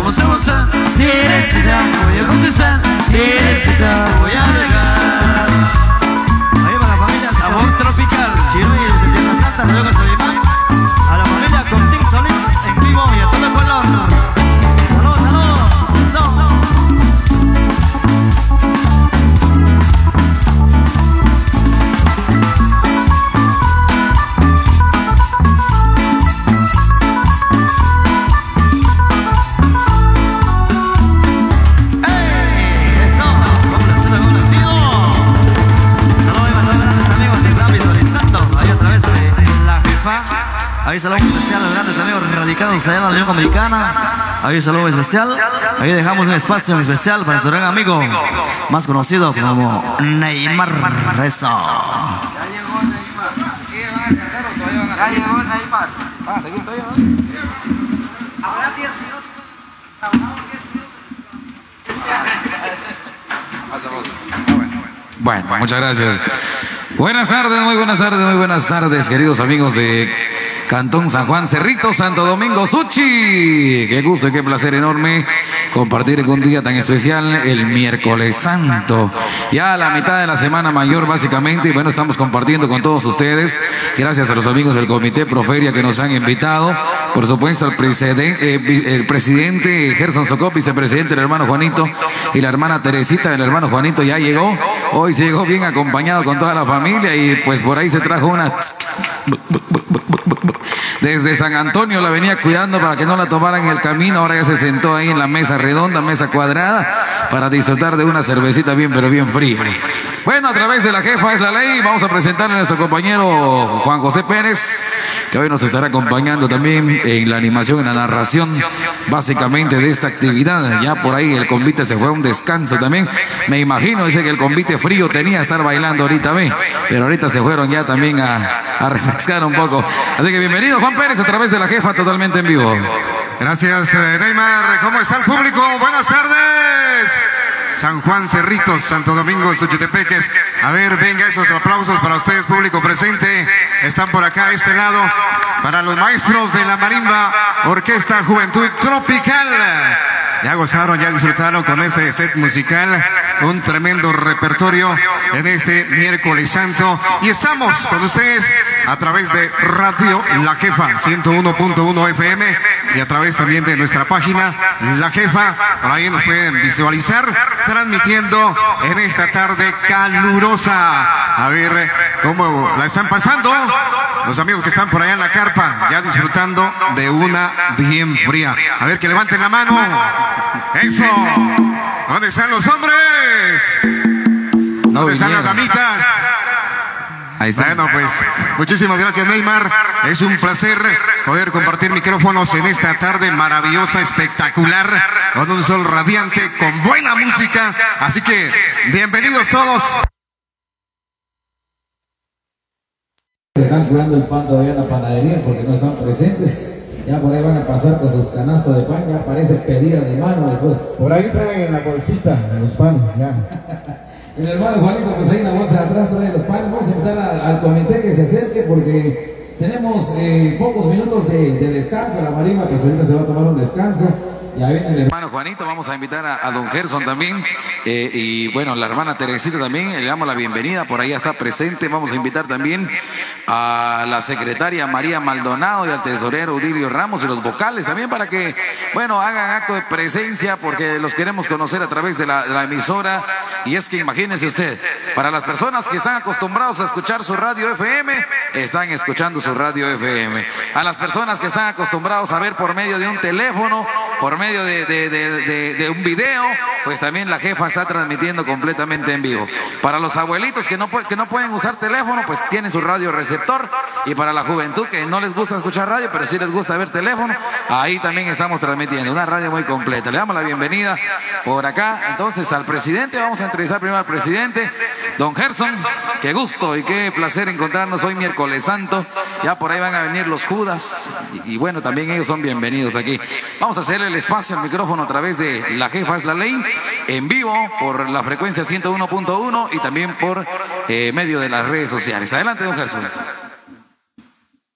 Direcida, voy a conquistar. Direcida, voy a llegar. Ahí va la familia Sabor Tropical, Chiroy desde Tierra Santa, luego se viene a la familia Cortín Solís en vivo y a todo el pueblo. Saludos, saludos. Eso. Ahí saludo especial a los grandes amigos radicados allá en la Unión Americana. Ahí saludo especial. Ahí dejamos un espacio especial para nuestro gran amigo, más conocido como Neymar. Eso. Ya llegó Neymar. Ya llegó Neymar. ¿Van a seguir todavía? Habrá 10 minutos. Trabajamos 10 minutos. Bueno, muchas gracias. Buenas tardes, muy buenas tardes, muy buenas tardes, queridos amigos de Cantón San Juan, Cerrito, Santo Domingo, Suchi. Qué gusto y qué placer enorme compartir en un día tan especial, el miércoles santo. Ya a la mitad de la semana mayor, básicamente, y bueno, estamos compartiendo con todos ustedes. Gracias a los amigos del Comité Proferia que nos han invitado. Por supuesto, al el presidente Gerson Socop, vicepresidente, el hermano Juanito, y la hermana Teresita, el hermano Juanito ya llegó. Hoy se llegó bien acompañado con toda la familia y pues por ahí se trajo una... Desde San Antonio la venía cuidando para que no la tomaran en el camino. Ahora ya se sentó ahí en la mesa redonda, mesa cuadrada, para disfrutar de una cervecita bien, pero bien fría. Bueno, a través de La Jefa es la Ley, vamos a presentarle a nuestro compañero Juan José Pérez, que hoy nos estará acompañando también en la animación, en la narración, básicamente de esta actividad. Ya por ahí el convite se fue a un descanso también. Me imagino, dice que el convite frío tenía a estar bailando ahorita, pero ahorita se fueron ya también a refrescar un poco. Así que bienvenido Juan Pérez a través de La Jefa, totalmente en vivo. Gracias, Neymar. ¿Cómo está el público? Buenas tardes. San Juan, Cerritos, Santo Domingo, Suchitepeques. A ver, venga, esos aplausos para ustedes, público presente. Están por acá, a este lado, para los maestros de la marimba, Orquesta Juventud Tropical. Ya gozaron, ya disfrutaron con este set musical, un tremendo repertorio en este miércoles santo. Y estamos con ustedes a través de Radio La Jefa 101.1 FM y a través también de nuestra página La Jefa. Por ahí nos pueden visualizar transmitiendo en esta tarde calurosa. A ver cómo la están pasando los amigos que están por allá en la carpa, ya disfrutando de una bien fría. A ver, que levanten la mano. Eso. ¿Dónde están los hombres? ¿Dónde están las damitas? Ahí está. Bueno, pues muchísimas gracias, Neymar. Es un placer poder compartir micrófonos en esta tarde maravillosa, espectacular, con un sol radiante, con buena música. Así que bienvenidos todos. Están curando el pan todavía en la panadería porque no están presentes. Ya por ahí van a pasar con sus canastos de pan, ya parece pedida de mano después. Por ahí traen en la bolsita de los panes, ya. El hermano Juanito, pues ahí en la bolsa de atrás trae los panes. Vamos a invitar al comité que se acerque porque tenemos pocos minutos de descanso. La marimba pues ahorita se va a tomar un descanso. Ya viene el hermano Juanito, vamos a invitar a don Gerson también, y bueno, la hermana Teresita también, le damos la bienvenida, por ahí está presente. Vamos a invitar también a la secretaria María Maldonado y al tesorero Udilio Ramos y los vocales también para que, bueno, hagan acto de presencia porque los queremos conocer a través de la emisora. Y es que imagínense usted, para las personas que están acostumbrados a escuchar su radio FM, están escuchando su radio FM. A las personas que están acostumbrados a ver por medio de un teléfono, por medio de un video, pues también La Jefa está transmitiendo completamente en vivo. Para los abuelitos que no pueden usar teléfono, pues tienen su radio receptor. Y para la juventud que no les gusta escuchar radio, pero sí les gusta ver teléfono, ahí también estamos transmitiendo una radio muy completa. Le damos la bienvenida por acá entonces al presidente. Vamos a entrevistar primero al presidente, don Gerson. Qué gusto y qué placer encontrarnos hoy miércoles santo. Ya por ahí van a venir los Judas y bueno, también ellos son bienvenidos aquí. Vamos a hacerle el espacio al micrófono a través de La Jefa es la Ley, en vivo por la frecuencia 101.1 y también por medio de las redes sociales. Adelante, don Gerson.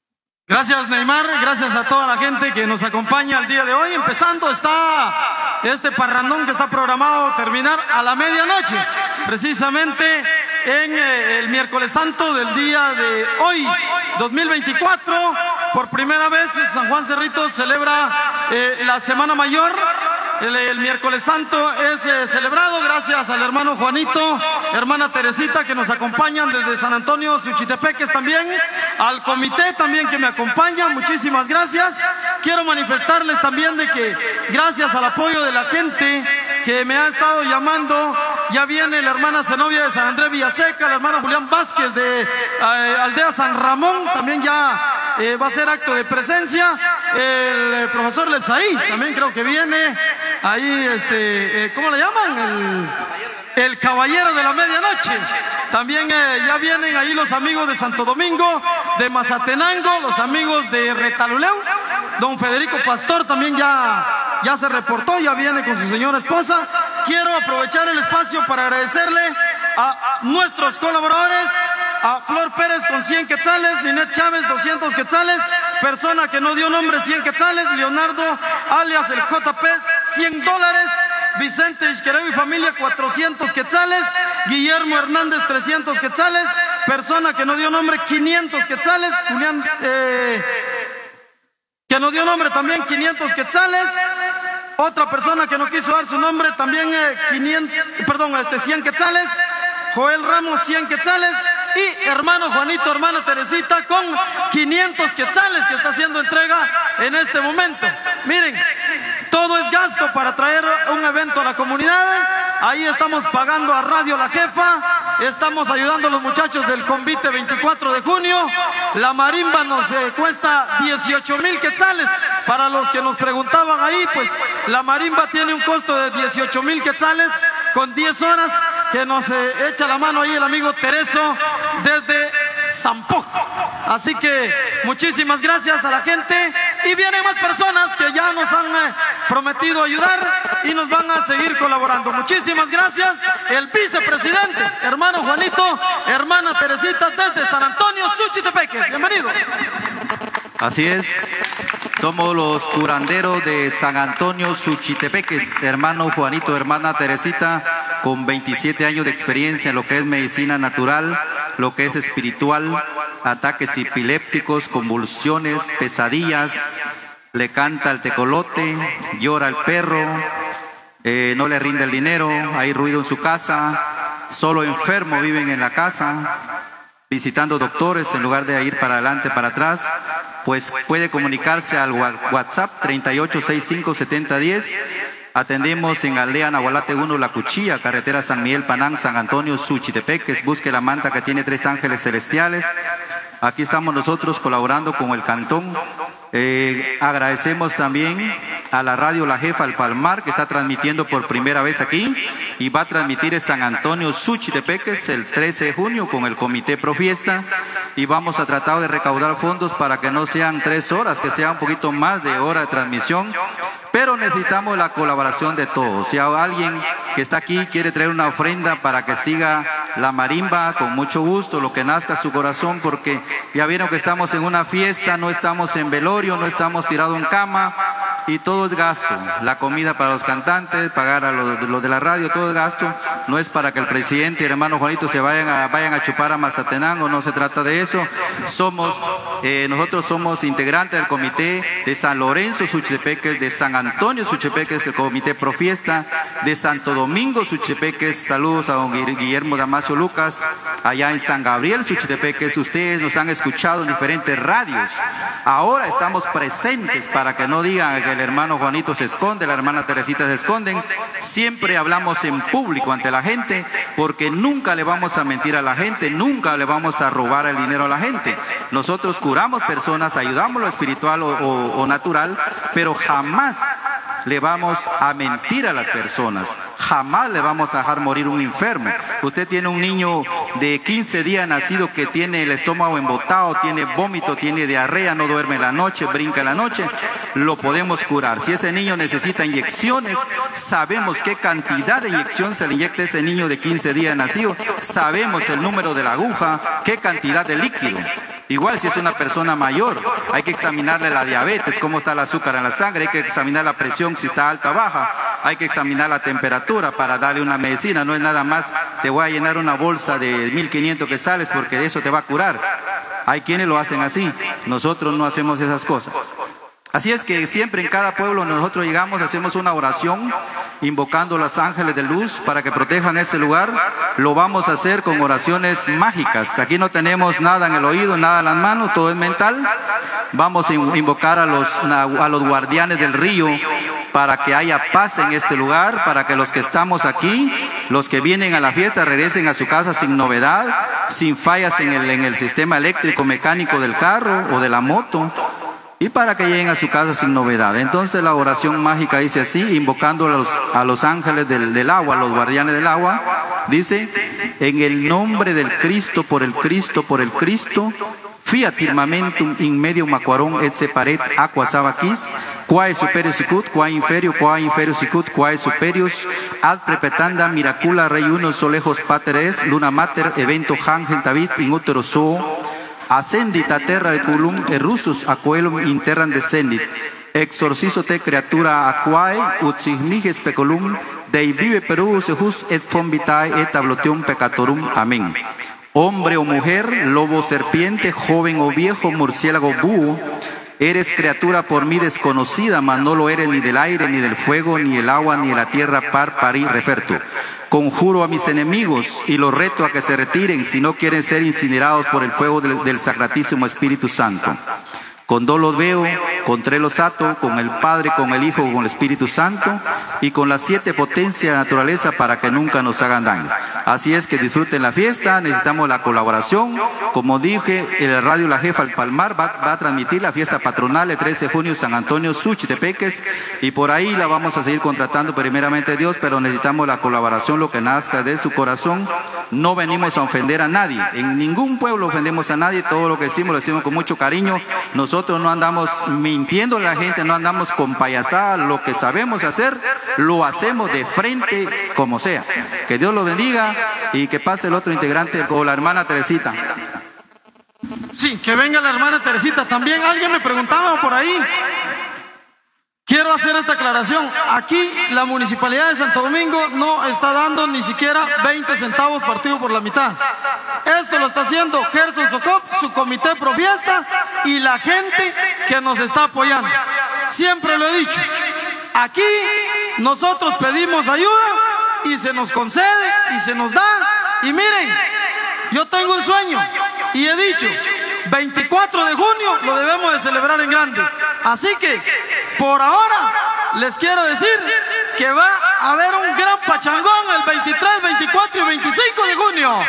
Gracias, Neymar, gracias a toda la gente que nos acompaña el día de hoy. Empezando está este parrandón que está programado terminar a la medianoche, precisamente en el miércoles santo del día de hoy, 2024. Por primera vez San Juan Cerritos celebra la Semana Mayor. El miércoles santo es celebrado gracias al hermano Juanito, hermana Teresita, que nos acompañan desde San Antonio, Suchitepeques también, al comité también que me acompaña, muchísimas gracias. Quiero manifestarles también de que gracias al apoyo de la gente que me ha estado llamando, ya viene la hermana Zenobia de San Andrés Villaseca, el hermano Julián Vázquez de Aldea San Ramón, también ya va a ser acto de presencia. El profesor Lepsaí también creo que viene ahí, ¿cómo le llaman? El caballero de la medianoche. También ya vienen ahí los amigos de Santo Domingo, de Mazatenango, los amigos de Retaluleu. Don Federico Pastor también ya se reportó, ya viene con su señora esposa. Quiero aprovechar el espacio para agradecerle a nuestros colaboradores, a Flor Pérez con 100 quetzales, Ninet Chávez 200 quetzales, persona que no dio nombre 100 quetzales, Leonardo alias el JP $100, Vicente Isquereo y familia 400 quetzales, Guillermo Hernández 300 quetzales, persona que no dio nombre 500 quetzales, Julián que no dio nombre también 500 quetzales, otra persona que no quiso dar su nombre también 100 quetzales, Joel Ramos 100 quetzales y hermano Juanito, hermana Teresita con 500 quetzales que está haciendo entrega en este momento. Miren, todo es gasto para traer un evento a la comunidad. Ahí estamos pagando a Radio La Jefa, estamos ayudando a los muchachos del convite 24 de junio. La marimba nos cuesta 18,000 quetzales. Para los que nos preguntaban ahí, pues la marimba tiene un costo de 18,000 quetzales con 10 horas que nos echa la mano ahí el amigo Tereso desde Zampoj. Así que muchísimas gracias a la gente y vienen más personas que ya nos han prometido ayudar y nos van a seguir colaborando. Muchísimas gracias. El vicepresidente, hermano Juanito, hermana Teresita desde San Antonio, Suchitepeques. Bienvenido. Así es. Somos los curanderos de San Antonio, Suchitepeques, hermano Juanito, hermana Teresita, con 27 años de experiencia en lo que es medicina natural, lo que es espiritual, ataques epilépticos, convulsiones, pesadillas, le canta el tecolote, llora el perro, no le rinde el dinero, hay ruido en su casa, solo enfermo viven en la casa, visitando doctores en lugar de ir para adelante, para atrás. Pues puede comunicarse al WhatsApp 3865-7010. Atendemos en Aldea Nahualate 1, La Cuchilla, carretera San Miguel Panán, San Antonio, Suchitepeques. Busque la manta que tiene 3 ángeles celestiales. Aquí estamos nosotros colaborando con el cantón. Agradecemos también a la radio La Jefa al Palmar, que está transmitiendo por primera vez aquí y va a transmitir en San Antonio, Suchitepeques el 13 de junio con el comité Profiesta, y vamos a tratar de recaudar fondos para que no sean 3 horas, que sea un poquito más de hora de transmisión, pero necesitamos la colaboración de todos. Si alguien que está aquí quiere traer una ofrenda para que siga la marimba, con mucho gusto, lo que nazca su corazón, porque ya vieron que estamos en una fiesta, no estamos en velorio, no estamos tirados en cama, y todo es gasto. La comida para los cantantes, pagar a los de la radio, todo es gasto. No es para que el presidente y el hermano Juanito se vayan a chupar a Mazatenango, no se trata de eso. Nosotros somos integrantes del comité de San Lorenzo, Suchitepeques, de San Antonio, Suchitepeques, el comité Profiesta, de Santo Domingo, Suchitepeques. Saludos a don Guillermo Damasio Lucas, allá en San Gabriel, Suchitepeques. Ustedes nos han escuchado en diferentes radios. Ahora estamos presentes para que no digan que el hermano Juanito se esconde, la hermana Teresita se esconden. Siempre hablamos en público ante la gente, porque nunca le vamos a mentir a la gente, nunca le vamos a robar el dinero a la gente. Nosotros curamos personas, ayudamos lo espiritual o natural, pero jamás le vamos a mentir a las personas, jamás le vamos a dejar morir un enfermo. Usted tiene un niño de 15 días nacido que tiene el estómago embotado, tiene vómito, tiene diarrea, no duerme en la noche, brinca en la noche, lo podemos curar. Si ese niño necesita inyecciones, sabemos qué cantidad de inyección se le inyecta a ese niño de 15 días nacido, sabemos el número de la aguja, qué cantidad de líquido. Igual si es una persona mayor, hay que examinarle la diabetes, cómo está el azúcar en la sangre, hay que examinar la presión, si está alta o baja, hay que examinar la temperatura para darle una medicina. No es nada más, te voy a llenar una bolsa de 1.500 quetzales porque eso te va a curar. Hay quienes lo hacen así, nosotros no hacemos esas cosas. Así es que siempre en cada pueblo nosotros llegamos, hacemos una oración invocando a los ángeles de luz para que protejan ese lugar. Lo vamos a hacer con oraciones mágicas. Aquí no tenemos nada en el oído, nada en las manos, todo es mental. Vamos a invocar a los guardianes del río para que haya paz en este lugar, para que los que estamos aquí, los que vienen a la fiesta, regresen a su casa sin novedad, sin fallas en el sistema eléctrico mecánico del carro o de la moto, y para que lleguen a su casa sin novedad. Entonces la oración mágica dice así, invocando a los ángeles del agua, a los guardianes del agua, dice: en el nombre del Cristo, por el Cristo, por el Cristo, fiat firmamentum in medium aquarum et separet aqua sabaquis, quae superius sicut, quae inferius sicut, quae superius, ad prepetanda miracula rei uno solejos pateres, luna mater evento hangentavit in utero suo, ascendit a terra eculum errusus aquelum interram descendit, exorciso te creatura aquae ut signiges peculum, dei vive perus ejus et fom vitae et ablotium peccatorum. Amén. Hombre o mujer, lobo, serpiente, joven o viejo, murciélago, búho, eres criatura por mí desconocida, mas no lo eres ni del aire, ni del fuego, ni el agua, ni de la tierra, par pari referto. Conjuro a mis enemigos y los reto a que se retiren si no quieren ser incinerados por el fuego del Sacratísimo Espíritu Santo. Con dos los veo, con tres los ato, con el Padre, con el Hijo, con el Espíritu Santo y con las 7 potencias de la naturaleza para que nunca nos hagan daño. Así es que disfruten la fiesta, necesitamos la colaboración. Como dije, el Radio La Jefa El Palmar va a transmitir la fiesta patronal el 13 de junio San Antonio Suchitepeques y por ahí la vamos a seguir contratando primeramente Dios, pero necesitamos la colaboración, lo que nazca de su corazón. No venimos a ofender a nadie, en ningún pueblo ofendemos a nadie, todo lo que decimos lo decimos con mucho cariño. Nosotros no andamos mintiendo a la gente, no andamos con payasada, lo que sabemos hacer, lo hacemos de frente como sea. Que Dios lo bendiga y que pase el otro integrante con la hermana Teresita. Sí, que venga la hermana Teresita. También alguien me preguntaba por ahí. Quiero hacer esta aclaración. Aquí la Municipalidad de Santo Domingo no está dando ni siquiera 20 centavos partido por la mitad. Esto lo está haciendo Gerson Socop, su comité pro fiesta y la gente que nos está apoyando. Siempre lo he dicho. Aquí nosotros pedimos ayuda y se nos concede y se nos da. Y miren, yo tengo un sueño y he dicho, 24 de junio lo debemos de celebrar en grande. Así que, por ahora, les quiero decir que va a haber un gran pachangón el 23, 24 y 25 de junio.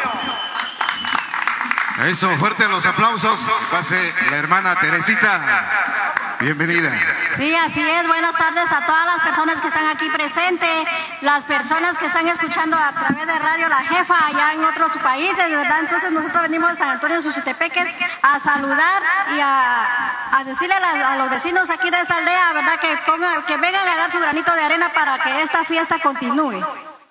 Eso, fuerte los aplausos. Pase la hermana Teresita. Bienvenida. Sí, así es. Buenas tardes a todas las personas que están aquí presentes, las personas que están escuchando a través de Radio La Jefa allá en otros países, ¿verdad? Entonces nosotros venimos de San Antonio Suchitepeques a saludar y a decirle a los vecinos aquí de esta aldea, ¿verdad? Que vengan a dar su granito de arena para que esta fiesta continúe.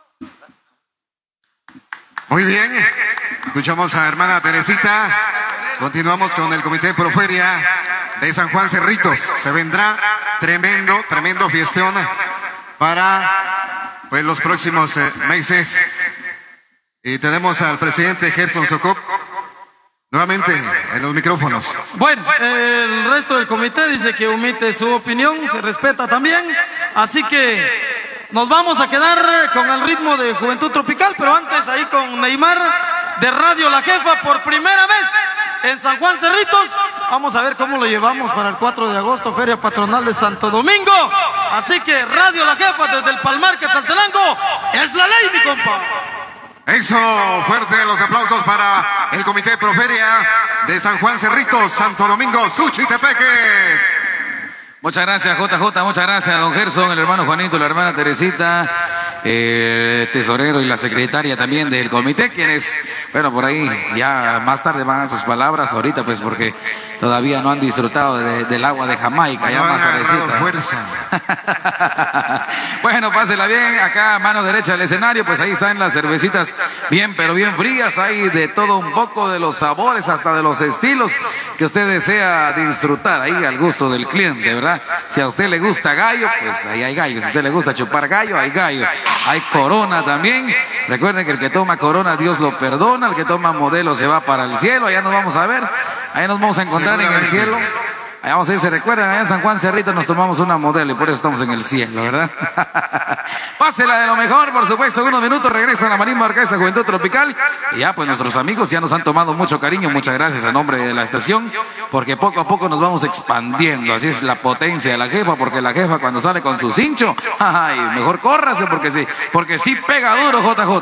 Muy bien, escuchamos a hermana Teresita. Continuamos con el Comité Proferia de San Juan Cerritos. Se vendrá tremendo fiestón para pues los próximos meses. Y tenemos al presidente Gerson Socop nuevamente en los micrófonos. Bueno, el resto del comité dice que omite su opinión, se respeta también, así que nos vamos a quedar con el ritmo de Juventud Tropical, pero antes ahí con Neymar de Radio La Jefa por primera vez en San Juan Cerritos. Vamos a ver cómo lo llevamos para el 4 de agosto, Feria Patronal de Santo Domingo. Así que Radio La Jefa desde el Palmar, Quetzaltenango, es la ley, mi compa. Eso, fuerte los aplausos para el Comité Proferia de San Juan Cerritos, Santo Domingo, Suchitepeques. Muchas gracias, JJ, muchas gracias, don Gerson, el hermano Juanito, la hermana Teresita, tesorero y la secretaria también del comité, quienes, bueno, por ahí ya más tarde van a sus palabras, ahorita pues porque todavía no han disfrutado del agua de Jamaica, ya más tardecita. Bueno, pásela bien, acá a mano derecha del escenario, pues ahí están las cervecitas bien, pero bien frías, hay de todo un poco, de los sabores hasta de los estilos que usted desea disfrutar, ahí al gusto del cliente, ¿verdad? Si a usted le gusta gallo, pues ahí hay gallo. Si a usted le gusta chupar gallo, hay gallo. Hay Corona también. Recuerden que el que toma Corona, Dios lo perdona. El que toma Modelo se va para el cielo. Allá nos vamos a ver. Allá nos vamos a encontrar en el cielo. Allá vamos a ir, se recuerdan, allá en San Juan Cerrito nos tomamos una Modelo y por eso estamos en el cielo, ¿verdad? Pásela de lo mejor, por supuesto. En unos minutos regresa la Marimba Orquesta Juventud Tropical. Y ya, pues nuestros amigos ya nos han tomado mucho cariño. Muchas gracias a nombre de la estación, porque poco a poco nos vamos expandiendo. Así es la potencia de la jefa, porque la jefa cuando sale con su cincho, ay, mejor córrase, porque sí pega duro, JJ.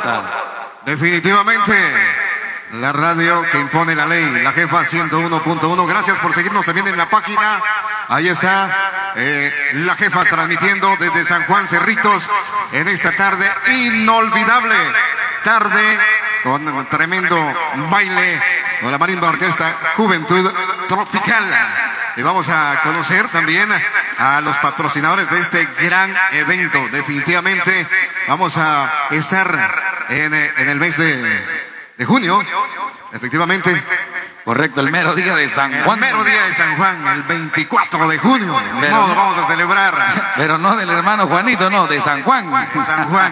Definitivamente. La radio que impone la ley, la jefa 101.1. Gracias por seguirnos también en la página. Ahí está la jefa transmitiendo desde San Juan Cerritos en esta tarde inolvidable. Tarde con tremendo baile con la Marimba Orquesta Juventud Tropical. Y vamos a conocer también a los patrocinadores de este gran evento. Definitivamente vamos a estar en el mes de junio, efectivamente. Correcto, el mero día de San Juan. El mero día de San Juan, el 24 de junio. No, vamos a celebrar. Pero no del hermano Juanito, no, de San Juan. San Juan.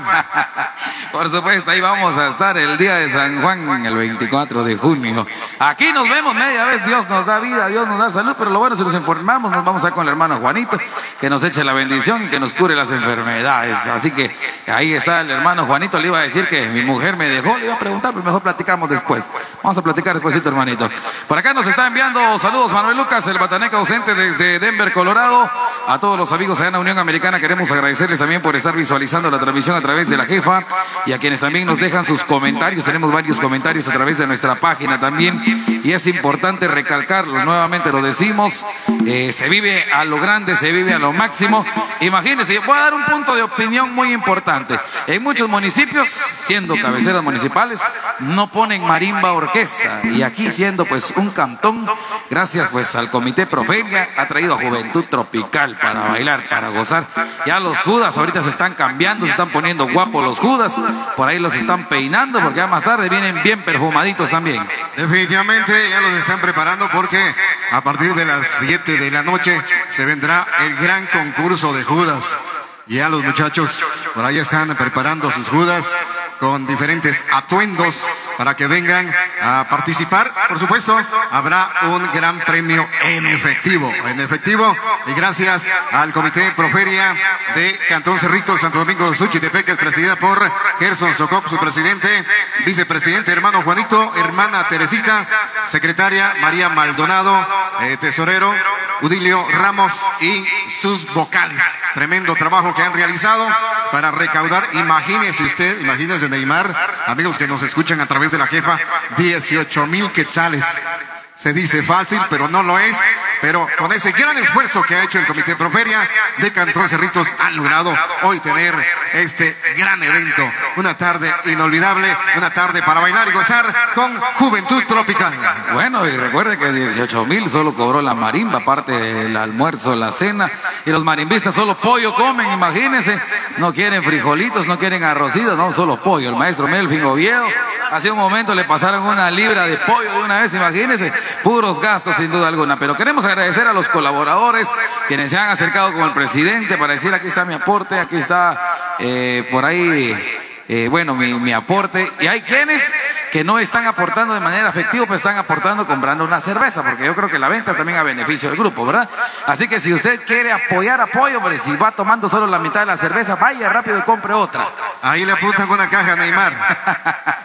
Por supuesto, ahí vamos a estar el día de San Juan, el 24 de junio. Aquí nos vemos media vez, Dios nos da vida, Dios nos da salud, pero lo bueno, si nos informamos, nos vamos a con el hermano Juanito, que nos eche la bendición y que nos cure las enfermedades. Así que ahí está el hermano Juanito. Le iba a decir que mi mujer me dejó, le iba a preguntar, pero mejor platicamos después. Vamos a platicar despuésito, hermanito. Por acá nos está enviando saludos Manuel Lucas, el bataneca ausente desde Denver, Colorado. A todos los amigos allá en la Unión Americana queremos agradecerles también por estar visualizando la transmisión a través de la jefa y a quienes también nos dejan sus comentarios. Tenemos varios comentarios a través de nuestra página también y es importante recalcarlo, nuevamente lo decimos, se vive a lo grande, se vive a lo máximo. Imagínense, voy a dar un punto de opinión muy importante. En muchos municipios, siendo cabeceras municipales, no ponen marimba orquesta y aquí siendo pues un cantón, gracias pues al Comité Proferia, ha traído a Juventud Tropical para bailar, para gozar. Ya los Judas ahorita se están cambiando, se están poniendo guapos los Judas, por ahí los están peinando porque ya más tarde vienen bien perfumaditos también. Definitivamente ya los están preparando porque a partir de las 7 de la noche se vendrá el gran concurso de Judas. Ya los muchachos por ahí están preparando sus Judas con diferentes atuendos para que vengan a participar. Por supuesto, habrá un gran premio en efectivo, y gracias al Comité Proferia de Cantón Cerritos, Santo Domingo Suchitepeques, presidida por Gerson Socop, su presidente, vicepresidente hermano Juanito, hermana Teresita, secretaria María Maldonado, tesorero Udilio Ramos y sus vocales. Tremendo trabajo que han realizado para recaudar, imagínese usted, imagínese Neymar, amigos que nos escuchan a través de la jefa, 18,000 quetzales. Se dice fácil, pero no lo es. Pero con ese gran esfuerzo que ha hecho el Comité Proferia de Cantón Cerritos, han logrado hoy tener este gran evento. Una tarde inolvidable, una tarde para bailar y gozar con Juventud Tropical. Bueno, y recuerde que 18,000 solo cobró la marimba, aparte del almuerzo, la cena. Y los marimbistas solo pollo comen, imagínense. No quieren frijolitos, no quieren arrocitos, no, solo pollo. El maestro Melvin Oviedo, hace un momento le pasaron una libra de pollo de una vez, imagínense. Puros gastos sin duda alguna, pero queremos agradecer a los colaboradores quienes se han acercado con el presidente para decir aquí está mi aporte, aquí está por ahí bueno mi aporte, y hay quienes que no están aportando de manera efectiva, pero están aportando comprando una cerveza, porque yo creo que la venta también a beneficio del grupo, ¿verdad? Así que si usted quiere apoyar, apoyo, hombre, si va tomando solo la mitad de la cerveza, vaya rápido y compre otra. Ahí le apuntan una caja a Neymar.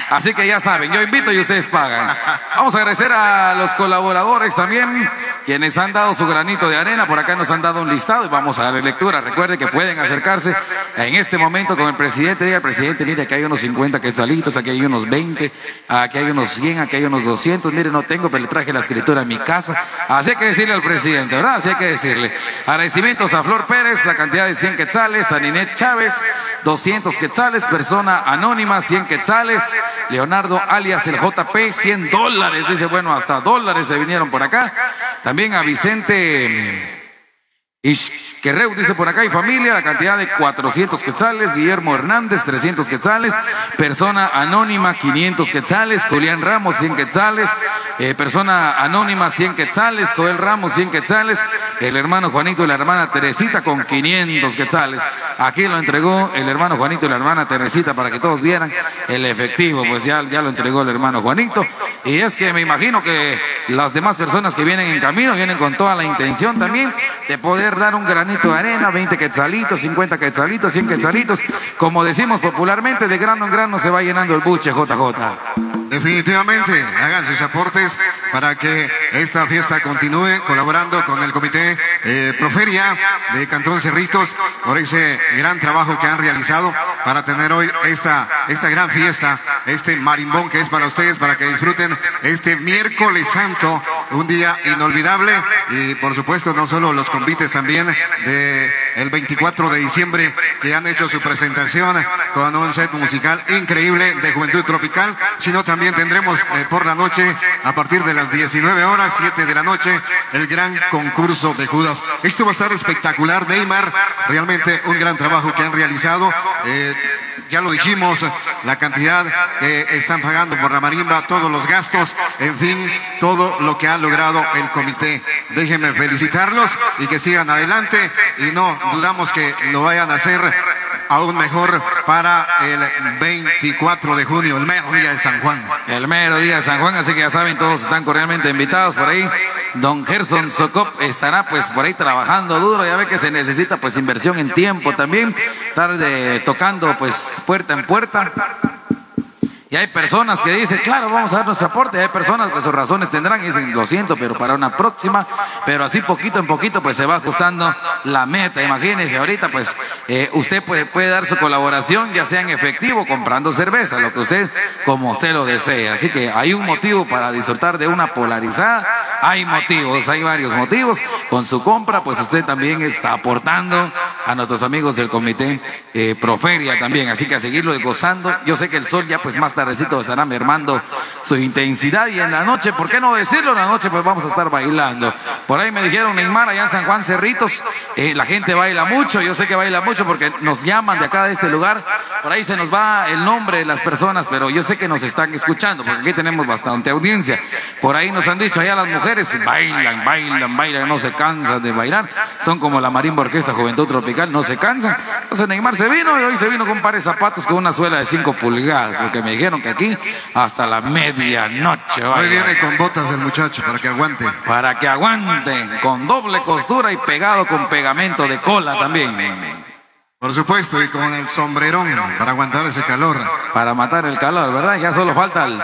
Así que ya saben, yo invito y ustedes pagan. Vamos a agradecer a los colaboradores también, quienes han dado su granito de arena. Por acá nos han dado un listado y vamos a darle lectura. Recuerde que pueden acercarse en este momento con el presidente. Diga al presidente, mire, aquí hay unos 50 quetzalitos, aquí hay unos 20, aquí hay unos 100, aquí hay unos 200. Mire, no tengo, pero le traje la escritura a mi casa. Así hay que decirle al presidente, ¿verdad? Así hay que decirle. Agradecimientos a Flor Pérez, la cantidad de 100 quetzales, a Ninet Chávez, 200 quetzales, persona anónima, 100 quetzales, Leonardo alias el JP, $100, dice, bueno, hasta dólares se vinieron por acá. También a Vicente Ishquerreu, dice por acá, y familia, la cantidad de 400 quetzales, Guillermo Hernández, 300 quetzales, persona anónima, 500 quetzales, Julián Ramos, 100 quetzales, persona anónima, 100 quetzales, Joel Ramos, 100 quetzales, el hermano Juanito y la hermana Teresita con 500 quetzales. Aquí lo entregó el hermano Juanito y la hermana Teresita para que todos vieran el efectivo, pues ya lo entregó el hermano Juanito. Y es que me imagino que las demás personas que vienen en camino vienen con toda la intención también de poder dar un granito de arena, 20 quetzalitos, 50 quetzalitos, 100 quetzalitos. Como decimos popularmente, de grano en grano se va llenando el buche, JJ. Definitivamente, hagan sus aportes para que esta fiesta continúe, colaborando con el Comité Proferia de Cantón Cerritos por ese gran trabajo que han realizado para tener hoy esta gran fiesta, este marimbón que es para ustedes, para que disfruten este miércoles santo, un día inolvidable. Y por supuesto no solo los convites también del 24 de diciembre que han hecho su presentación con un set musical increíble de Juventud Tropical, sino también tendremos por la noche, a partir de las 19 horas, 7 de la noche, el gran concurso de Judas. Esto va a estar espectacular, Neymar, realmente un gran trabajo que han realizado. Ya lo dijimos, la cantidad que están pagando por la marimba, todos los gastos, en fin, todo lo que ha logrado el comité. Déjenme felicitarlos y que sigan adelante, y no dudamos que lo vayan a hacer aún mejor para el 24 de junio, el mero día de San Juan. El mero día de San Juan, así que ya saben, todos están cordialmente invitados por ahí. Don Gerson Socop estará pues por ahí trabajando duro, ya ve que se necesita pues inversión en tiempo también, estar tocando pues puerta en puerta. Y hay personas que dicen, claro, vamos a dar nuestro aporte. Hay personas que sus razones tendrán y dicen, lo siento, pero para una próxima. Pero así poquito en poquito pues se va ajustando la meta. Imagínense, ahorita pues usted puede dar su colaboración, ya sea en efectivo, comprando cerveza, lo que usted, como usted lo desee. Así que hay un motivo para disfrutar de una polarizada. Hay motivos, hay varios motivos. Con su compra pues usted también está aportando a nuestros amigos del Comité Proferia también. Así que a seguirlo gozando. Yo sé que el sol ya pues más tardecito estará mermando su intensidad, y en la noche, ¿por qué no decirlo? En la noche pues vamos a estar bailando. Por ahí me dijeron, Neymar, allá en San Juan Cerritos, la gente baila mucho. Yo sé que baila mucho porque nos llaman de acá, de este lugar. Por ahí se nos va el nombre de las personas, pero yo sé que nos están escuchando porque aquí tenemos bastante audiencia. Por ahí nos han dicho, allá las mujeres bailan, no se cansan de bailar. Son como la Marimba Orquesta Juventud Tropical, no se cansan. Entonces Neymar se vino, y hoy se vino con un par de zapatos con una suela de 5 pulgadas, porque me dijeron que aquí hasta la medianoche. Hoy viene con botas el muchacho para que aguante. Para que aguante, con doble costura y pegado con pegamento de cola también. Por supuesto, y con el sombrerón para aguantar ese calor. Para matar el calor, ¿verdad? Ya solo falta el...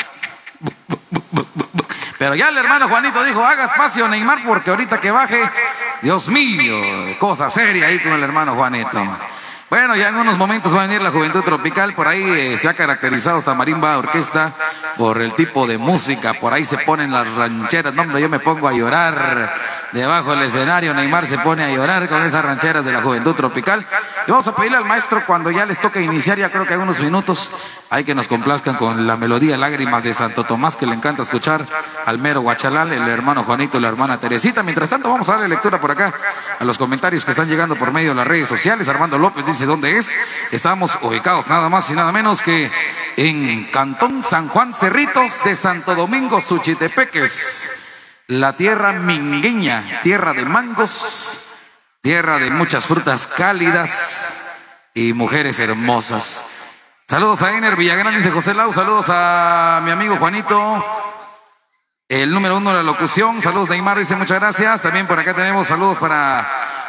Pero ya el hermano Juanito dijo, haga espacio, Neymar, porque ahorita que baje, Dios mío, cosa seria ahí con el hermano Juanito. Bueno, ya en unos momentos va a venir la Juventud Tropical. Por ahí se ha caracterizado esta Marimba Orquesta por el tipo de música. Por ahí se ponen las rancheras. No, hombre, yo me pongo a llorar debajo del escenario. Neymar se pone a llorar con esas rancheras de la Juventud Tropical. Y vamos a pedirle al maestro, cuando ya les toque iniciar, ya creo que hay unos minutos, hay que nos complazcan con la melodía Lágrimas de Santo Tomás, que le encanta escuchar al mero Guachalal, el hermano Juanito y la hermana Teresita. Mientras tanto, vamos a darle lectura por acá a los comentarios que están llegando por medio de las redes sociales. Armando López dice, ¿dónde es? Estamos ubicados nada más y nada menos que en Cantón San Juan Cerritos de Santo Domingo, Suchitepeques, la tierra mingueña, tierra de mangos, tierra de muchas frutas cálidas y mujeres hermosas. Saludos a Ener Villagrán, dice José Lau. Saludos a mi amigo Juanito, el número 1 de la locución. Saludos Neymar, dice muchas gracias. También por acá tenemos saludos para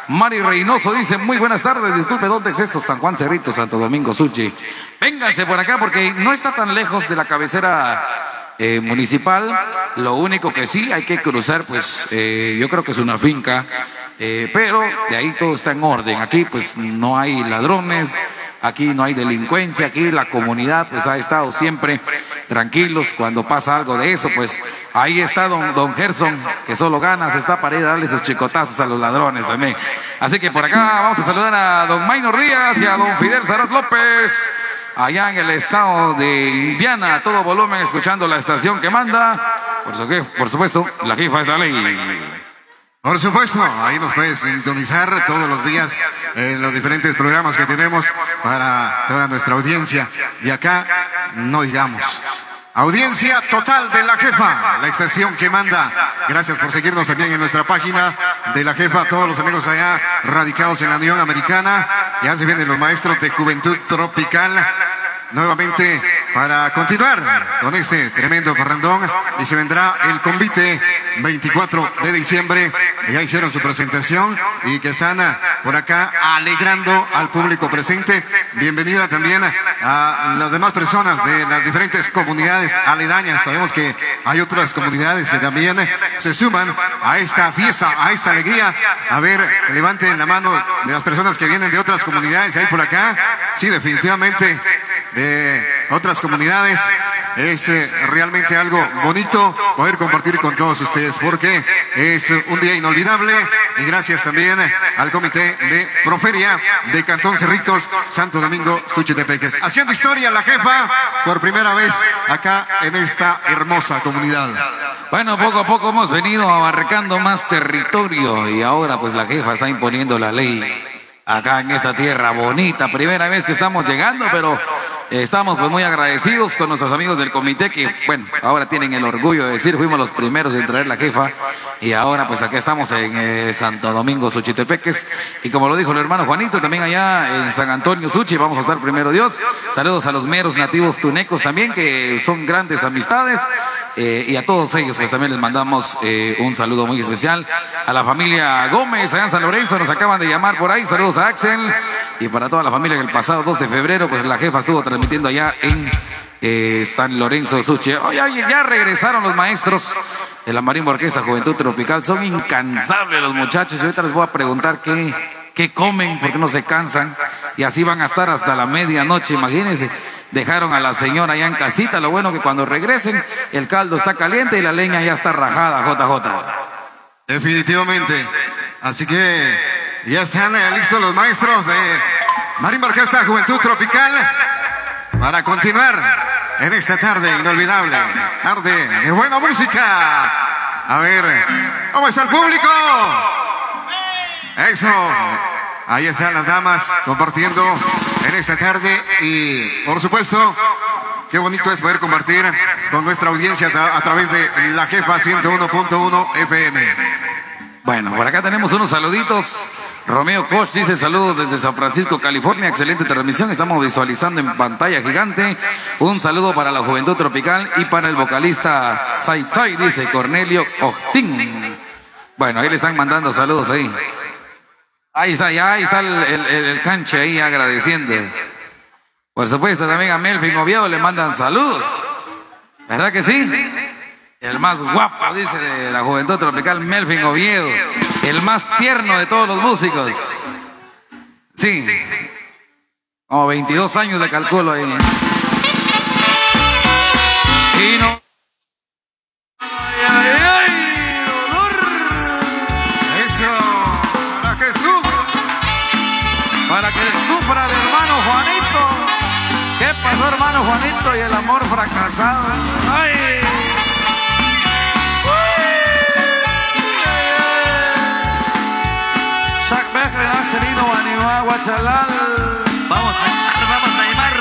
Mari Reynoso dice, muy buenas tardes, disculpe, ¿dónde es eso? San Juan Cerritos, Santo Domingo, Suchi. Vénganse por acá porque no está tan lejos de la cabecera municipal. Lo único que sí hay que cruzar, pues yo creo que es una finca, pero de ahí todo está en orden. Aquí pues no hay ladrones, aquí no hay delincuencia, aquí la comunidad pues ha estado siempre tranquilos. Cuando pasa algo de eso, pues ahí está don Gerson, que solo ganas está para ir a darle sus chicotazos a los ladrones también. Así que por acá vamos a saludar a don Maynor Díaz y a don Fidel Sarat López, allá en el estado de Indiana, a todo volumen, escuchando la estación que manda. Por supuesto, la jefa es la ley. Por supuesto, ahí nos puedes sintonizar todos los días en los diferentes programas que tenemos para toda nuestra audiencia. Y acá no digamos. Audiencia total de la jefa, la estación que manda. Gracias por seguirnos también en nuestra página de la jefa. Todos los amigos allá radicados en la Unión Americana. Ya se vienen los maestros de Juventud Tropical nuevamente para continuar con este tremendo parrandón, y se vendrá el convite 24 de diciembre. Ya hicieron su presentación y que están por acá alegrando al público presente. Bienvenida también a las demás personas de las diferentes comunidades aledañas. Sabemos que hay otras comunidades que también se suman a esta fiesta, a esta alegría. A ver, levanten la mano de las personas que vienen de otras comunidades. Hay por acá, sí, definitivamente de otras comunidades. Es realmente algo bonito poder compartir con todos ustedes, porque es un día inolvidable. Y gracias también al comité de Proferia de Cantón Cerritos, Santo Domingo, Suchitepeques. Haciendo historia la jefa por primera vez acá en esta hermosa comunidad. Bueno, poco a poco hemos venido abarcando más territorio y ahora pues la jefa está imponiendo la ley acá en esta tierra bonita. Primera vez que estamos llegando, pero estamos pues muy agradecidos con nuestros amigos del comité que, bueno, ahora tienen el orgullo de decir, fuimos los primeros en traer la jefa, y ahora pues acá estamos en Santo Domingo, Suchitepeques, y como lo dijo el hermano Juanito, también allá en San Antonio, Suchi, vamos a estar primero Dios. Saludos a los meros nativos tunecos también, que son grandes amistades, y a todos ellos pues también les mandamos un saludo muy especial. A la familia Gómez allá en San Lorenzo, nos acaban de llamar por ahí, saludos a Axel, y para toda la familia que el pasado 2 de febrero pues la jefa estuvo transmitiendo allá en San Lorenzo, Suchi. Oye, ya regresaron los maestros de la Marimba Orquesta Juventud Tropical. Son incansables los muchachos. Ahorita les voy a preguntar qué comen, porque no se cansan, y así van a estar hasta la medianoche. Imagínense, dejaron a la señora allá en casita. Lo bueno que cuando regresen el caldo está caliente y la leña ya está rajada, JJ. Definitivamente. Así que ya están listos los maestros de Marimba Orquesta Juventud Tropical para continuar en esta tarde inolvidable, tarde de buena música. A ver, ¿cómo está el público? Eso, ahí están las damas compartiendo en esta tarde, y por supuesto, qué bonito es poder compartir con nuestra audiencia a través de la jefa 101.1 FM. Bueno, por acá tenemos unos saluditos. Romeo Koch dice saludos desde San Francisco, California, excelente transmisión, estamos visualizando en pantalla gigante. Un saludo para la Juventud Tropical y para el vocalista Tsai Tsai, dice Cornelio Octín. Bueno, ahí le están mandando saludos ahí. Ahí está el canche ahí agradeciendo. Por supuesto también a Melvin Oviedo le mandan saludos. ¿Verdad que sí? El más guapo, dice, de la Juventud Tropical, Melvin Oviedo. El más tierno de todos los músicos. Sí. Como 22 años le calculo ahí. Y no. ¡Ay, ay, dolor! Eso, para que sufra. Para que sufra el hermano Juanito. ¿Qué pasó, hermano Juanito? Y el amor fracasado. ¡Ay! Vamos a llamar.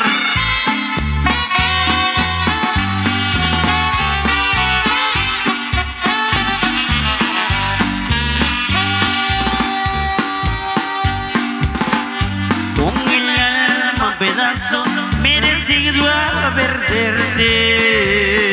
Con el alma un pedazo me decido a perderte.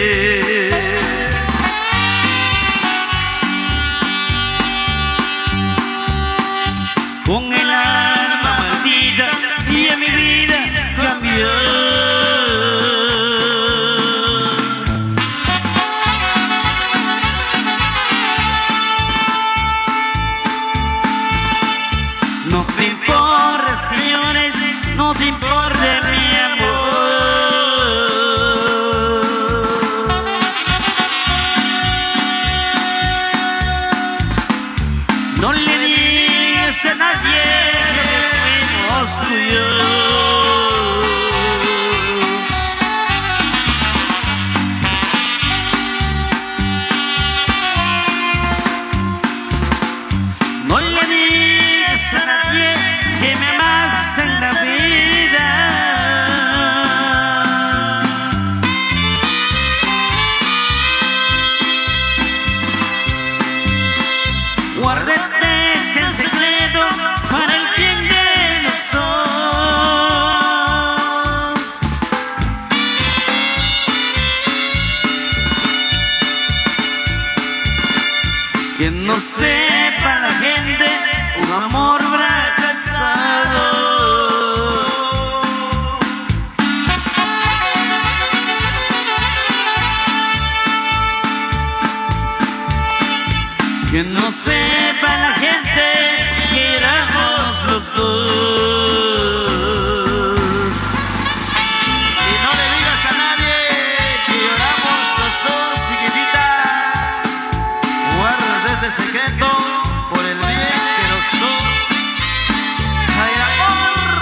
cuidó. No le digas a nadie que me amaste en la vida. Guárdate ese secreto para el bien de los dos. Que no sepa la gente un amor fracasado. Que no sepa la gente que éramos los dos. Y no le digas a nadie que lloramos los dos, chiquitita. Guarda ese secreto por el bien de los dos. ¡Ay, amor!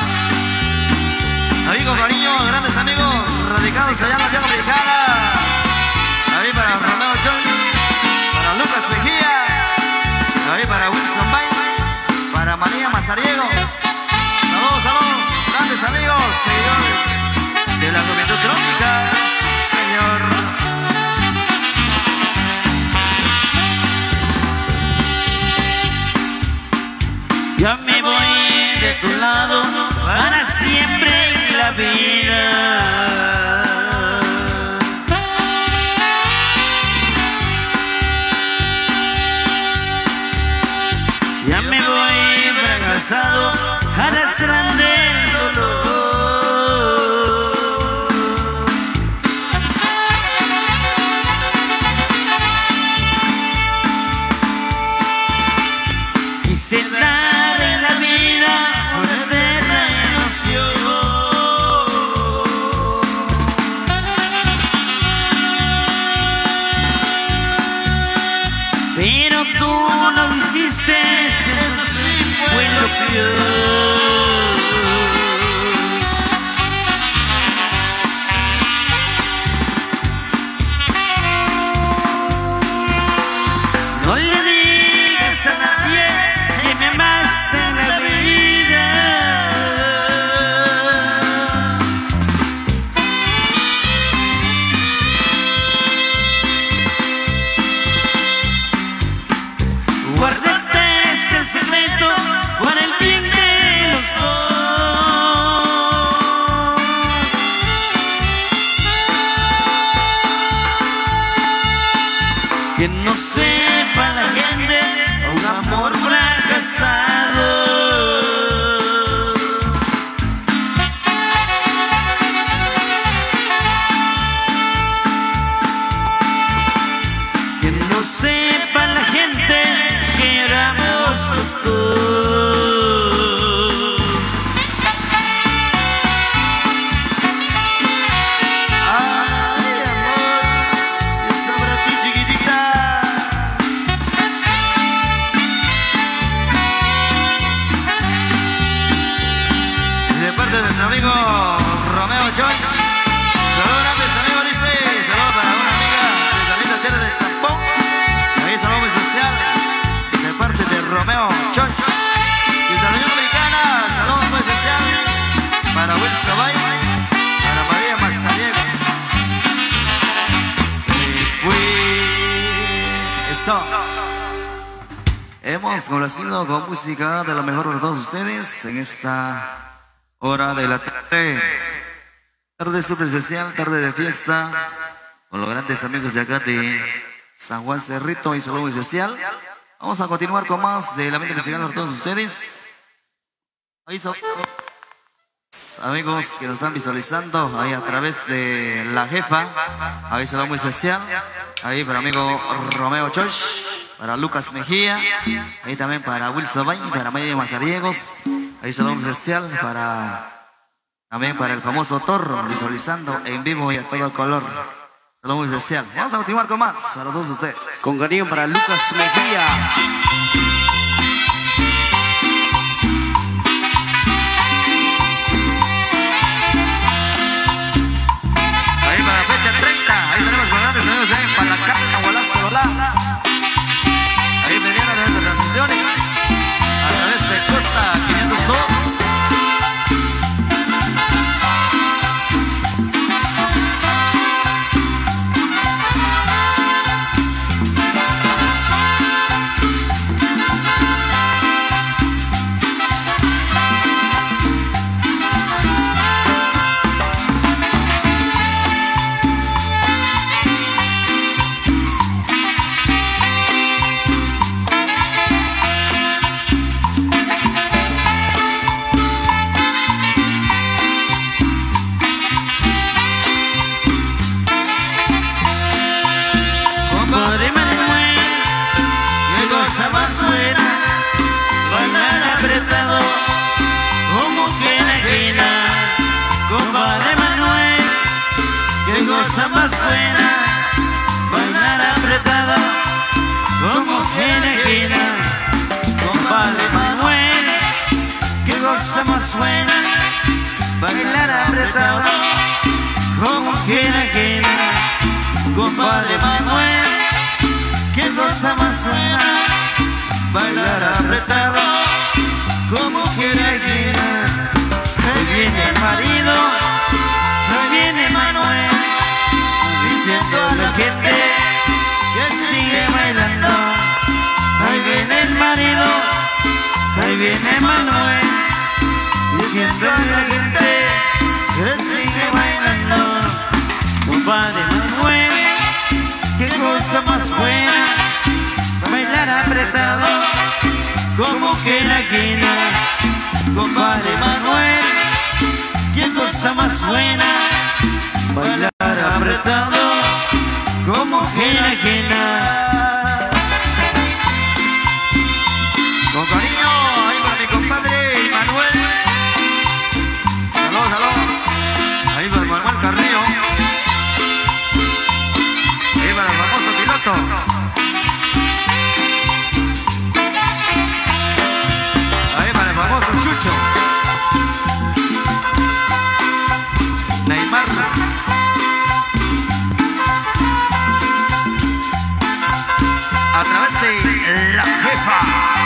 Amigos, cariños, grandes amigos, radicados allá en la tierra americana. Ahí para Romeo Jones, para Lucas Mejía, ahí para Wilson Bay, para María Mazariegos. Saludos, saludos, grandes amigos, seguidores de la Juventud Crónica, señor. Ya me voy de tu lado para siempre en la vida. Ya me voy fracasado, arrastrando el dolor. Quise dar en la vida una eterna ilusión. Pero tú no hiciste, eso sí fue lo peor. No le digas a nadie que me amaste en la vida. Guárdate este secreto por el bien de los dos. Que no sepa la gente un amor fracasado. Que no sepa la gente que éramos los dos. Ay, amor, esta para ti, chiquitita. De parte de nuestro amigo Romeo Jones. Saludos grandes amigos, dice. Saludos para una amiga de la linda tierra de Zampón. Ahí saludo muy especial de parte de Romeo Jones. Desde la Unión Americana, saludos muy especial para Wilson Bay, para María Mazariegos. Esto. Hemos conocido con música de la mejor para todos ustedes en esta hora de la tarde. Tarde súper especial, tarde de fiesta, con los grandes amigos de acá de San Juan Cerrito y saludo muy especial. Vamos a continuar con más de la mente musical para todos ustedes. Ahí son amigos que nos están visualizando ahí a través de la jefa. Ahí saludo muy especial. Ahí para amigo Romeo Josh, para Lucas Mejía, ahí también para Wilson Bay, para María Mazariegos. Ahí saludo muy especial también para el famoso Torro, visualizando en vivo y a todo color. Saludo muy especial. Vamos a continuar con más. Saludos a ustedes. Con cariño para Lucas Mejía. cosa más buena, bailar apretado como Genequina. Compadre Manuel, qué cosa más buena, bailar apretado como Genequina. Compadre Manuel, qué cosa más buena, bailar apretado como Genequina. Ahí viene el marido, ahí viene Manuel, diciendo a la gente que sigue bailando. Ahí viene el marido, ahí viene Manuel, diciendo a la gente que sigue bailando. Compadre Manuel, qué cosa más buena, bailar apretado como Genequina. Compadre Manuel, qué cosa más buena, bailar apretado como Genequina. Con cariño, ahí para mi compadre Manuel. Saludos, saludos. Ahí para Manuel Carrillo. Ahí para el famoso piloto. Ahí para el famoso Chucho. Neymar. A través de La Jefa.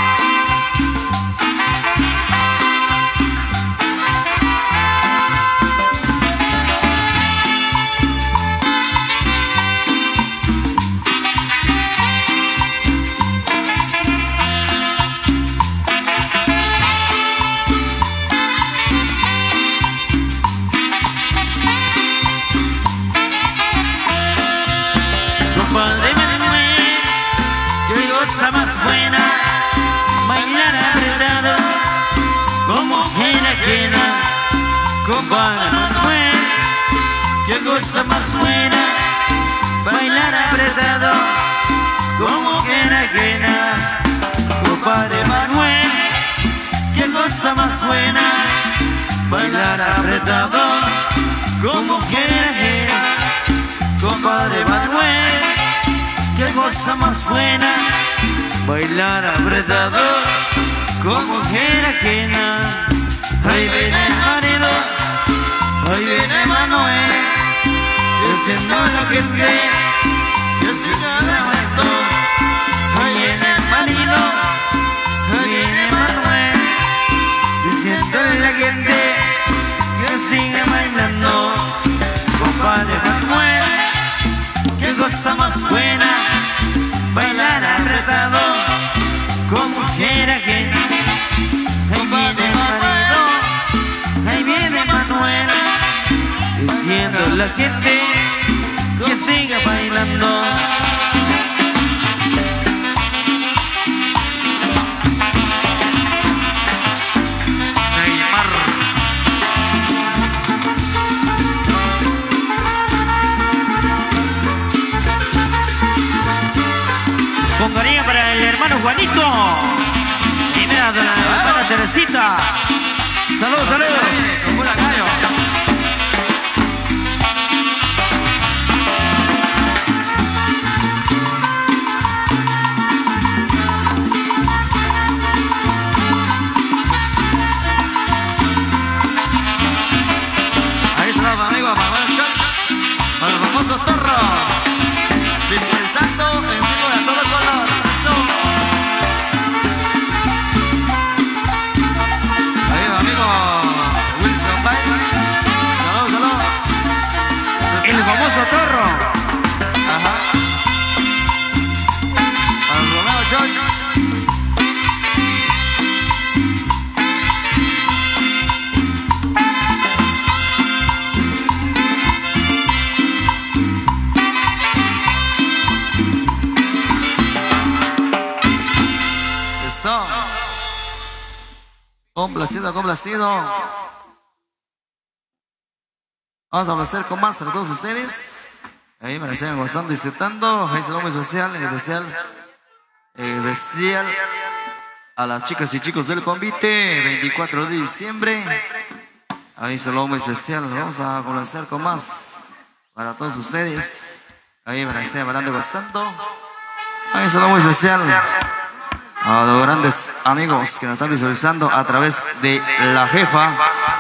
Compadre Manuel, qué cosa más buena, bailar apretado como Genequina. Compadre Manuel, qué cosa más buena, bailar apretado como Genequina. Compadre Manuel, qué cosa más buena, bailar apretado como Genequina. Compadre Manuel, qué cosa más buena, bailar apretado como Genequina. Ahí viene el marido, ahí viene Manuel, diciendo a la gente que siga bailando. Ahí viene el marido, ahí viene Manuel, diciendo a la gente que siga bailando. Compadre Manuel, qué cosa más buena, bailar apretado como Genequina. Ahí viene Manuel, ahí viene Manuel, diciendo a la gente que siga bailando. Con cariño para el hermano Juanito y mira de la hermana Teresita. Saludos, saludos. Pura gallo. Ahí se va, amigo, para el chat, para el famoso Torro, dispensando en vivo de todo color. Ahí va, amigo Wilson Bay. Saludos, saludos. El famoso Torro. Ajá. Para el Romeo George. Complacido, complacido. Vamos a placer con más para todos ustedes. Ahí me la siguen gozando, disfrutando. Ahí saludo muy especial, especial a las chicas y chicos del convite. 24 de diciembre. Ahí saludo muy especial. Vamos a complacer con más. para todos ustedes. Ahí para que estén bailando y gozando. Hay un saludo muy especial a los grandes amigos que nos están visualizando a través de La Jefa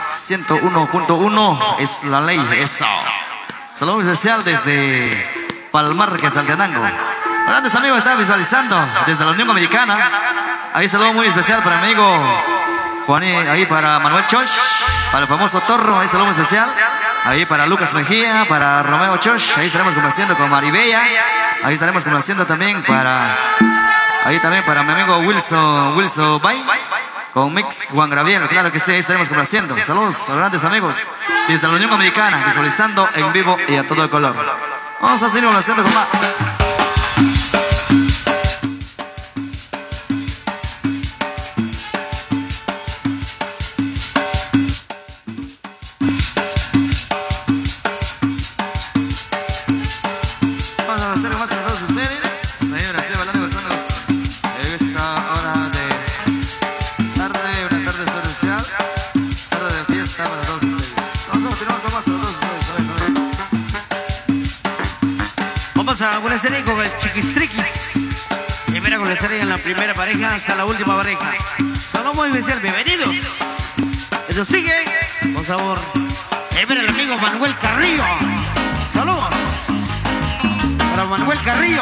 101.1 es la ley, eso. Saludo muy especial desde Palmar, Quetzaltenango. Grandes amigos están visualizando desde la Unión Americana. Ahí saludo muy especial para mi amigo Juan, ahí para Manuel Choch, para el famoso Torro, ahí saludo muy especial. Ahí para Lucas Mejía, para Romeo Choch, ahí estaremos complaciendo con Maribella. Ahí estaremos complaciendo también para... Ahí también para mi amigo Wilson Bay, con Mix Juan Gabriel, claro que sí, ahí estaremos complaciendo. Saludos a los grandes amigos desde la Unión Americana, visualizando en vivo y a todo color. Vamos a seguir complaciendo con más. Con el Chiquistriquis. Primera con la serie en la primera pareja hasta la última pareja. Saludos muy especial, bienvenidos. Eso sigue con sabor. Primero el amigo Manuel Carrillo. Saludos para Manuel Carrillo.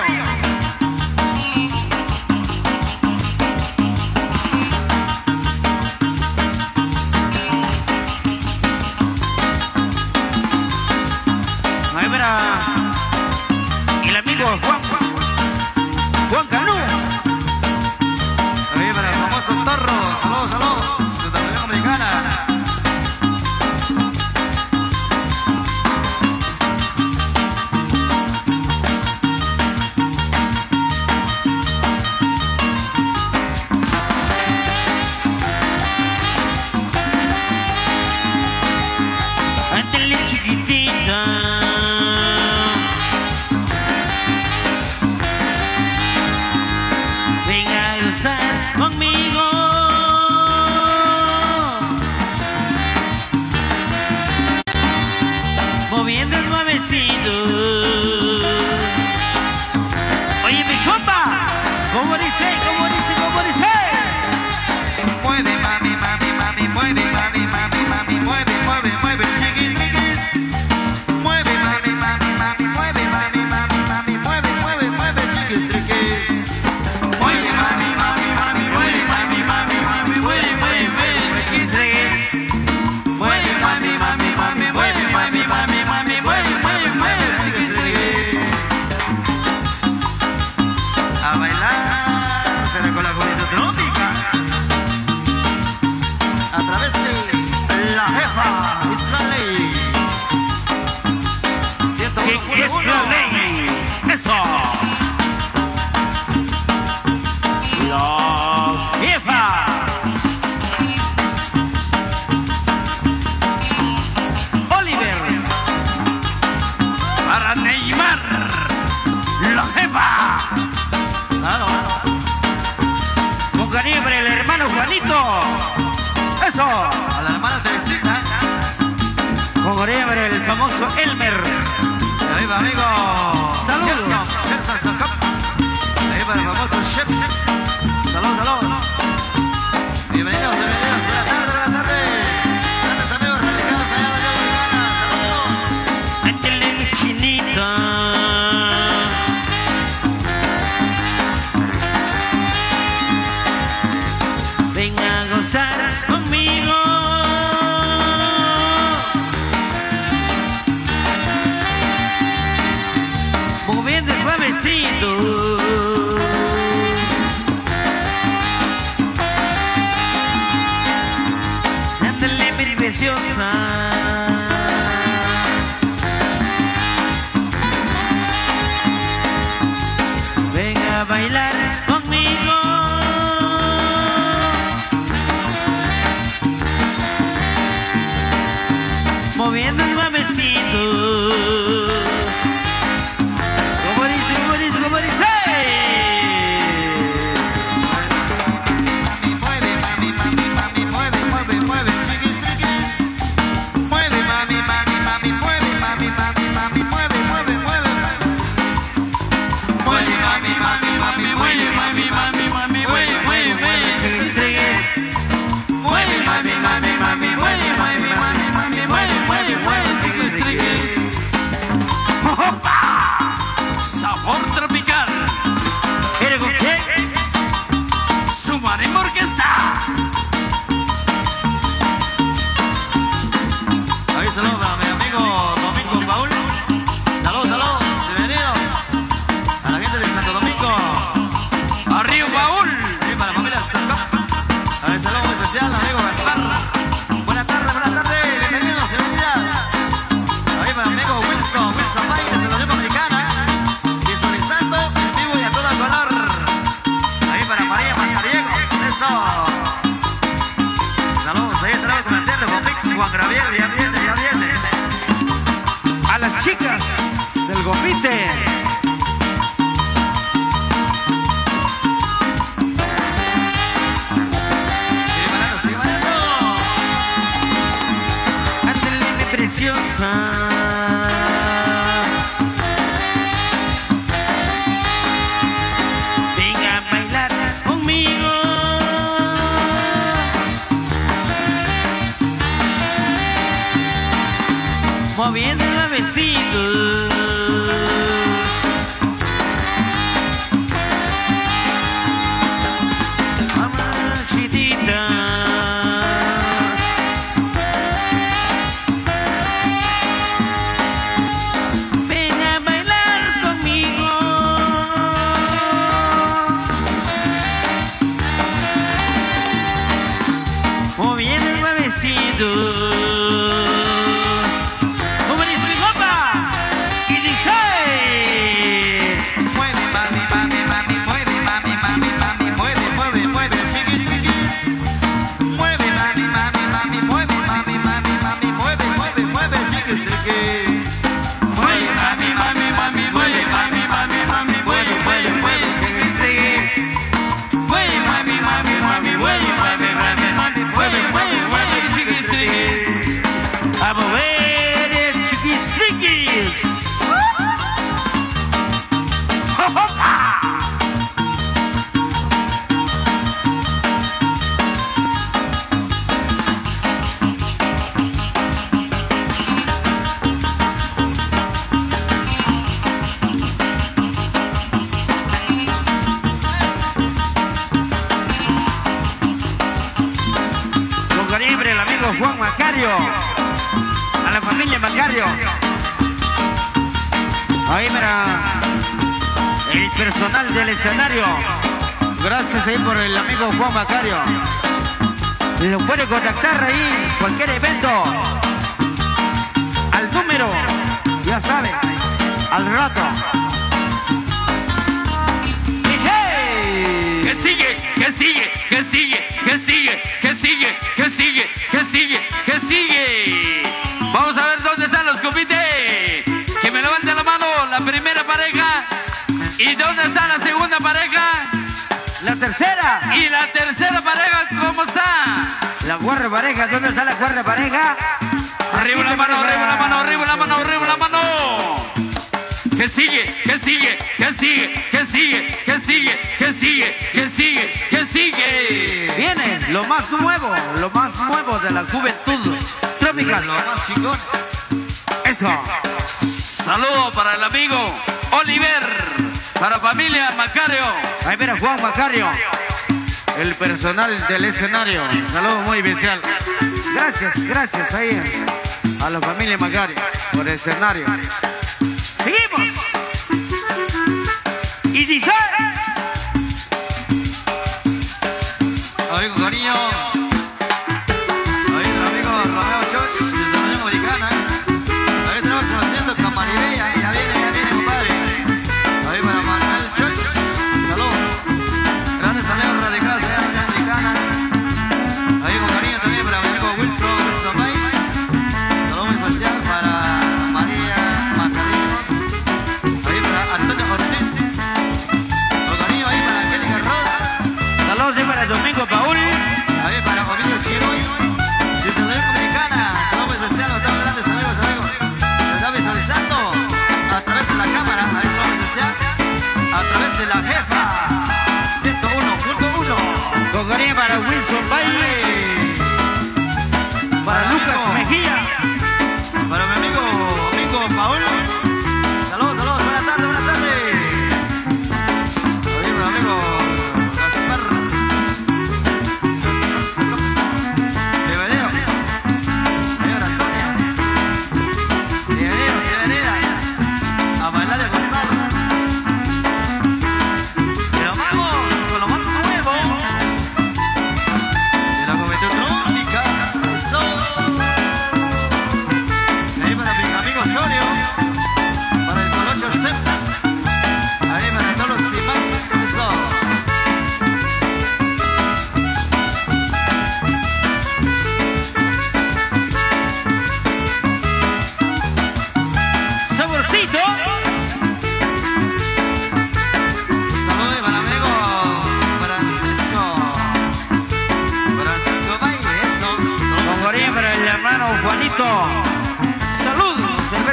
Ahí verá el amigo Juan Canú. Ahí para el famoso Torro. Saludos, saludos desde la Unión Americana. Ándale chiquitita, venga a gozar conmigo. Moviendo el nuevecito. Oye mi compa, ¿cómo dice? ¿Cómo dice? ¿Cómo dice? Mueve mami, mami, mami, mueve mami, mami, mami, mueve, mueve, mueve, chiquitiquis. Mueve mami, mami, mami, mueve mami, mami, mami, mueve, mueve, mueve, chiquitiquis. Mueve mami, mami, mami, mueve mami, mami, mami, mueve, mueve, mueve, chiquitiquis. Mueve mami, mami, mami, mueve mami, mami, mami, mueve, mueve, mueve, chiquitiquis. A bailar, será con la comida trópica. A través de La Jefa es la ley. ¿Qué es la ley? Eso. La Jefa. Oliver. Para Neymar. La Jefa. Claro. Con cariño para el hermano Juanito. Eso. A la hermana Teresita. Con cariño para el famoso Elmer. Ahí va, amigo. Saludos. Ahí va el famoso chef. Saludos, saludos. Bienvenidos, bienvenidos. Buenas tardes, buenas tardes. Grandes amigos radicados allá en la Unión Americana. Saludos. Ándale mi chinita. Venga a gozar conmigo. Moviendo el suavecito. Ándale mi preciosa. Venga a bailar conmigo. Moviendo el suavecito. ¿Cómo dice? ¿Cómo dice? ¿Cómo dice? Mueve, mami, mami, mami, mueve, mueve, mueve, chiquis, chiquis. Mueve, mami, mami, mami, mueve, mami, mami, mami, mueve, del Gomite. Ándale, preciosa. Venga a bailar conmigo. Moviendo el suavecito. Mamachitita. Ven a bailar conmigo. Moviendo el suavecito. El amigo Juan Macario, a la familia Macario. Ahí mira, el personal del escenario. Gracias ahí por el amigo Juan Macario. Lo puede contactar ahí, cualquier evento. Al número, ya saben, al rato. ¿Qué sigue? ¿Qué sigue? ¿Qué sigue? ¿Qué sigue? ¿Qué sigue? ¿Qué sigue? ¿Qué sigue? ¿Qué sigue? Vamos a ver dónde están los comités. Que me levanten la mano la primera pareja. ¿Y dónde está la segunda pareja? La tercera. ¿Y la tercera pareja cómo está? La cuarta pareja, ¿dónde está la cuarta pareja? Arriba la mano, arriba la mano, arriba la mano, arriba la mano. ¿Qué sigue? ¿Qué sigue? ¿Qué sigue? ¿Qué sigue? ¿Qué sigue? ¿Qué sigue? ¿Qué sigue? ¿Qué sigue? Viene lo más nuevo de la juventud tropical. Los más chingones. Eso. Saludo para el amigo Oliver, para familia Macario. Ahí mira Juan Macario, el personal del escenario. Saludo muy especial. Gracias ahí a la familia Macario por el escenario. Seguimos. Y dice. Oye, con cariño. Oye, con amigo Romeo Choch, desde la Unión Americana. Ahí tenemos conociendo Camaribella. Ya viene, compadre. Oye, para Manuel Choch. Saludos. Grandes amigos radicados allá en la Unión Americana. Oye, con cariño también para mi amigo Wilson Bay. Saludo muy especial para María Mazarín.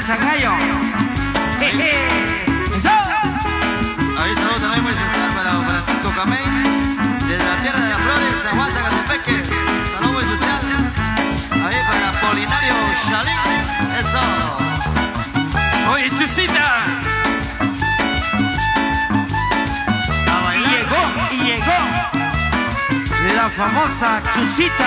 fuerza, gallo. ¡Eso! Ahí saludo también muy especial para Francisco Camey, desde la tierra de las flores, San Zacatepeque. Saludo muy especial. Ahí para Polinario Chalín. Eso. Oye, Chusita. Y llegó la famosa Chusita.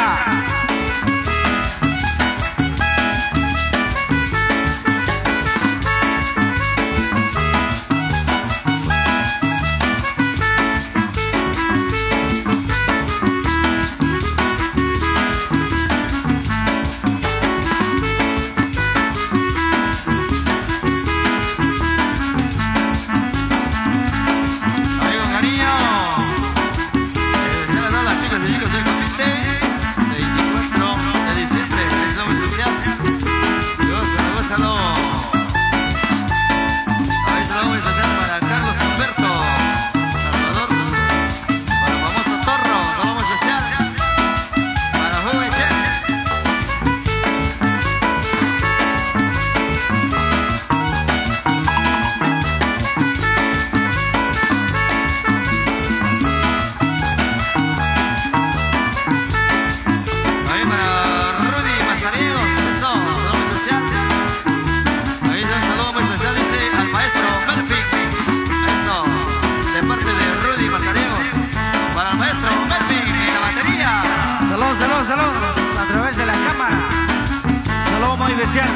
Saludos a través de la cámara. Saludos muy especial.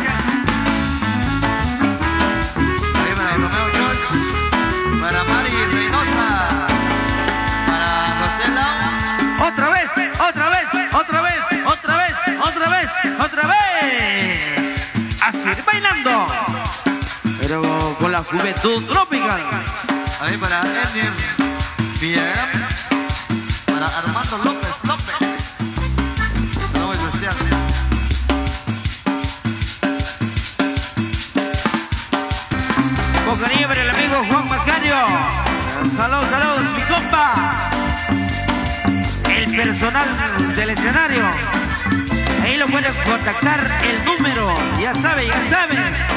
Ahí para Romeo George, para Mari Reynosa, para José Lau. Otra vez, otra vez, otra vez, otra vez, otra vez, otra vez. A seguir bailando, pero con la juventud tropical. Ahí para Ednir Villarán, para Armando López. Con cariño para el amigo Juan Macario. Saludos, saludos, mi compa. El personal del escenario. Ahí lo pueden contactar, el número. Ya sabe, ya sabe.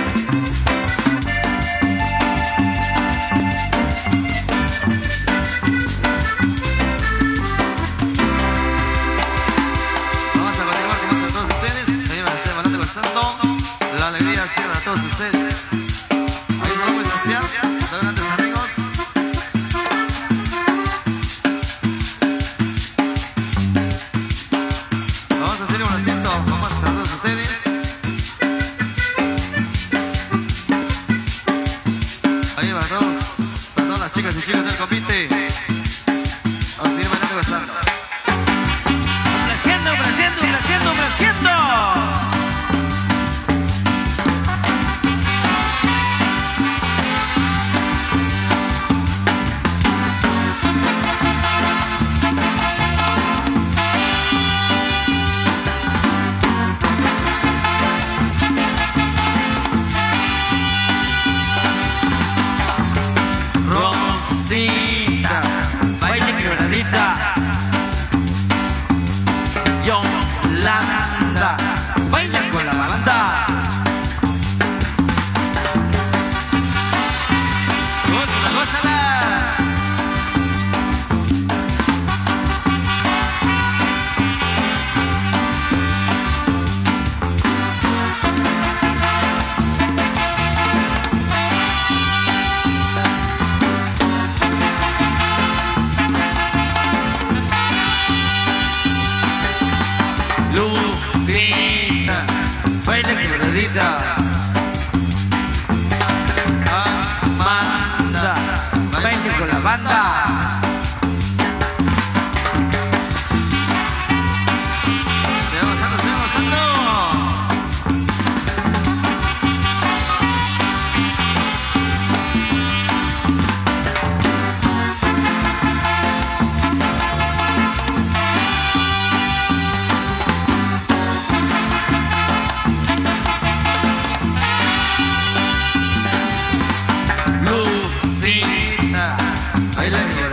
Vamos a continuar con todos ustedes. Ahí va a ser balance pasando. La alegría ha sido a todos ustedes. Grandes amigos. Vamos a hacer un asiento con más a todos ustedes. Ahí va todos, para todas las chicas y chicos del compite. Vamos a seguir bailando y besando. Complaciendo, complaciendo, complaciendo, complaciendo. Baile quebradita. Yolanda, baila con la banda. Gózala, gózala. Baila quebradita. Amanda, baila con la banda. Se va pasando, se va pasando. Lucita, baila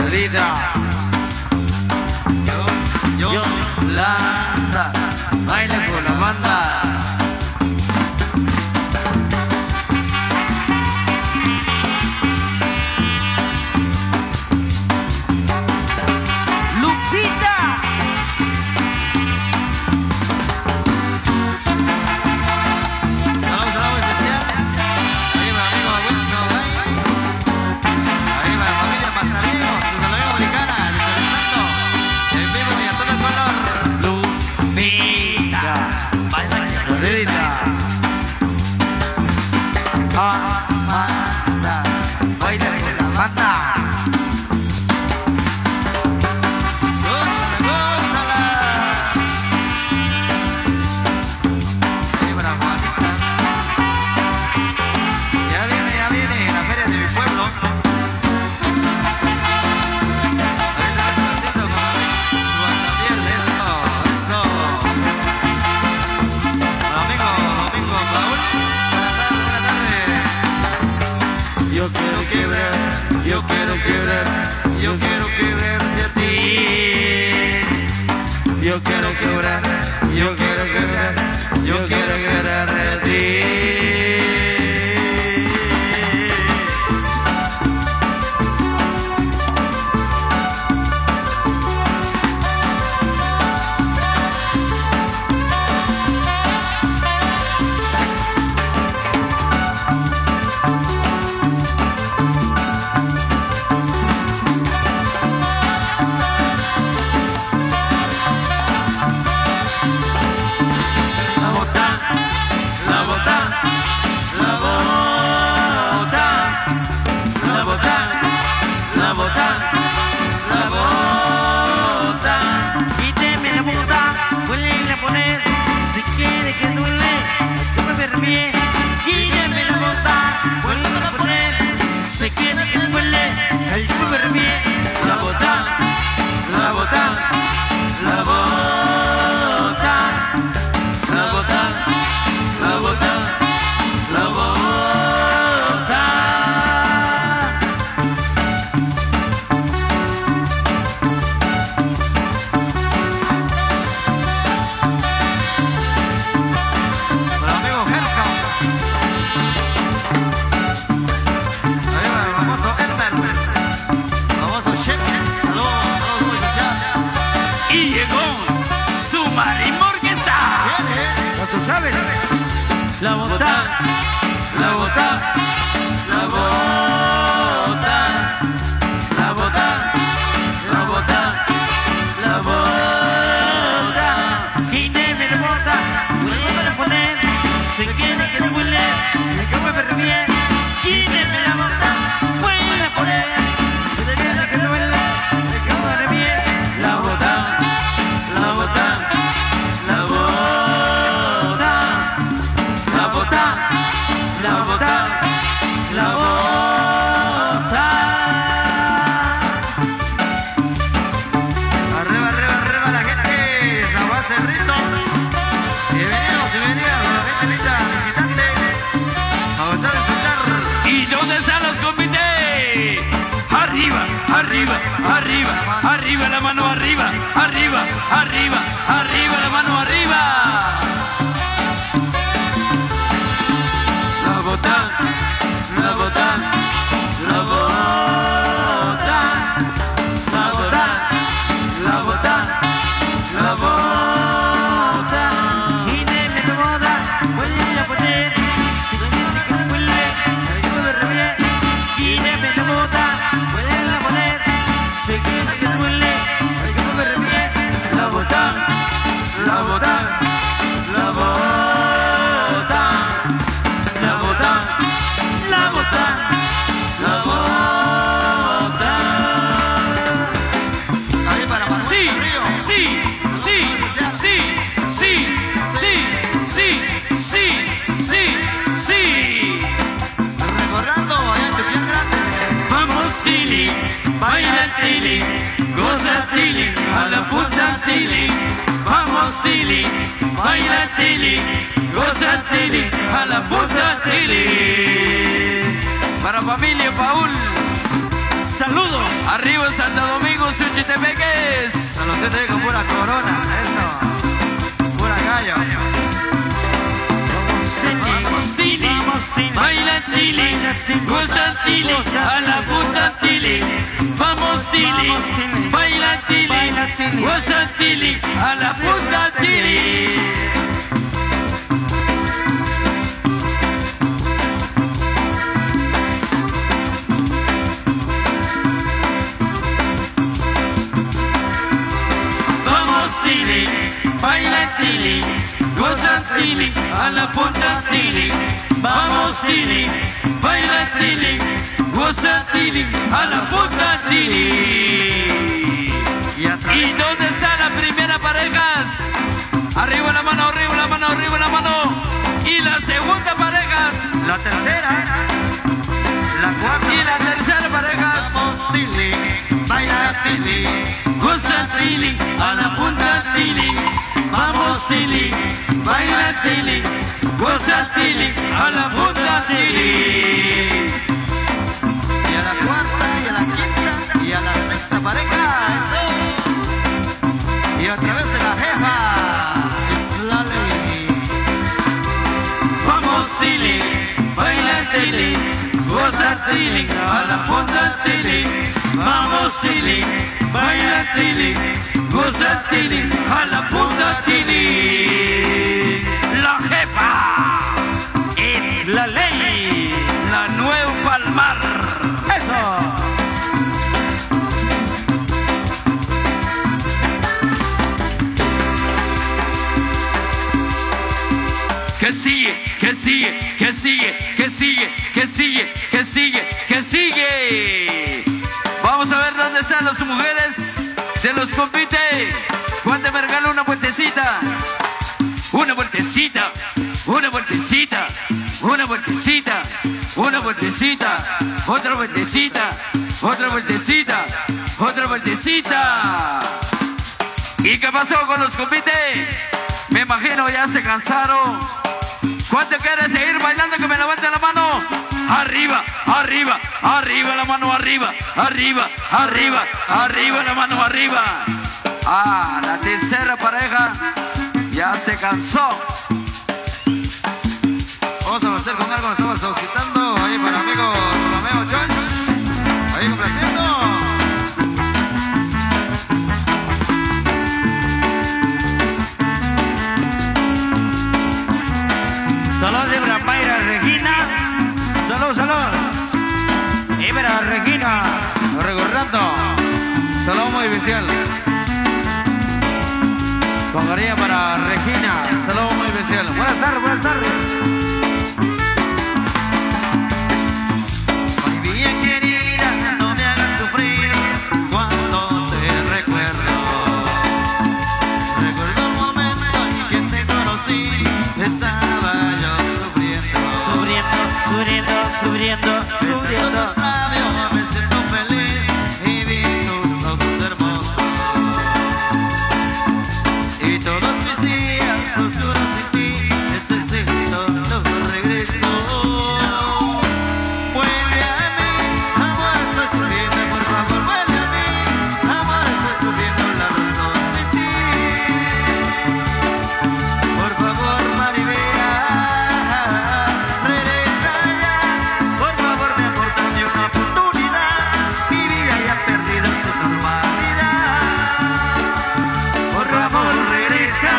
Banda. Yo quiero quebrar, yo quiero quebrar, yo quiero quebrar de ti. La bota, la bota, la bota, la bota, la bota, la bota. Quine me la bota, vuelve a poner, se quiere que te huele, que me bien. Quine me la bota, vuelve a poner, se quiere que te huele, que me bien. La bota, la bota, la bota. La bota, la bota. Arriba, arriba, arriba la gente. San Juan Cerrito. Bienvenidos y bienvenidas a la gente linda, visitantes. Vamos a disfrutar. ¿Y dónde están los comités? Arriba, arriba, arriba, arriba, la mano arriba, arriba, arriba, arriba, la mano arriba. La bota, la bota, la bota, la bota, la bota, la bota. Y de la boda, vuelve a poner, si quiere que te vuelve, yo me rebie. Y de la boda, vuelve a poner, si quiere que te vuelve, yo me rebie. La bota, la bota, la bota. La bota, la bota, la bota. Ahí para Manuel. Sí, sí, sí, sí, sí, sí, sí, sí, sí, sí. Recordando allá en Tepián Grande. Vamos Tili, baila Tili, goza Tili, a la puta Tili. Vamos Tili, baila Tili, goza Tili, a la puta Tili. Para familia Paul, Saludos. arriba Santo Domingo, Suchitepeques. A los 7 con pura corona. Esto. Pura gallo. Vamos Tili, baila Tili, goza Tili, a la puta Tili. Vamos Tili, baila Tili, goza Tili, a la puta Tili. Tili, baila Tili, goza Tili, a la punta Tili. Vamos Tili, baila Tili, goza Tili, a la punta Tili. ¿Y dónde está la primera parejas? Arriba la mano, arriba la mano, arriba la mano. Y la segunda parejas. La tercera. La cuarta. Y la tercera parejas. Vamos Tili, baila Tili, goza Tili, a la punta Tili. Vamos Tili, baila Tili, goza Tili, a la punta Tili. Y a la cuarta, y a la quinta, y a la sexta pareja. Eso. Y a través de la jefa. Es la ley. Vamos Tili, baila Tili, goza Tili, a la punta Tili. Vamos Tili, baila Tili, goza Tili, a la punta Tili. La jefa es la ley, la Nueva Palmar. Eso. Que sigue, que sigue, que sigue, que sigue, que sigue, que sigue, que sigue. Vamos a ver dónde están las mujeres. Se los compite. ¿Cuánto me regala una vueltecita? Una vueltecita, una vueltecita, una vueltecita, una vueltecita, otra vueltecita, otra vueltecita, otra vueltecita. ¿Y qué pasó con los compites? Me imagino ya se cansaron. ¿Cuánto quiere seguir bailando? Que me levante la mano. Arriba, arriba, arriba la mano arriba, arriba, arriba, arriba la mano arriba. Ah, la tercera pareja ya se cansó. Vamos a hacer con algo, nos estamos solicitando ahí para el amigo Romeo Jones. Ahí complaciendo. Saludos de Mayra Regina. Saludos, saludos. Ibera Regina. Recordando. Saludos muy especial. Con cariño para Regina. Saludos muy especial. Buenas tardes, buenas tardes. Muy bien querida, no me hagas sufrir cuando te recuerdo. Recuerdo un momento en que te conocí. Estaba yo sufriendo. Sufriendo, sufriendo, sufriendo, sufriendo. Tus labios, me siento feliz y vi tus ojos hermosos. Y todos mis días oscuros sin ti, necesito tu regreso. Vuelve a mí, amor, estoy sufriendo, por favor, vuelve a mí. Amor, estoy sufriendo, la razón sin ti. Por favor, Maribela, regresa ya. Por favor, mi amor, dame una oportunidad. Mi vida ya ha perdido su normalidad. Por favor, regresa.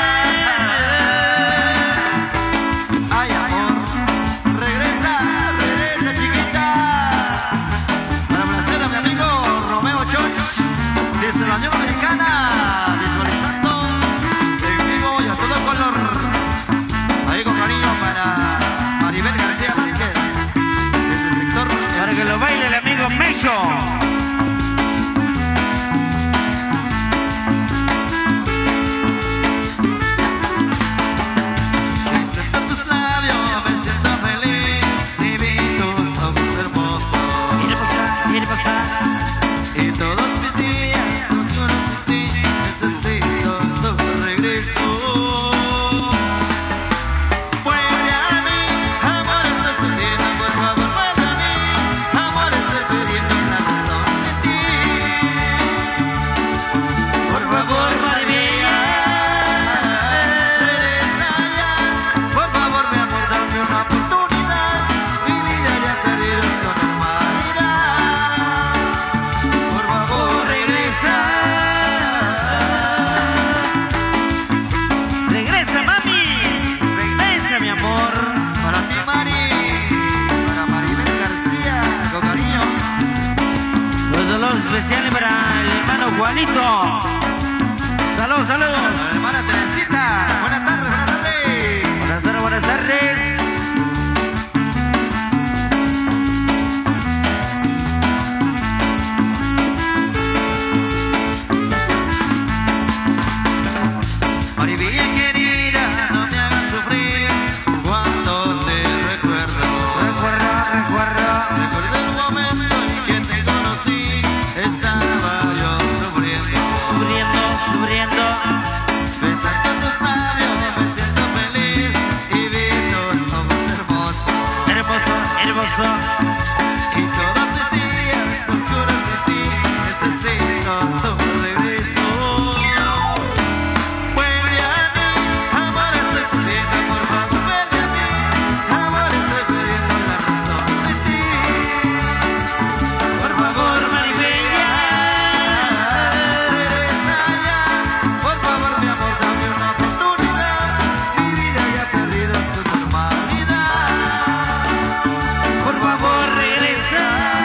Ay, amor, regresa, regresa, chiquita. Para placer a mi amigo Romeo Choch, desde la Unión Americana, visualizando en vivo y a todo color. Ahí con cariño para Maribel García Vázquez, desde el sector. Para que lo baile el amigo Mecho. Siento tus labios, me siento feliz y vi tus ojos hermosos. Quiere pasar, quiere pasar. Y todos mis días oscuros sin ti, necesito tu regreso. Vuelve a mí, amor, estoy sufriendo, por favor, vuelve a mí. Amor, estoy perdiendo la razón sin ti. Por favor, María, regresa ya. Por favor, mi amor, dame una oportunidad. Mi vida ya ha perdido su normalidad. Por favor, regresa. Regresa, mami. Regresa, mi amor. Para ti, Mari. Para Maribel García, con cariño. Los saludos especiales para el hermano Juanito. Saludos, saludos. La hermana Teresita. Buenas tardes, buenas tardes. Buenas tardes, buenas tardes. recordé el momento en que te conocí. Estaba yo sufriendo, Sufriendo, sufriendo. besando sus labios, me siento feliz y vi tus ojos hermosos. Hermoso, hermoso. Y todos mis días oscuros sin ti, necesito tu regreso. Vuelve a mí, amor, estoy sufriendo, por favor, vuelve a mí. Amor, estoy perdiendo la razón sin ti. Por favor, Maribela, regresa ya. Por favor, mi amor, dame una oportunidad. Mi vida ya ha perdido su normalidad. Por favor, regresa.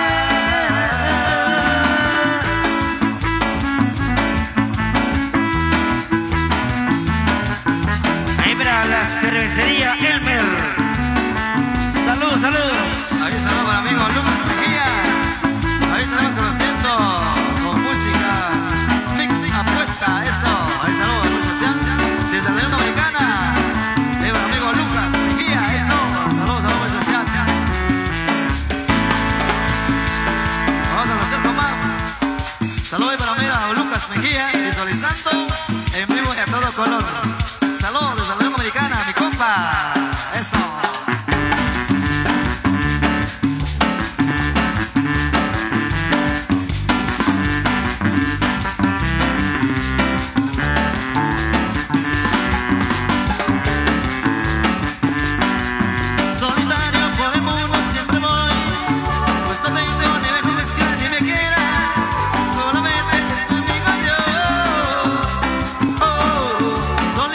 Ahí para la cervecería Elmer. Saludos, saludos. Ahí saludos para mi amigo Lucas Mejía. Ahí estaremos conociendo con música Mix Apuesta, eso. Ahí saludos, muy especial. Desde la Unión Americana. Ahí para mi amigo Lucas Mejía, eso. Saludos, saludos muy especial. Vamos a conocer con más. Saludos ahí para mi amigo Lucas Mejía, visualizando en vivo y a todo color. Saludos desde la Unión Americana, mi compa. Eso. Solitario por el mundo siempre voy, pues no tengo ni me conozca ni me quiera, solamente es un amigo Dios. Oh,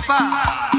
papá.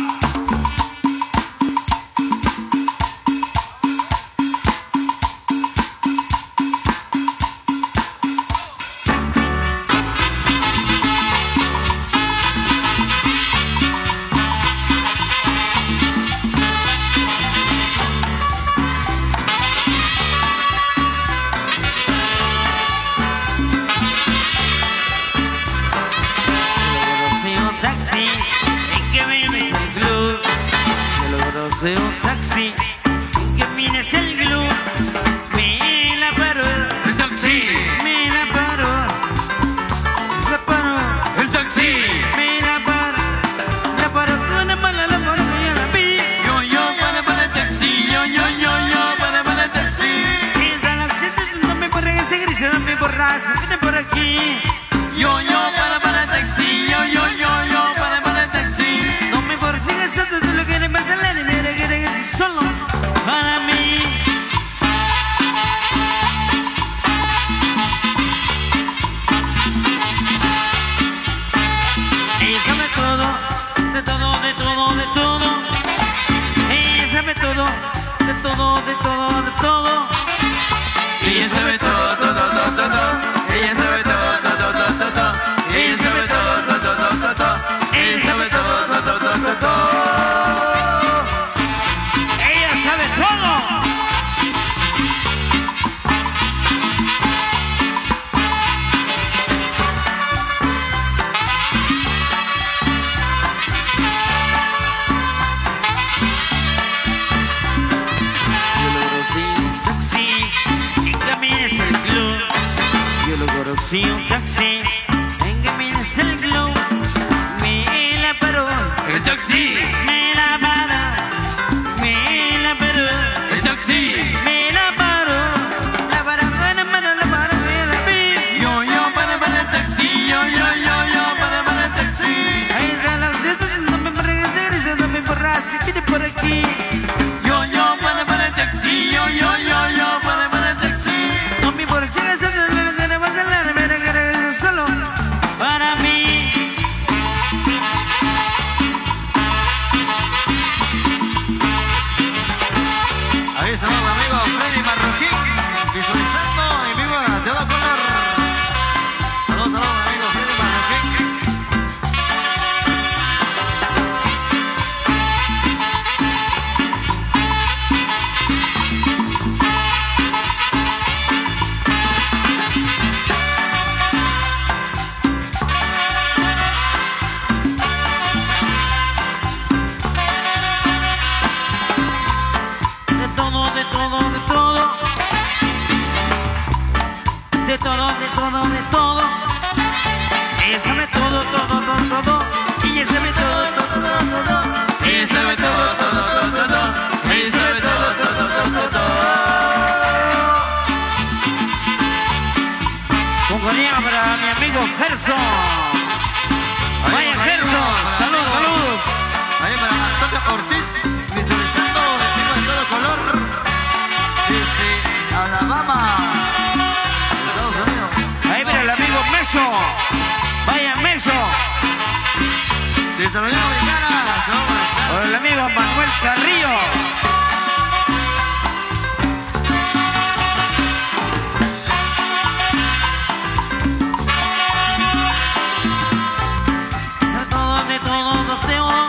De un taxi que vienes el club, me la paró el taxi, me la paró el taxi, me la paró con una mala la paró y la vi. Yo para el taxi, yo para el taxi. Esa la gente no me borra ese gris, no me borras, vete por aquí. Yo para el taxi, yo para el taxi. No me borres eso, tú lo que le pasa a la nena. Solo para mí. Ella sabe todo, de todo, de todo, de todo. Ella sabe todo, de todo, de todo, de todo. Ella sabe todo, todo, todo, todo. Ella sabe todo, todo, todo, todo. Ella sabe todo, todo, todo, todo. Ella sabe todo, todo, todo, todo. Si un taxi en que vienes el club, me la paró el taxi, me la paró, me la paró el taxi, me la paró con la mano, la paró y la vi. Yo para el taxi, yo para el taxi. Ahí está la cita, no me regreses, no me borras, quede por aquí. Yo para el taxi, yo para el taxi. No me borras, solo para mí. Ahí está mi amigo Freddy Marroquín, visualizando en vivo a todo color. Saludos, amigo Freddy Marroquín. De todo. Ella sabe todo, todo, todo, todo. Ella sabe todo, todo, todo, todo. Ella sabe todo, todo, todo, todo. Ella sabe todo, todo, todo, todo. Un coreano para mi amigo Gerson. Vaya Gerson, saludos, saludos. Ahí para Antonio Ortiz, visualizando vestido de todo color desde Alabama, Estados Unidos. Ahí viene el amigo Mello. Vaya Mello. Desde la Unión Americana, por el amigo Manuel Carrillo. De todo, de todo, de todo.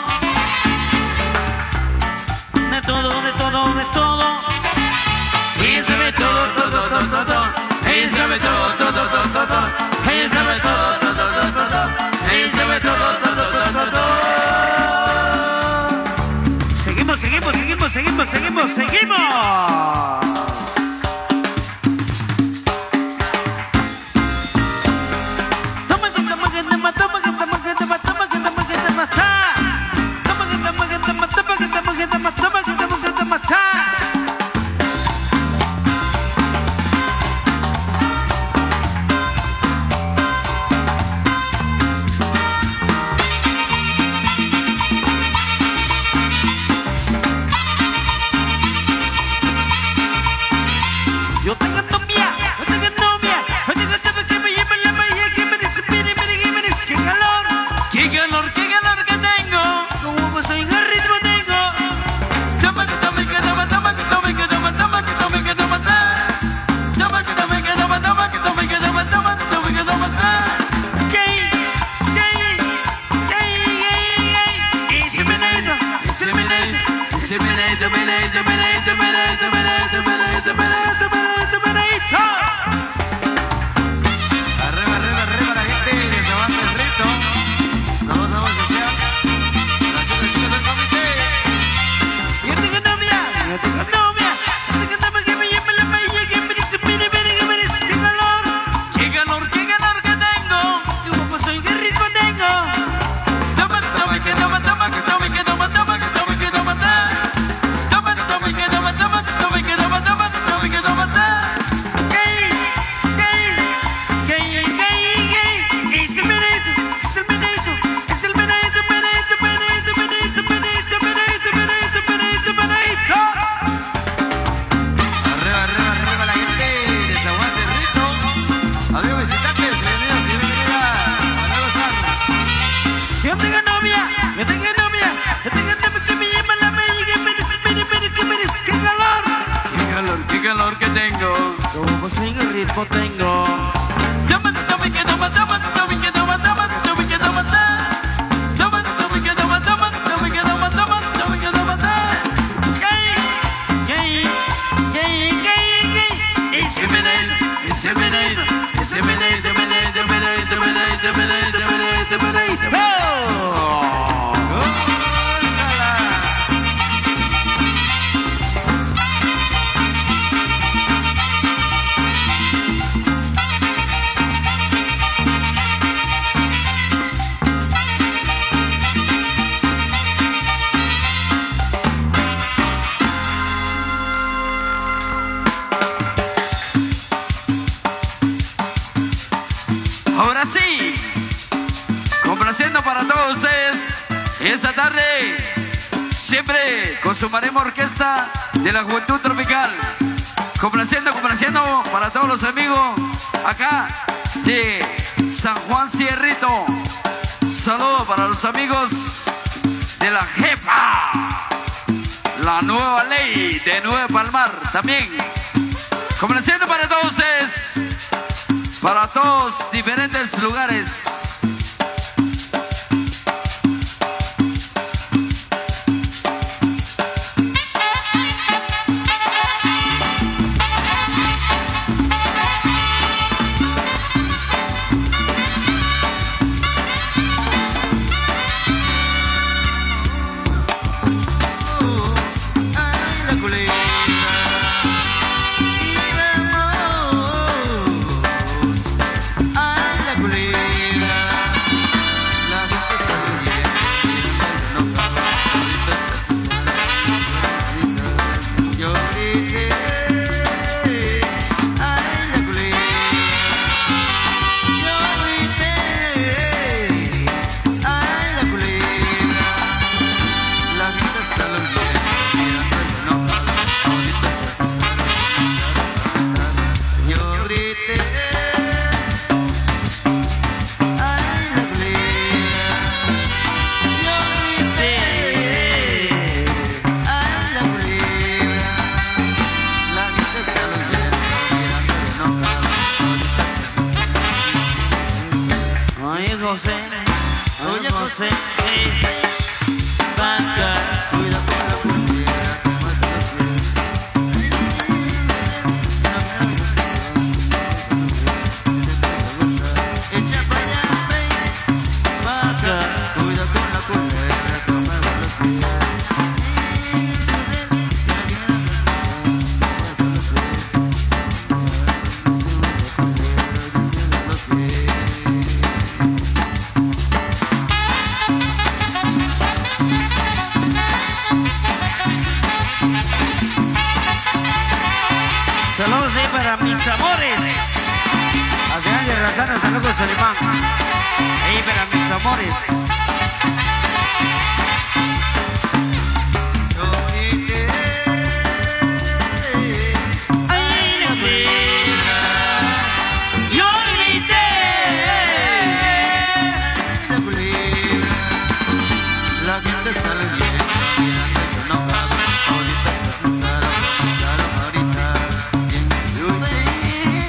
De todo, de todo, de todo. Ella sabe todo, todo, todo, todo. Ella sabe todo, todo, todo, todo. Ella sabe todo, todo, todo, todo. Ella sabe todo, todo, todo, todo. Seguimos, seguimos, seguimos, seguimos, seguimos, seguimos. Toma que toma que toma, toma que toma que toma, toma que toma que toma, toma que toma que toma, toma que toma que toma, toma que toma que toma, Sumaremos Orquesta de la Juventud Tropical, complaciendo para todos los amigos acá de San Juan Cierrito. Saludos para los amigos de la Jefa, la nueva ley de Nueva Palmar. También complaciendo para todos ustedes, para todos diferentes lugares.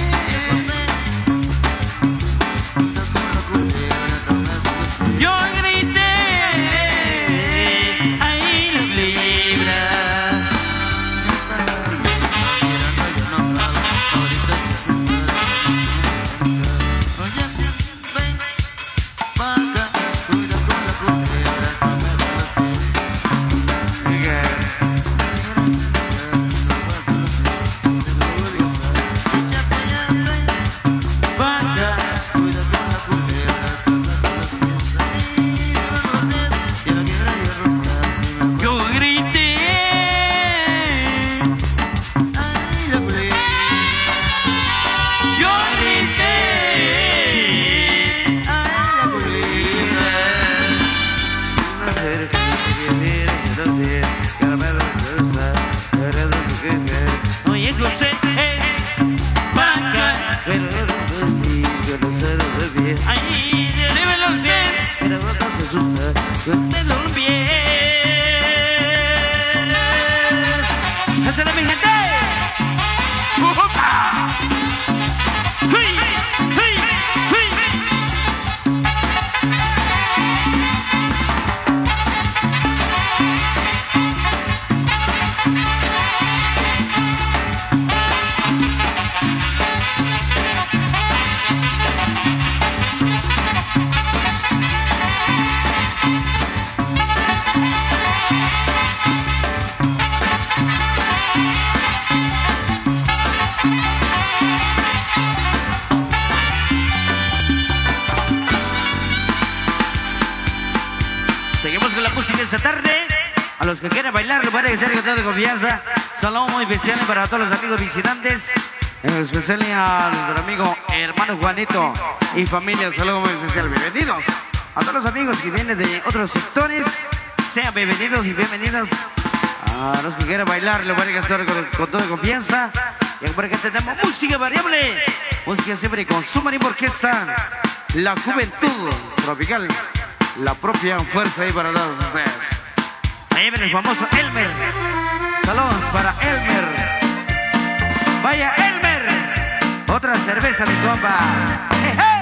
Yo Oye, José, vaca. Ahí deben los pies. De los pies. Esa es mi gente. Seguimos con la música esta tarde. A los que quieran bailar, lo pueden hacer con toda confianza. Saludos muy especiales para todos los amigos visitantes. En especial a nuestro amigo hermano Juanito y familia. Saludos muy especiales. Bienvenidos a todos los amigos que vienen de otros sectores. Sean bienvenidos y bienvenidas. A los que quieran bailar, lo pueden hacer con toda confianza. Y por que tenemos música variable. Música siempre con su marín orquesta. La juventud tropical. La propia fuerza ahí para todos ustedes. Ahí viene el famoso Elmer. Saludos para Elmer. Vaya Elmer. Otra cerveza, mi compa. ¡Hey, hey!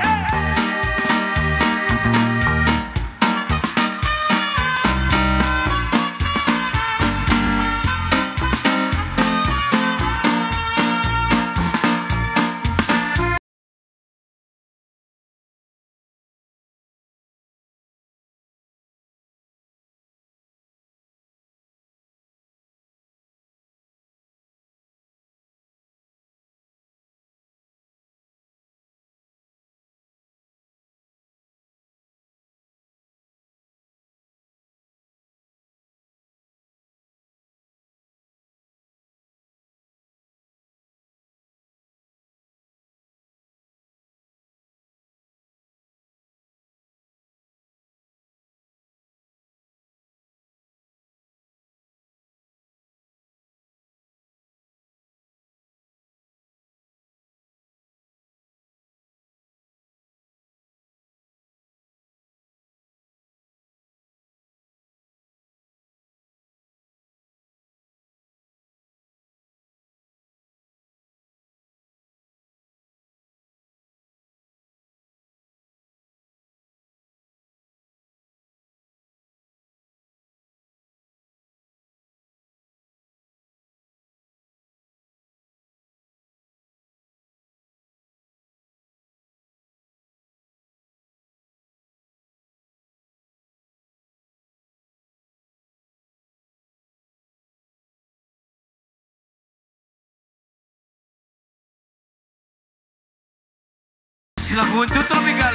La juventud tropical.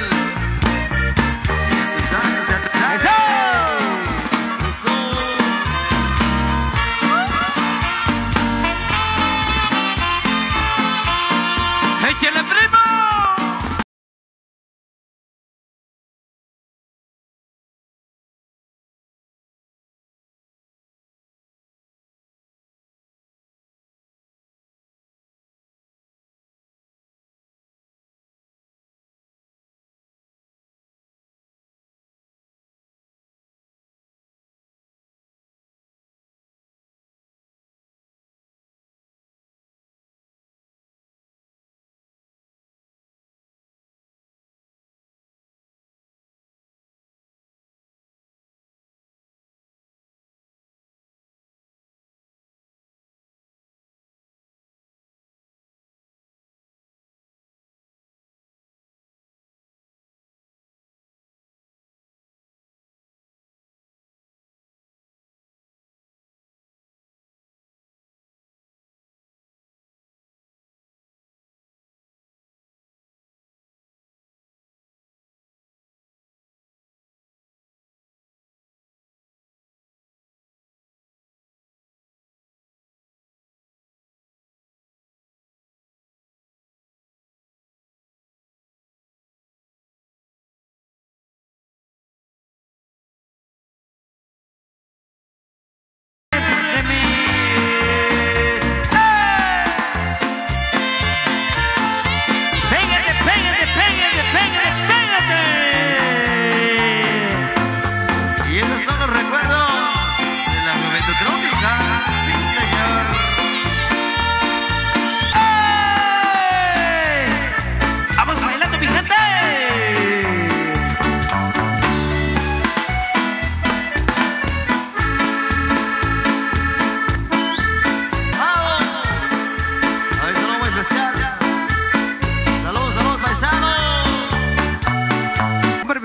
¡Eso! ¡Échale, primo!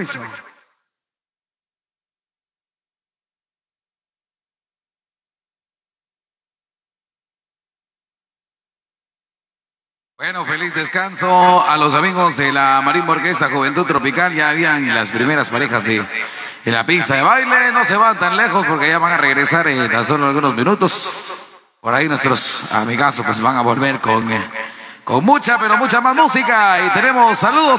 permiso. Bueno, feliz descanso a los amigos de la Marimba Orquesta Juventud Tropical. Ya habían las primeras parejas en la pista de baile. No se van tan lejos porque ya van a regresar en tan solo algunos minutos. Por ahí nuestros amigazos pues van a volver con mucha, pero mucha más música. Y tenemos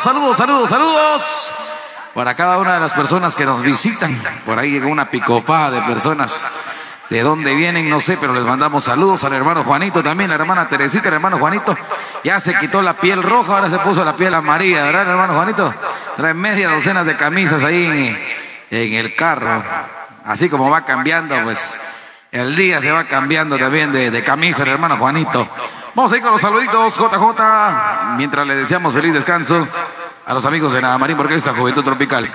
saludos para cada una de las personas que nos visitan. Por ahí llegó una picopada de personas. ¿De dónde vienen? No sé, pero les mandamos saludos al hermano Juanito también, la hermana Teresita, el hermano Juanito. Ya se quitó la piel roja, ahora se puso la piel amarilla, ¿verdad, hermano Juanito? Trae media docena de camisas ahí en el carro. Así como va cambiando, pues el día se va cambiando también de camisa el hermano Juanito. Vamos a ir con los saluditos, JJ, mientras le deseamos feliz descanso a los amigos de la Marimba Orquesta Juventud Tropical.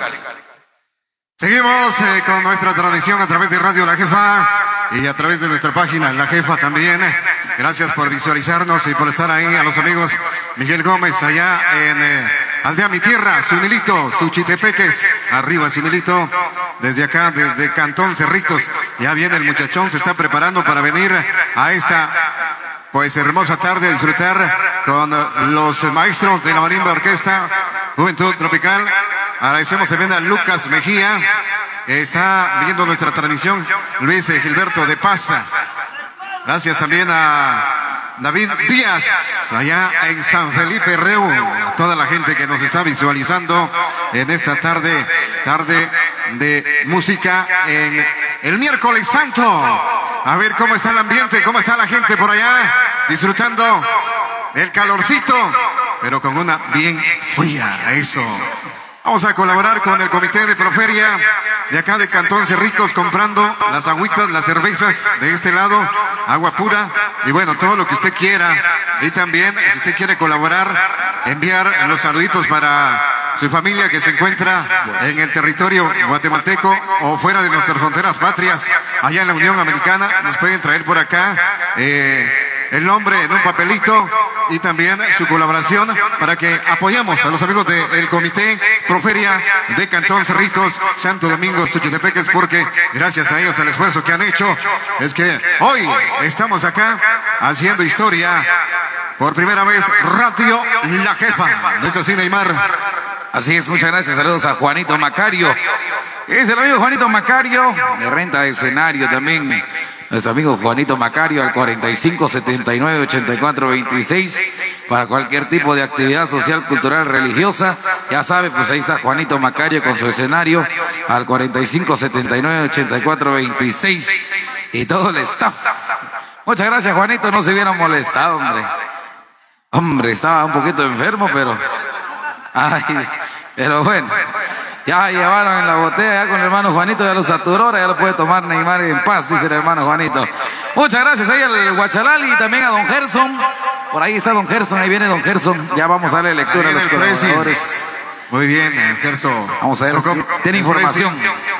Seguimos con nuestra transmisión a través de Radio La Jefa y a través de nuestra página La Jefa también. Gracias por visualizarnos y por estar ahí. A los amigos Miguel Gómez allá en Aldea Mi Tierra, Zunilito, Suchitepeques, arriba Zunilito. Desde acá, desde Cantón Cerritos, ya viene el muchachón, se está preparando para venir a esta pues hermosa tarde a disfrutar con los maestros de la Marimba Orquesta Juventud Tropical. Agradecemos también a Lucas Mejía, que está viendo nuestra transmisión, Luis Gilberto de Paza. Gracias también a David Díaz, allá en San Felipe Reu, a toda la gente que nos está visualizando en esta tarde de música en el miércoles santo. A ver cómo está el ambiente, cómo está la gente por allá, disfrutando el calorcito, pero con una bien fría, eso. Vamos a colaborar con el comité de Proferia de acá de Cantón Cerritos, comprando las agüitas, las cervezas de este lado, agua pura y bueno, todo lo que usted quiera. Y también, si usted quiere colaborar, enviar los saluditos para su familia que se encuentra en el territorio guatemalteco o fuera de nuestras fronteras patrias, allá en la Unión Americana, nos pueden traer por acá el nombre en un papelito y también su colaboración para que apoyemos a los amigos del comité Proferia de Cantón Cerritos, Santo Domingo, Suchitepeques, porque gracias a ellos, al esfuerzo que han hecho, es que hoy estamos acá haciendo historia. Por primera vez, Radio La Jefa. ¿No es así, Neymar? Así es, muchas gracias. Saludos a Juanito Macario. Es el amigo Juanito Macario, de renta de escenario también. Nuestro amigo Juanito Macario al 4579-8426 para cualquier tipo de actividad social, cultural, religiosa. Ya sabe, pues ahí está Juanito Macario con su escenario al 4579-8426 y todo el staff. Muchas gracias, Juanito, no se hubiera molestado, hombre. Hombre, estaba un poquito enfermo, pero... Ay, pero bueno. Ya llevaron en la botella ya con el hermano Juanito, ya lo saturó, ahora ya lo puede tomar Neymar en paz, dice el hermano Juanito. Muchas gracias ahí al Guachalali y también a don Gerson. Por ahí está don Gerson, ahí viene don Gerson. Ya vamos a darle lectura a los colaboradores. Muy bien, Gerson. Vamos a ver, tiene información.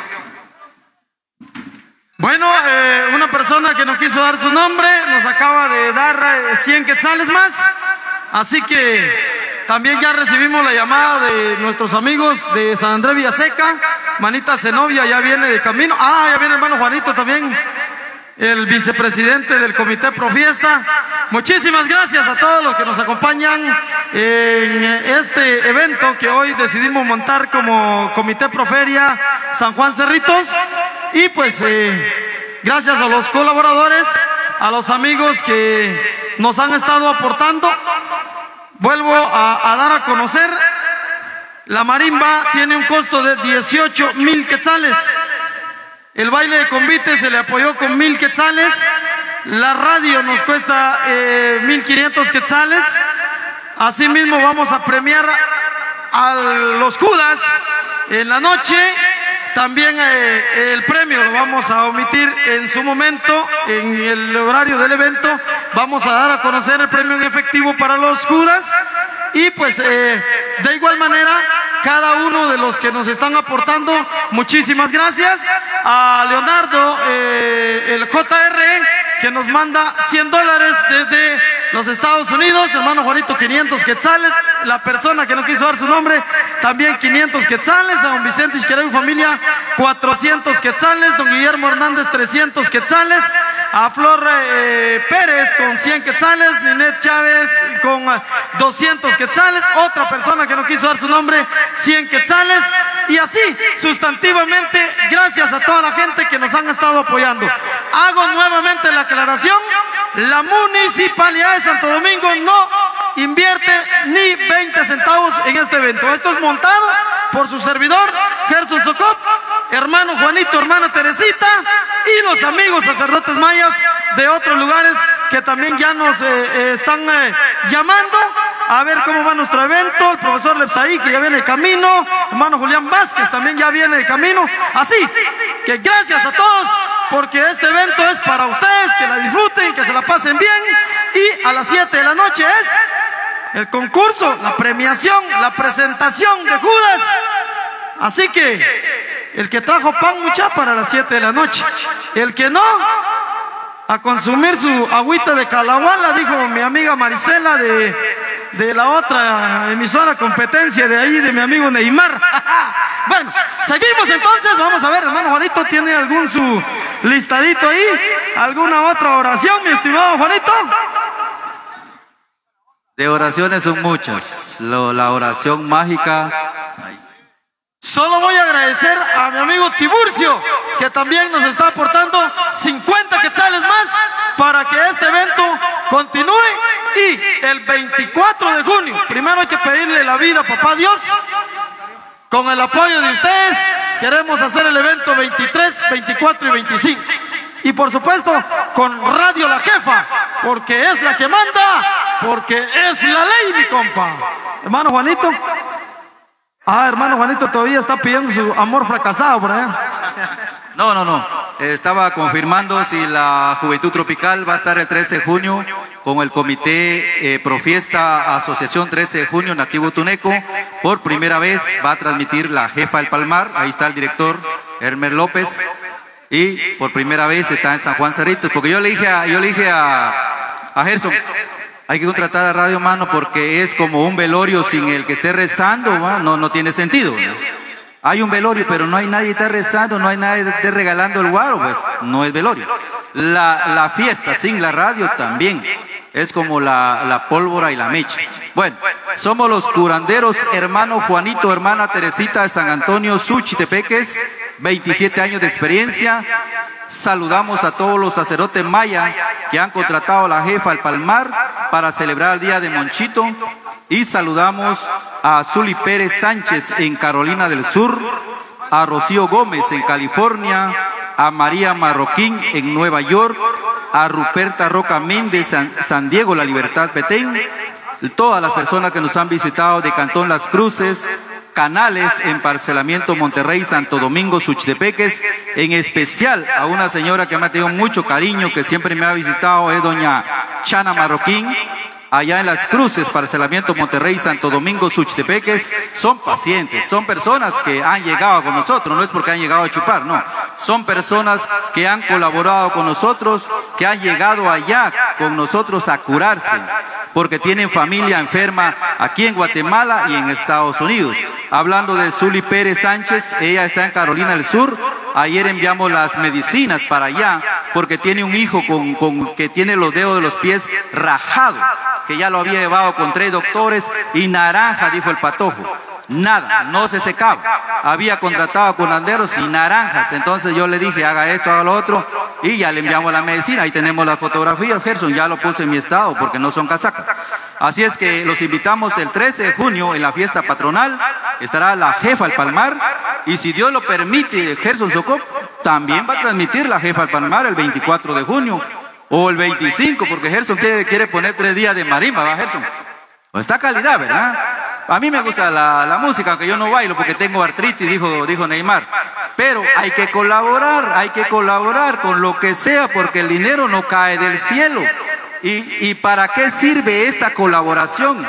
Bueno, una persona que no quiso dar su nombre nos acaba de dar 100 quetzales más. Así que... también ya recibimos la llamada de nuestros amigos de San Andrés Villaseca. Manita Zenobia ya viene de camino. Ah, ya viene el hermano Juanito también, el vicepresidente del comité Profiesta. Muchísimas gracias a todos los que nos acompañan en este evento que hoy decidimos montar como comité Proferia San Juan Cerritos. Y pues gracias a los colaboradores, a los amigos que nos han estado aportando. Vuelvo a dar a conocer, la marimba tiene un costo de 18,000 quetzales. El baile de convite se le apoyó con 1,000 quetzales. La radio nos cuesta 1,500 quetzales. Asimismo vamos a premiar a los Judas en la noche. También el premio lo vamos a omitir en su momento, en el horario del evento. Vamos a dar a conocer el premio en efectivo para los Judas. Y pues de igual manera, cada uno de los que nos están aportando, muchísimas gracias. A Leonardo, el JR, que nos manda $100 desde los Estados Unidos. Hermano Juanito, 500 quetzales. La persona que no quiso dar su nombre, también 500 quetzales, a don Vicente Isquereo y familia 400 quetzales, don Guillermo Hernández 300 quetzales, a Flor Pérez con 100 quetzales, Ninet Chávez con 200 quetzales, otra persona que no quiso dar su nombre, 100 quetzales, y así sustantivamente, gracias a toda la gente que nos han estado apoyando. Hago nuevamente la aclaración: la Municipalidad de Santo Domingo no invierte ni 20 centavos en este evento. Esto es montado por su servidor, Gerson Socop, hermano Juanito, hermana Teresita, y los amigos sacerdotes mayas de otros lugares que también ya nos están llamando a ver cómo va nuestro evento. El profesor Lepsaí, que ya viene de camino, hermano Julián Vázquez también ya viene de camino. Así que gracias a todos, porque este evento es para ustedes, que la disfruten, que se la pasen bien, y a las 7 de la noche es el concurso, la premiación, la presentación de Judas. Así que el que trajo pan mucha para las 7 de la noche, el que no, a consumir su agüita de calahuala, dijo mi amiga Marisela de la otra emisora competencia de ahí, de mi amigo Neymar. Bueno, seguimos entonces, vamos a ver, hermano Juanito, ¿tiene algún su listadito ahí? ¿Alguna otra oración, mi estimado Juanito? De oraciones son muchas. La oración mágica. Solo voy a agradecer a mi amigo Tiburcio, que también nos está aportando 50 quetzales más para que este evento continúe. Y el 24 de junio, primero hay que pedirle la vida a Papá Dios. Con el apoyo de ustedes, queremos hacer el evento 23, 24 y 25. Y por supuesto, con Radio La Jefa, porque es la que manda, porque es la ley, mi compa. Hermano Juanito. Hermano Juanito todavía está pidiendo su amor fracasado por allá. No. Estaba confirmando si la Juventud Tropical va a estar el 13 de junio con el Comité Profiesta Asociación 13 de junio Nativo Tuneco. Por primera vez va a transmitir la Jefa del Palmar. Ahí está el director Hermer López. Y por primera vez está en San Juan Cerritos. Porque yo le dije a Gerson, hay que contratar a Radio Mano porque es como un velorio sin el que esté rezando, no tiene sentido, ¿no? Hay un velorio, pero no hay nadie que esté rezando, no hay nadie que esté regalando el guaro, pues no es velorio. La fiesta sin la radio también es como la pólvora y la mecha. Bueno, somos los curanderos, hermano Juanito, hermana Teresita de San Antonio, Suchitepeques, 27 años de experiencia. Saludamos a todos los sacerdotes mayas que han contratado a la Jefa al Palmar para celebrar el Día de Monchito. Y saludamos a Zuli Pérez Sánchez en Carolina del Sur, a Rocío Gómez en California, a María Marroquín en Nueva York, a Ruperta Roca Méndez en San Diego, La Libertad, Petén, todas las personas que nos han visitado de Cantón Las Cruces, Canales en Parcelamiento Monterrey, Santo Domingo, Suchitepeques, en especial a una señora que me ha tenido mucho cariño, que siempre me ha visitado, es doña Chana Marroquín, allá en Las Cruces, Parcelamiento Monterrey, Santo Domingo, Suchitepeques. Son pacientes, son personas que han llegado con nosotros, no es porque han llegado a chupar, no. Son personas que han colaborado con nosotros, que han llegado allá con nosotros a curarse, porque tienen familia enferma aquí en Guatemala y en Estados Unidos. Hablando de Zuli Pérez Sánchez, ella está en Carolina del Sur. Ayer enviamos las medicinas para allá, porque tiene un hijo que tiene los dedos de los pies rajados, que ya lo había llevado con 3 doctores y naranja, dijo el patojo. Nada, no se secaba. Había contratado con curanderos y naranjas. Entonces yo le dije, haga esto, haga lo otro, y ya le enviamos la medicina. Ahí tenemos las fotografías, Gerson, ya lo puse en mi estado porque no son casacas. Así es que los invitamos el 13 de junio en la fiesta patronal. Estará la Jefa al Palmar, y si Dios lo permite, Gerson Socop también va a transmitir la Jefa al Palmar el 24 de junio o el 25, porque Gerson quiere poner 3 días de marimba, ¿va, Gerson? Pues está calidad, ¿verdad? A mí me gusta la música, aunque yo no bailo porque tengo artritis, dijo Neymar. Pero hay que colaborar con lo que sea, porque el dinero no cae del cielo. ¿Y para qué sirve esta colaboración?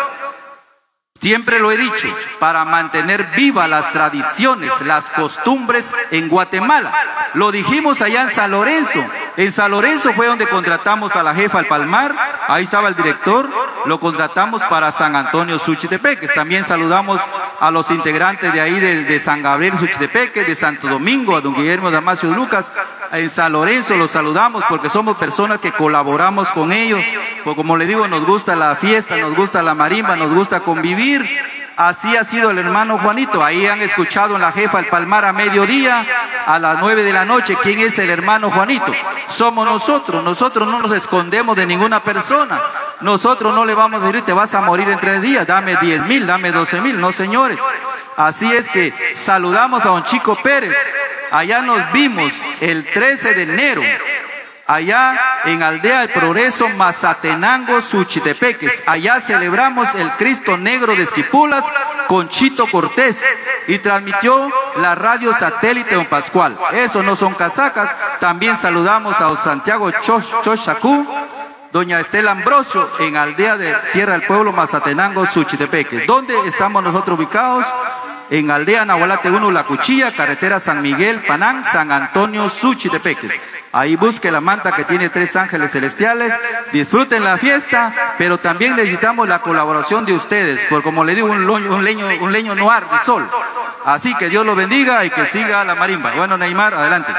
Siempre lo he dicho, para mantener vivas las tradiciones, las costumbres en Guatemala. Lo dijimos allá en San Lorenzo, En San Lorenzo fue donde contratamos a la jefa al Palmar, ahí estaba el director, lo contratamos para San Antonio Suchitepeques. También saludamos a los integrantes de ahí de San Gabriel Suchitepeques, de Santo Domingo, a don Guillermo Damasio Lucas. En San Lorenzo los saludamos porque somos personas que colaboramos con ellos, porque como le digo, nos gusta la fiesta, nos gusta la marimba, nos gusta convivir. Así ha sido el hermano Juanito. Ahí han escuchado en la jefa el Palmar a mediodía, a las 9 de la noche. ¿Quién es el hermano Juanito? Somos nosotros. Nosotros no nos escondemos de ninguna persona. Nosotros no le vamos a decir, te vas a morir en 3 días, dame 10,000, dame 12,000. No, señores. Así es que saludamos a don Chico Pérez. Allá nos vimos el 13 de enero. Allá en Aldea del Progreso, Mazatenango, Suchitepeques. Allá celebramos el Cristo Negro de Esquipulas con Chito Cortés y transmitió la radio satélite Don Pascual. Eso no son casacas. También saludamos a Santiago Chochacú, doña Estela Ambrosio, en Aldea de Tierra del Pueblo, Mazatenango, Suchitepeques. ¿Dónde estamos nosotros ubicados? En Aldea Nahualate 1, La Cuchilla, carretera San Miguel, Panán, San Antonio, Suchitepeques. Ahí busque la manta que tiene 3 ángeles celestiales. Disfruten la fiesta, pero también necesitamos la colaboración de ustedes, porque como le digo, un leño no arde sol. Así que Dios lo bendiga y que siga la marimba. Bueno, Neymar, adelante.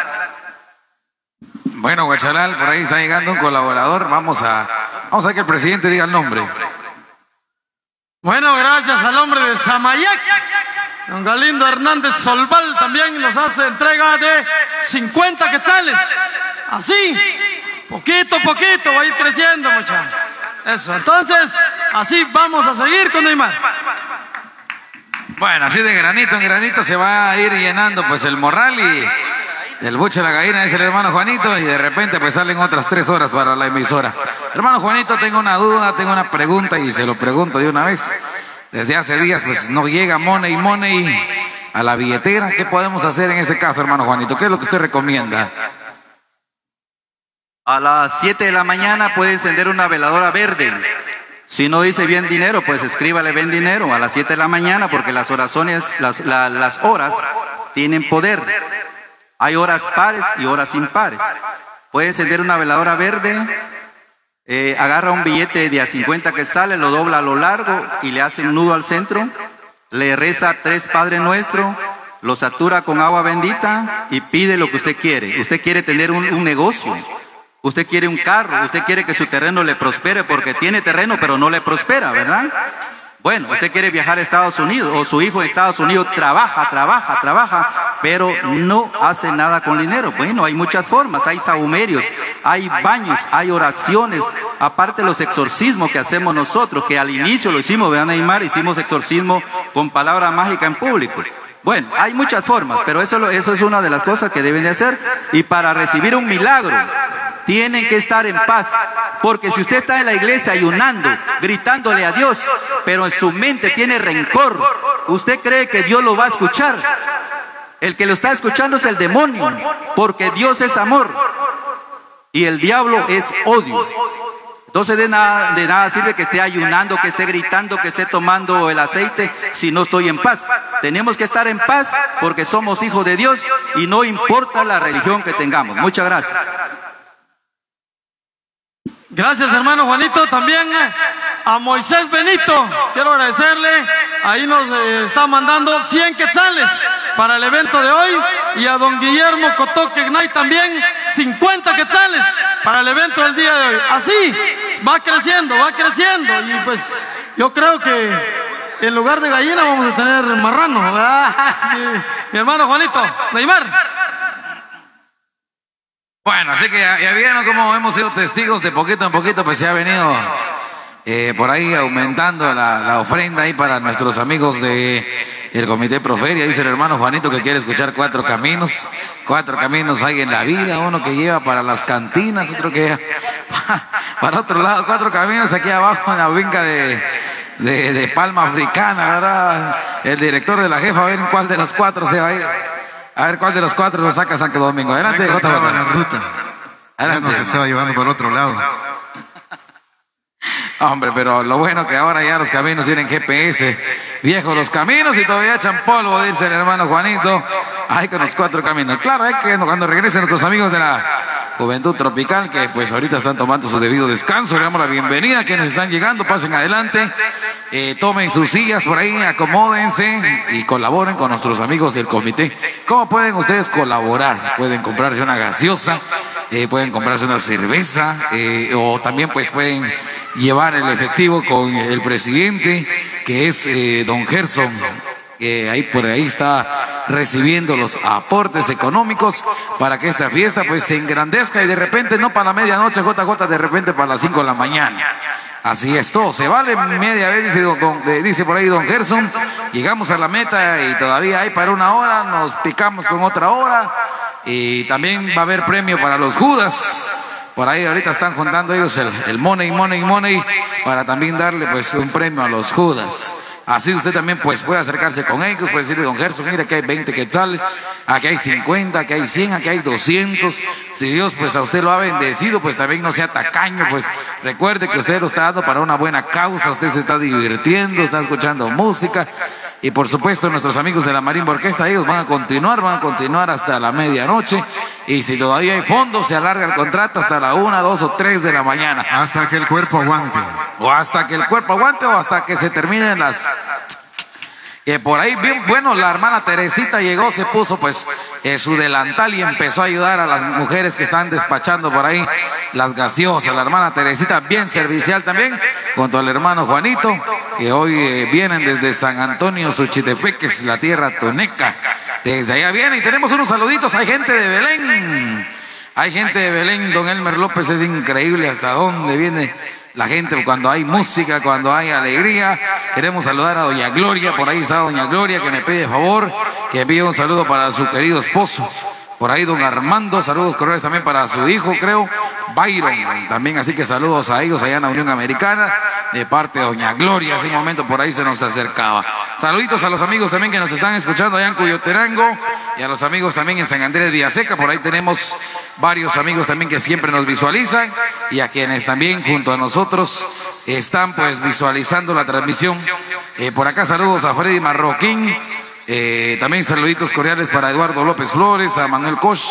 Bueno, Huachalal, por ahí está llegando un colaborador. Vamos a que el presidente diga el nombre. Bueno, gracias al hombre de Samayac, don Galindo Hernández Solval, también nos hace entrega de 50 quetzales. Así, poquito a poquito va a ir creciendo, muchachos. Eso, entonces, así vamos a seguir con Neymar. Bueno, así de granito en granito se va a ir llenando pues el morral, y el buche de la gallina es el hermano Juanito, y de repente pues salen otras 3 horas para la emisora. Hermano Juanito, tengo una duda, tengo una pregunta y se lo pregunto de una vez. Desde hace días pues no llega money a la billetera. ¿Qué podemos hacer en ese caso, hermano Juanito? ¿Qué es lo que usted recomienda? A las 7 de la mañana puede encender una veladora verde. Si no dice bien dinero, pues escríbale bien dinero a las 7 de la mañana, porque las oraciones, las horas tienen poder. Hay horas pares y horas impares. Puede encender una veladora verde, agarra un billete de a 50 que sale, lo dobla a lo largo y le hace un nudo al centro, le reza 3 Padre Nuestro, lo satura con agua bendita y pide lo que usted quiere. Usted quiere tener un negocio, usted quiere un carro, usted quiere que su terreno le prospere, porque tiene terreno pero no le prospera, ¿verdad? Bueno, usted quiere viajar a Estados Unidos, o su hijo en Estados Unidos trabaja, pero no hace nada con dinero. Bueno, hay muchas formas, hay sahumerios, hay baños, hay oraciones, aparte los exorcismos que hacemos nosotros, que al inicio lo hicimos, vean Neymar, hicimos exorcismo con palabra mágica en público. Bueno, hay muchas formas, pero eso es una de las cosas que deben de hacer. Y para recibir un milagro, tienen que estar en paz, porque si usted está en la iglesia ayunando, gritándole a Dios, pero en su mente tiene rencor, ¿usted cree que Dios lo va a escuchar? El que lo está escuchando es el demonio, porque Dios es amor y el diablo es odio. Entonces de nada sirve que esté ayunando, que esté gritando, que esté tomando el aceite si no estoy en paz. Tenemos que estar en paz porque somos hijos de Dios y no importa la religión que tengamos. Muchas gracias. Gracias, hermano Juanito. También a Moisés Benito, quiero agradecerle. Ahí nos está mandando 100 quetzales para el evento de hoy. Y a don Guillermo Cotoque Gnay también 50 quetzales para el evento del día de hoy. Así va creciendo. Y pues yo creo que en lugar de gallina vamos a tener marrano. Sí, mi hermano Juanito. Neymar. Bueno, así que ya vieron cómo hemos sido testigos de poquito en poquito, pues se ha venido por ahí aumentando la ofrenda ahí para nuestros amigos de el Comité Proferia. Dice el hermano Juanito que quiere escuchar 4 caminos. 4 caminos hay en la vida, uno que lleva para las cantinas, otro que lleva para otro lado. 4 caminos aquí abajo en la finca de Palma Africana, ¿verdad? El director de la jefa, a ver en cuál de los 4 se va a ir. A ver cuál de los 4 lo saca Santo Domingo. Adelante, JJ. La ruta. Ya nos estaba llevando por otro lado. Hombre, pero lo bueno que ahora ya los caminos tienen GPS. Viejos los caminos y todavía echan polvo, dice el hermano Juanito. Hay con los 4 caminos. Claro, hay que cuando regresen nuestros amigos de Juventud Tropical, que pues ahorita están tomando su debido descanso. Le damos la bienvenida a quienes están llegando, pasen adelante, tomen sus sillas por ahí, acomódense y colaboren con nuestros amigos del comité. ¿Cómo pueden ustedes colaborar? Pueden comprarse una gaseosa, pueden comprarse una cerveza, o también pues pueden llevar el efectivo con el presidente, que es don Gerson, que ahí por ahí está recibiendo los aportes económicos para que esta fiesta pues se engrandezca, y de repente no para la medianoche, JJ, de repente para las 5 de la mañana. Así es, todo se vale media vez, dice por ahí don Gerson. Llegamos a la meta y todavía hay para una hora, nos picamos con otra hora, y también va a haber premio para los Judas. Por ahí ahorita están juntando ellos el money para también darle pues un premio a los Judas. Así usted también pues puede acercarse con ellos, puede decirle, don Gerson, mira que hay 20 quetzales, aquí hay 50, aquí hay 100, aquí hay 200. Si Dios pues a usted lo ha bendecido, pues también no sea tacaño, pues recuerde que usted lo está dando para una buena causa, usted se está divirtiendo, está escuchando música. Y por supuesto nuestros amigos de la Marimba Orquesta, ellos van a continuar hasta la medianoche. Y si todavía hay fondos, se alarga el contrato hasta la 1, 2 o 3 de la mañana. Hasta que el cuerpo aguante. O hasta que el cuerpo aguante, o hasta que se terminen las... Que por ahí, bien, bueno, la hermana Teresita llegó, se puso pues su delantal y empezó a ayudar a las mujeres que están despachando por ahí las gaseosas. La hermana Teresita bien servicial también, junto al hermano Juanito, que hoy vienen desde San Antonio Suchitepeques, la tierra toneca. Desde allá vienen, y tenemos unos saluditos. Hay gente de Belén, hay gente de Belén. Don Elmer López, es increíble hasta dónde viene la gente cuando hay música, cuando hay alegría. Queremos saludar a doña Gloria, por ahí está doña Gloria, que me pide favor que envíe un saludo para su querido esposo. Por ahí don Armando, saludos cordiales también para su hijo, creo, Byron, también, así que saludos a ellos allá en la Unión Americana, de parte de doña Gloria. Hace un momento por ahí se nos acercaba. Saluditos a los amigos también que nos están escuchando allá en Cuyoterango, y a los amigos también en San Andrés Villaseca. Por ahí tenemos varios amigos también que siempre nos visualizan, y a quienes también junto a nosotros están pues visualizando la transmisión. Por acá saludos a Freddy Marroquín. También saluditos cordiales para Eduardo López Flores, a Manuel Koch,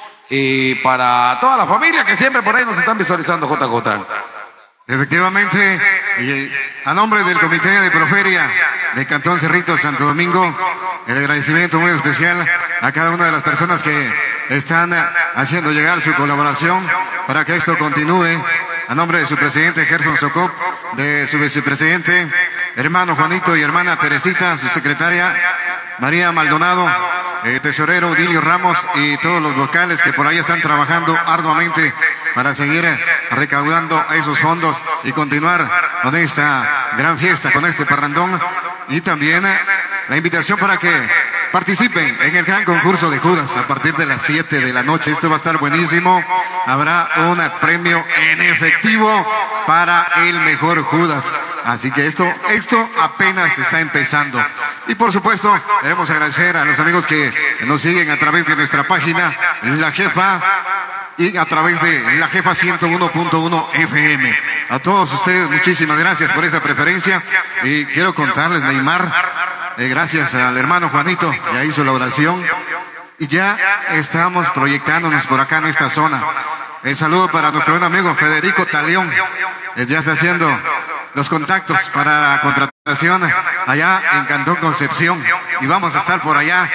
y para toda la familia que siempre por ahí nos están visualizando, JJ. Efectivamente, y a nombre del Comité de Proferia de Cantón Cerritos, Santo Domingo, el agradecimiento muy especial a cada una de las personas que están haciendo llegar su colaboración para que esto continúe. A nombre de su presidente Gerson Socop, de su vicepresidente hermano Juanito y hermana Teresita, su secretaria María Maldonado, tesorero Dilio Ramos, y todos los vocales que por ahí están trabajando arduamente para seguir recaudando esos fondos y continuar con esta gran fiesta, con este parrandón. Y también la invitación para que participen en el gran concurso de Judas a partir de las 7 de la noche. Esto va a estar buenísimo. Habrá un premio en efectivo para el mejor Judas. Así que esto apenas está empezando. Y por supuesto, queremos agradecer a los amigos que nos siguen a través de nuestra página La Jefa y a través de La Jefa 101.1 FM. A todos ustedes, muchísimas gracias por esa preferencia. Y quiero contarles, Neymar, gracias al hermano Juanito, ya hizo la oración. Y ya estamos proyectándonos por acá en esta zona. El saludo para nuestro buen amigo Federico Taleón. Ya está haciendo los contactos para la contratación allá en Cantón Concepción. Y vamos a estar por allá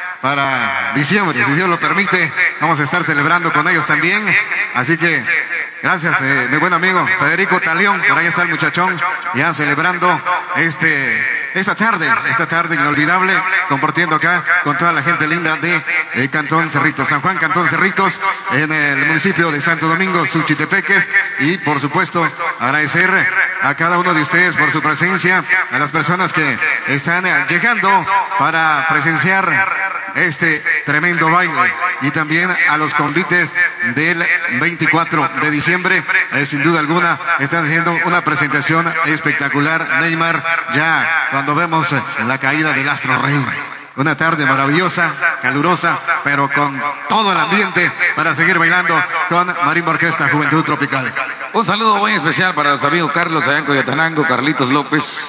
para diciembre, si Dios lo permite. Vamos a estar celebrando con ellos también. Así que gracias, mi buen amigo Federico Taleón. Por ahí está el muchachón ya celebrando esta tarde inolvidable, compartiendo acá con toda la gente linda de Cantón Cerritos, San Juan Cantón Cerritos, en el municipio de Santo Domingo, Suchitepeques. Y por supuesto agradecer a cada uno de ustedes por su presencia, a las personas que están llegando para presenciar este tremendo baile, y también a los convites del 24 de diciembre. Sin duda alguna están haciendo una presentación espectacular. Neymar, ya cuando vemos la caída del Astro Rey, una tarde maravillosa, calurosa, pero con todo el ambiente para seguir bailando con Marimba Orquesta Juventud Tropical. Un saludo muy especial para los amigos Carlos allá en Coyotanango, Carlitos López,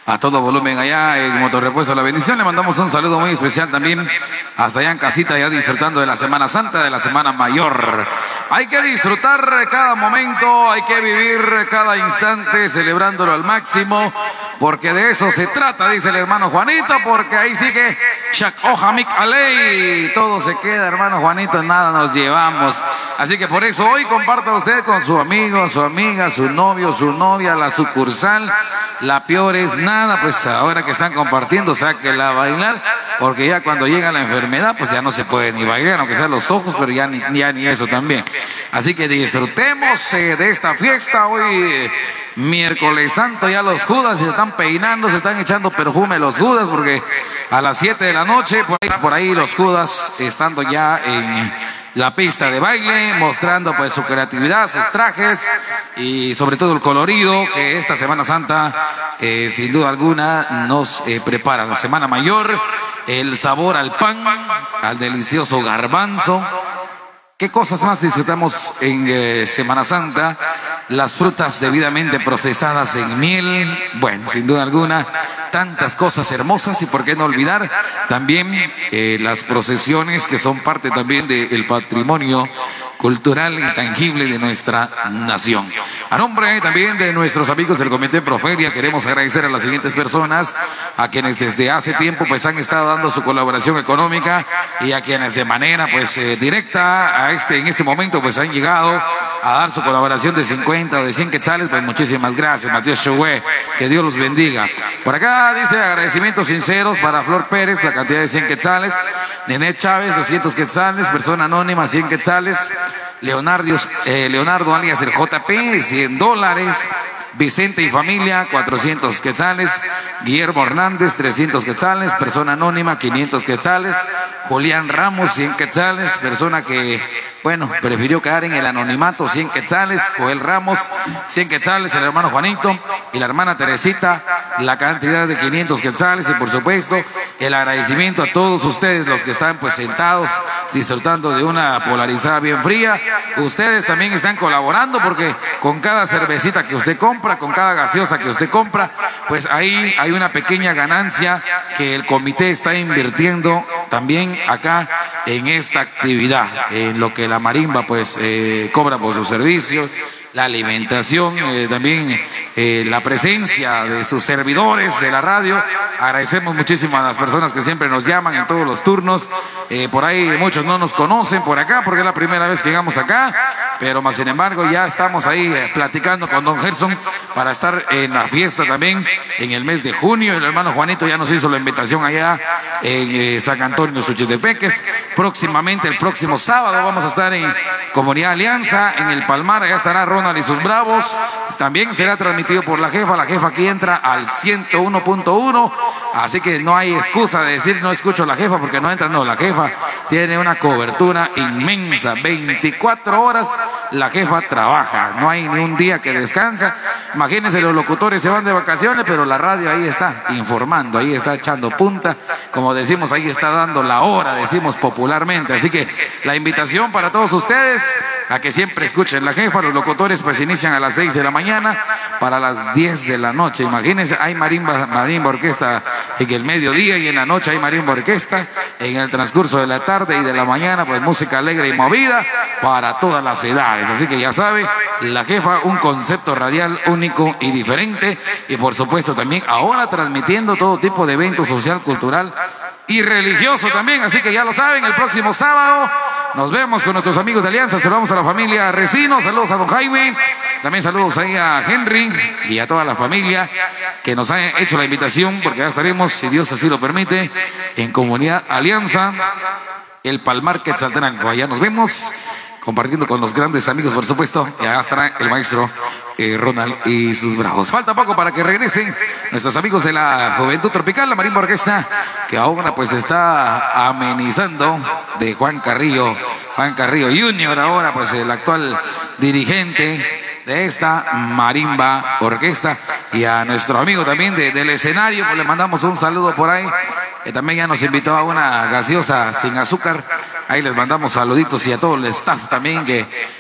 a todo volumen allá en Motorrepuesto La Bendición. Le mandamos un saludo muy especial también hasta allá en casita, ya disfrutando de la Semana Santa, de la Semana Mayor. Hay que disfrutar cada momento, hay que vivir cada instante celebrándolo al máximo, porque de eso se trata, dice el hermano Juanito, porque ahí sí que Shak Ohamik Alei, todo se queda, hermano Juanito, nada nos llevamos. Así que por eso hoy comparta usted con su amigo, su amiga, su novio, su novia, la sucursal. La peor es nada, pues ahora que están compartiendo, sáquela a bailar, porque ya cuando llega la enfermedad, pues ya no se puede ni bailar, aunque sean los ojos, pero ya ni eso también. Así que disfrutemos de esta fiesta hoy. Miércoles Santo, ya los Judas se están peinando, se están echando perfume los Judas, porque a las 7 de la noche, por ahí los Judas estando ya en la pista de baile, mostrando pues su creatividad, sus trajes y sobre todo el colorido que esta Semana Santa sin duda alguna nos prepara. La Semana Mayor, el sabor al pan, al delicioso garbanzo. ¿Qué cosas más disfrutamos en Semana Santa? Las frutas debidamente procesadas en miel. Bueno, sin duda alguna, tantas cosas hermosas y por qué no olvidar también las procesiones que son parte también del patrimonio cultural intangible de nuestra nación. A nombre también de nuestros amigos del Comité Proferia, queremos agradecer a las siguientes personas, a quienes desde hace tiempo pues han estado dando su colaboración económica y a quienes de manera pues directa en este momento pues han llegado a dar su colaboración de 50 o de 100 quetzales. Pues muchísimas gracias, Matías Choué, que Dios los bendiga. Por acá dice agradecimientos sinceros para Flor Pérez, la cantidad de 100 quetzales, Nenet Chávez, 200 quetzales, persona anónima, 100 quetzales, Leonardo alias el JP, $100, Vicente y familia, 400 quetzales, Guillermo Hernández, 300 quetzales, persona anónima, 500 quetzales, Julián Ramos, 100 quetzales, persona que, bueno, prefirió quedar en el anonimato, 100 quetzales, Joel Ramos, 100 quetzales, el hermano Juanito y la hermana Teresita, la cantidad de 500 quetzales y por supuesto el agradecimiento a todos ustedes, los que están pues sentados disfrutando de una polarizada bien fría. Ustedes también están colaborando porque con cada cervecita que usted compra, con cada gaseosa que usted compra, pues ahí hay una pequeña ganancia que el comité está invirtiendo también acá en esta actividad, en lo que la marimba pues cobra por sus servicios, la alimentación, también la presencia de sus servidores de la radio. Agradecemos muchísimo a las personas que siempre nos llaman en todos los turnos. Por ahí muchos no nos conocen por acá porque es la primera vez que llegamos acá, pero más sin embargo ya estamos ahí platicando con don Gerson para estar en la fiesta también en el mes de junio. El hermano Juanito ya nos hizo la invitación allá en San Antonio Suchitepeques. Próximamente, el próximo sábado, vamos a estar en Comunidad Alianza, en el Palmar. Allá estará Ronald y sus Bravos. También será transmitido por la jefa. La jefa aquí entra al 101.1. Así que no hay excusa de decir no escucho a la jefa porque no entra. No, la jefa tiene una cobertura inmensa. 24 horas la jefa trabaja. No hay ni un día que descansa. Imagínense, los locutores se van de vacaciones, pero la radio ahí está informando, ahí está echando punta. Como decimos, ahí está dando la hora, decimos popularmente. Así que la invitación para todos ustedes a que siempre escuchen la jefa. Los locutores pues inician a las 6 de la mañana para las 10 de la noche. Imagínense, hay marimba orquesta en el mediodía y en la noche hay marimba orquesta. En el transcurso de la tarde y de la mañana pues música alegre y movida para todas las edades. Así que ya sabe, la jefa, un concepto radial único y diferente, y por supuesto también ahora transmitiendo todo tipo de eventos social, cultural y religioso también. Así que ya lo saben, el próximo sábado nos vemos con nuestros amigos de Alianza. Saludamos a la familia Resino, saludos a don Jaime, también saludos ahí a Henry y a toda la familia que nos ha hecho la invitación, porque ya estaremos, si Dios así lo permite, en Comunidad Alianza, el Palmar Quetzaltenango. Allá nos vemos compartiendo con los grandes amigos, por supuesto, y allá estará el maestro Ronald y sus Bravos. Falta poco para que regresen nuestros amigos de la Juventud Tropical, la marimba orquesta, que ahora pues está amenizando, de Juan Carrillo Junior, ahora pues el actual dirigente de esta marimba orquesta, y a nuestro amigo también del escenario, pues le mandamos un saludo por ahí, que también ya nos invitó a una gaseosa sin azúcar. Ahí les mandamos saluditos, y a todo el staff también que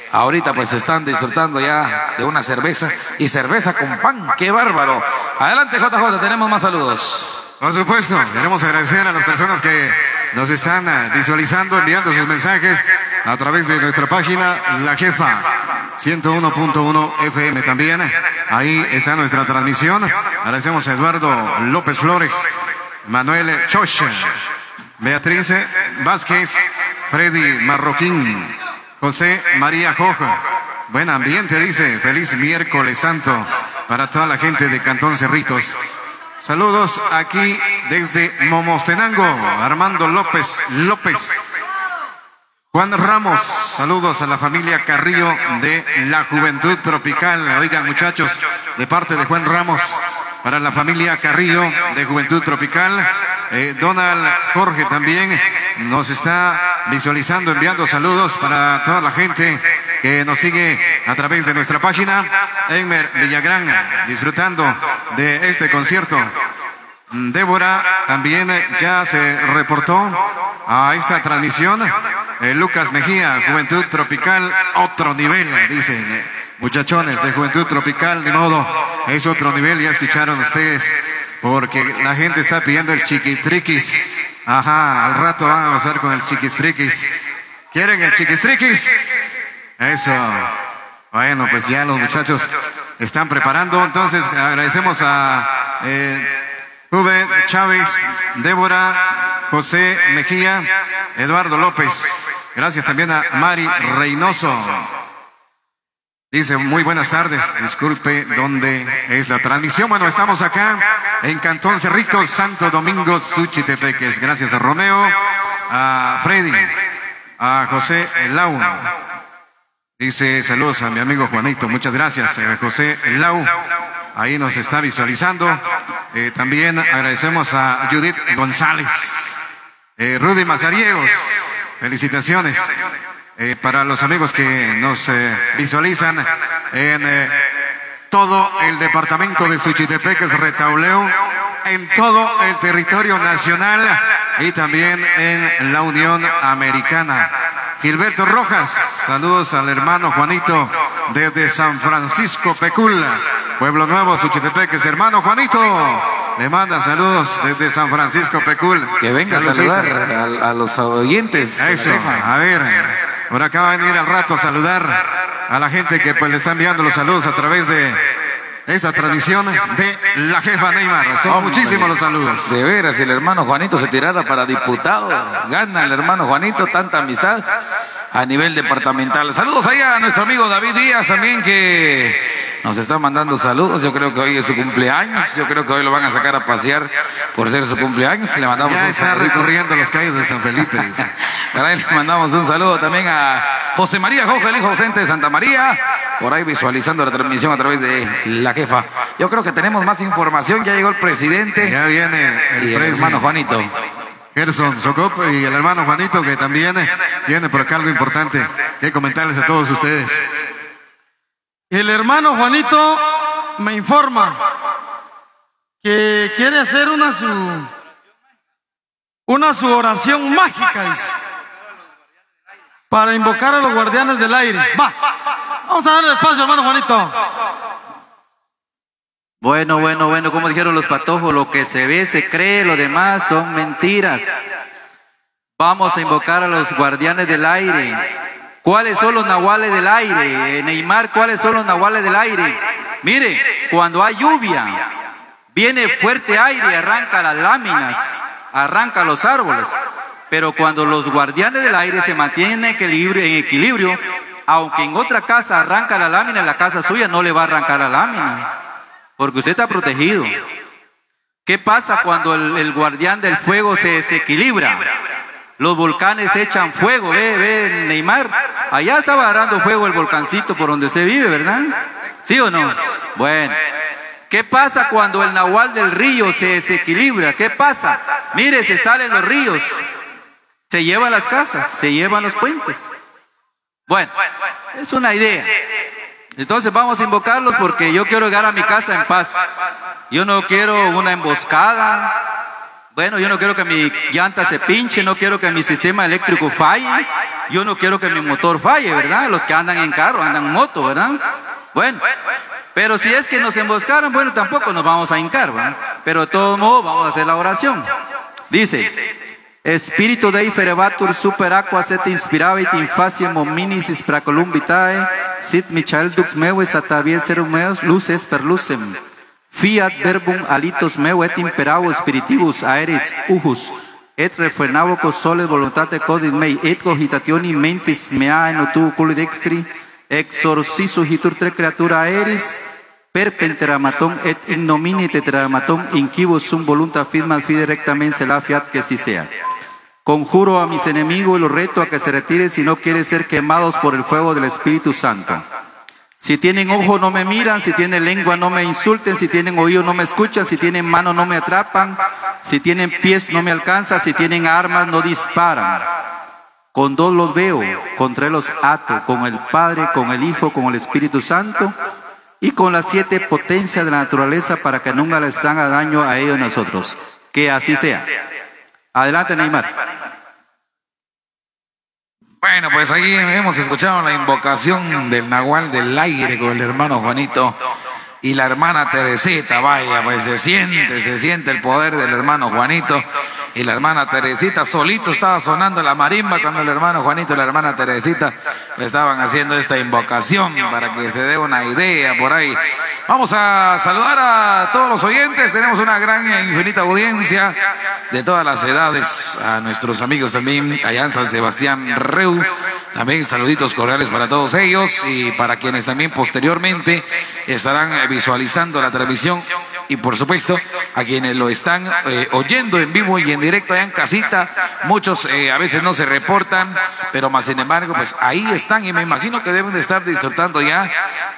ahorita pues están disfrutando ya de una cerveza y cerveza con pan. ¡Qué bárbaro! Adelante, JJ, tenemos más saludos. Por supuesto, queremos agradecer a las personas que nos están visualizando, enviando sus mensajes a través de nuestra página La Jefa 101.1 FM también. Ahí está nuestra transmisión. Agradecemos a Eduardo López Flores, Manuel Chocha, Beatriz Vázquez, Freddy Marroquín, José María Joja. Buen ambiente, dice. Feliz miércoles santo para toda la gente de Cantón Cerritos. Saludos aquí desde Momostenango, Armando López. Juan Ramos, saludos a la familia Carrillo de la Juventud Tropical. Oigan, muchachos, de parte de Juan Ramos, para la familia Carrillo de Juventud Tropical. Donald Jorge también nos está visualizando, enviando saludos para toda la gente que nos sigue a través de nuestra página. Elmer Villagrán, disfrutando de este concierto. Débora también ya se reportó a esta transmisión. Lucas Mejía, Juventud Tropical, otro nivel, dicen muchachones de Juventud Tropical, de modo, es otro nivel, ya escucharon ustedes, porque la gente está pidiendo el chiquistriquis. Ajá, al rato van a pasar con el chiquistriquis. ¿Quieren el chiquistriquis? Eso. Bueno, pues ya los muchachos están preparando, entonces agradecemos a Juven Chávez, Débora, José Mejía, Eduardo López. Gracias también a Mari Reynoso. Dice, muy buenas tardes, disculpe, ¿dónde es la transmisión? Bueno, estamos acá en Cantón Cerritos, Santo Domingo, Suchitepeques. Gracias a Romeo, a Freddy, a José Lau. Dice, saludos a mi amigo Juanito, muchas gracias, José Lau. Ahí nos está visualizando. También agradecemos a Judith González, Rudy Mazariegos. Felicitaciones para los amigos que nos visualizan en todo el departamento de Suchitepeques, Retauleu, en todo el territorio nacional y también en la Unión Americana. Gilberto Rojas, saludos al hermano Juanito desde San Francisco Pecul, Pueblo Nuevo, Suchitepeques. Hermano Juanito, le manda saludos desde San Francisco Pecul. Que venga a saludar a los oyentes. Eso, a ver, por acá va a venir al rato a saludar a la gente que pues le está enviando los saludos a través de esta transmisión de La Jefa Neymar. Son muchísimos los saludos. De veras, si el hermano Juanito se tirara para diputado, gana el hermano Juanito, tanta amistad a nivel departamental. Saludos ahí a nuestro amigo David Díaz también, que nos está mandando saludos. Yo creo que hoy es su cumpleaños. Yo creo que hoy lo van a sacar a pasear por ser su cumpleaños. Le mandamos ya un está saludito. recorriendo las calles de San Felipe. Ahora le mandamos un saludo también a José María Joja, el hijo docente de Santa María, por ahí visualizando la transmisión a través de La Jefa. Yo creo que tenemos más información. Ya llegó el presidente. Ya viene el hermano Juanito. Gerson Socop y el hermano Juanito, que también viene por acá algo importante que comentarles a todos ustedes. El hermano Juanito me informa que quiere hacer una su oración mágica, dice, para invocar a los guardianes del aire. Va, vamos a darle espacio, hermano Juanito. Bueno, como dijeron los patojos, lo que se ve se cree, lo demás son mentiras. Vamos a invocar a los guardianes del aire. ¿Cuáles son los nahuales del aire? Neymar, ¿cuáles son los nahuales del aire? Mire, cuando hay lluvia, viene fuerte aire, arranca las láminas, arranca los árboles. Pero cuando los guardianes del aire se mantienen en equilibrio, aunque en otra casa arranca la lámina, en la casa suya no le va a arrancar la lámina, porque usted está protegido. ¿Qué pasa cuando el guardián del fuego se desequilibra? Los volcanes echan fuego, ve Neymar, allá estaba agarrando fuego el volcancito por donde se vive, ¿verdad? ¿Sí o no? Bueno, ¿qué pasa cuando el nahual del río se desequilibra? ¿Qué pasa? Mire, se salen los ríos, se llevan las casas, se llevan los puentes. Bueno, es una idea. Entonces vamos a invocarlos porque yo quiero llegar a mi casa en paz. Yo no quiero una emboscada Bueno, yo no quiero que mi llanta se pinche, no quiero que mi sistema eléctrico falle, yo no quiero que mi motor falle, ¿verdad? Los que andan en carro, andan en moto, ¿verdad? Bueno, pero si es que nos emboscaron, bueno, tampoco nos vamos a hincar, ¿verdad? Pero de todo modo vamos a hacer la oración. Dice: Espíritu Dei ferebatur super aqua set inspiravit in faciem omnisis pracolum vitae, sit Michael dux meus atavies serum meus luces per lucem. Fiat verbum alitos meu et imperavo spiritibus aeris ujus, et refrenavocos soles voluntate codit mei, et cogitationi mentis mea en tu culi dextri, exorcisu hitur tre creatura aeris, per penteramaton et ignomini tetramaton inquibus sum volunta firma fide rectamente la fiat que si sea. Conjuro a mis enemigos y los reto a que se retiren si no quieren ser quemados por el fuego del Espíritu Santo. Si tienen ojo no me miran, si tienen lengua no me insulten, si tienen oído no me escuchan, si tienen mano no me atrapan, si tienen pies no me alcanzan, si tienen armas no disparan. Con dos los veo, con tres los ato, con el Padre, con el Hijo, con el Espíritu Santo y con las 7 potencias de la naturaleza para que nunca les haga daño a ellos nosotros. Que así sea. Adelante, Neymar. Bueno, pues ahí hemos escuchado la invocación del Nahual del aire con el hermano Juanito y la hermana Teresita. Vaya, pues se siente el poder del hermano Juanito y la hermana Teresita. Solito estaba sonando la marimba cuando el hermano Juanito y la hermana Teresita estaban haciendo esta invocación para que se dé una idea por ahí. Vamos a saludar a todos los oyentes. Tenemos una gran e infinita audiencia de todas las edades. A nuestros amigos también allá en San Sebastián Reu. También saluditos cordiales para todos ellos y para quienes también posteriormente estarán visualizando la transmisión. Y por supuesto, a quienes lo están oyendo en vivo y en directo allá en casita, muchos a veces no se reportan, pero más sin embargo, pues ahí están y me imagino que deben de estar disfrutando ya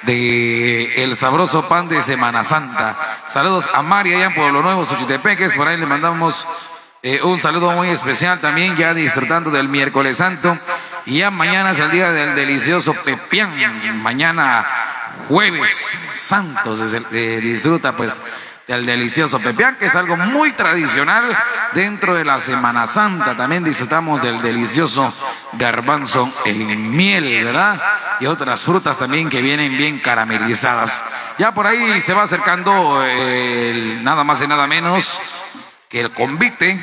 de el sabroso pan de Semana Santa. Saludos a María allá en Pueblo Nuevo, Suchitepeques, por ahí le mandamos un saludo muy especial también, ya disfrutando del miércoles santo. Y ya mañana es el día del delicioso pepián, mañana Jueves Santo se disfruta pues del delicioso pepián, que es algo muy tradicional dentro de la Semana Santa. También disfrutamos del delicioso garbanzo en miel, ¿verdad? Y otras frutas también que vienen bien caramelizadas. Ya por ahí se va acercando nada más y nada menos que el convite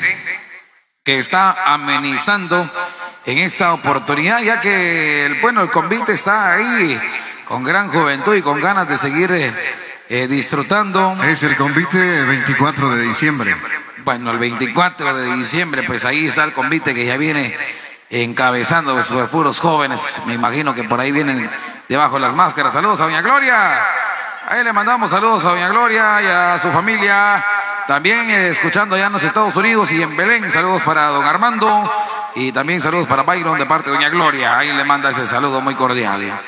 que está amenizando en esta oportunidad, ya que el convite está ahí con gran juventud y con ganas de seguir disfrutando. Es el convite 24 de diciembre. Bueno, el 24 de diciembre, pues ahí está el convite que ya viene encabezando los puros jóvenes. Me imagino que por ahí vienen debajo de las máscaras. Saludos a doña Gloria. Ahí le mandamos saludos a doña Gloria y a su familia. También escuchando allá en los Estados Unidos y en Belén. Saludos para don Armando y también saludos para Byron de parte de doña Gloria. Ahí le manda ese saludo muy cordial.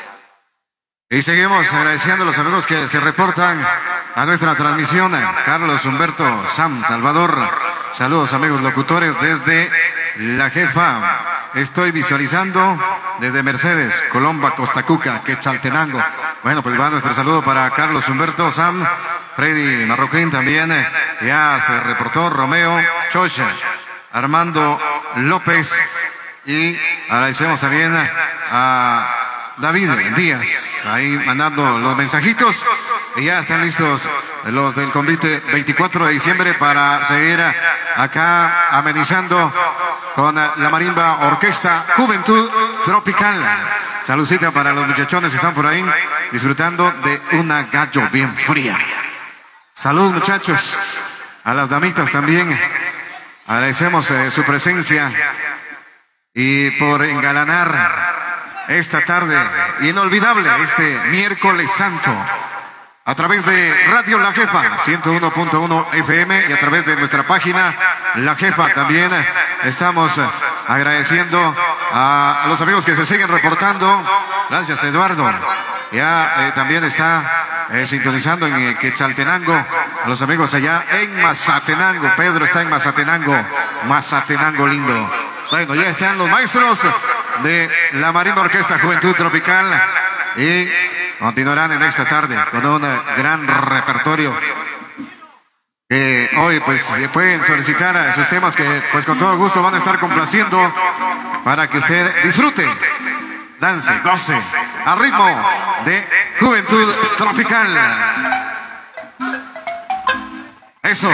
Y seguimos agradeciendo a los amigos que se reportan a nuestra transmisión. Carlos Humberto Sam Salvador. Saludos amigos locutores desde La Jefa. Estoy visualizando desde Mercedes, Colomba, Costa Cuca, Quetzaltenango. Bueno, pues va nuestro saludo para Carlos Humberto Sam. Freddy Marroquín también. Ya se reportó Romeo Chocha, Armando López. Y agradecemos también a David Díaz, ahí mandando los mensajitos. Y ya están listos los del convite 24 de diciembre para seguir acá amenizando con la marimba Orquesta Juventud Tropical. Saludcita para los muchachones que están por ahí disfrutando de una gallo bien fría. Salud muchachos, a las damitas también. Agradecemos su presencia y por engalanar esta tarde inolvidable, este miércoles santo, a través de Radio La Jefa 101.1 FM y a través de nuestra página La Jefa. También estamos agradeciendo a los amigos que se siguen reportando. Gracias Eduardo. Ya también está sintonizando en Quetzaltenango, a los amigos allá en Mazatenango. Pedro está en Mazatenango, Mazatenango lindo. Bueno, ya están los maestros de la Marimba Orquesta Juventud Tropical y continuarán en esta tarde con un gran repertorio Hoy pues pueden solicitar a sus temas que pues con todo gusto van a estar complaciendo para que usted disfrute, dance, goce al ritmo de Juventud Tropical. Eso.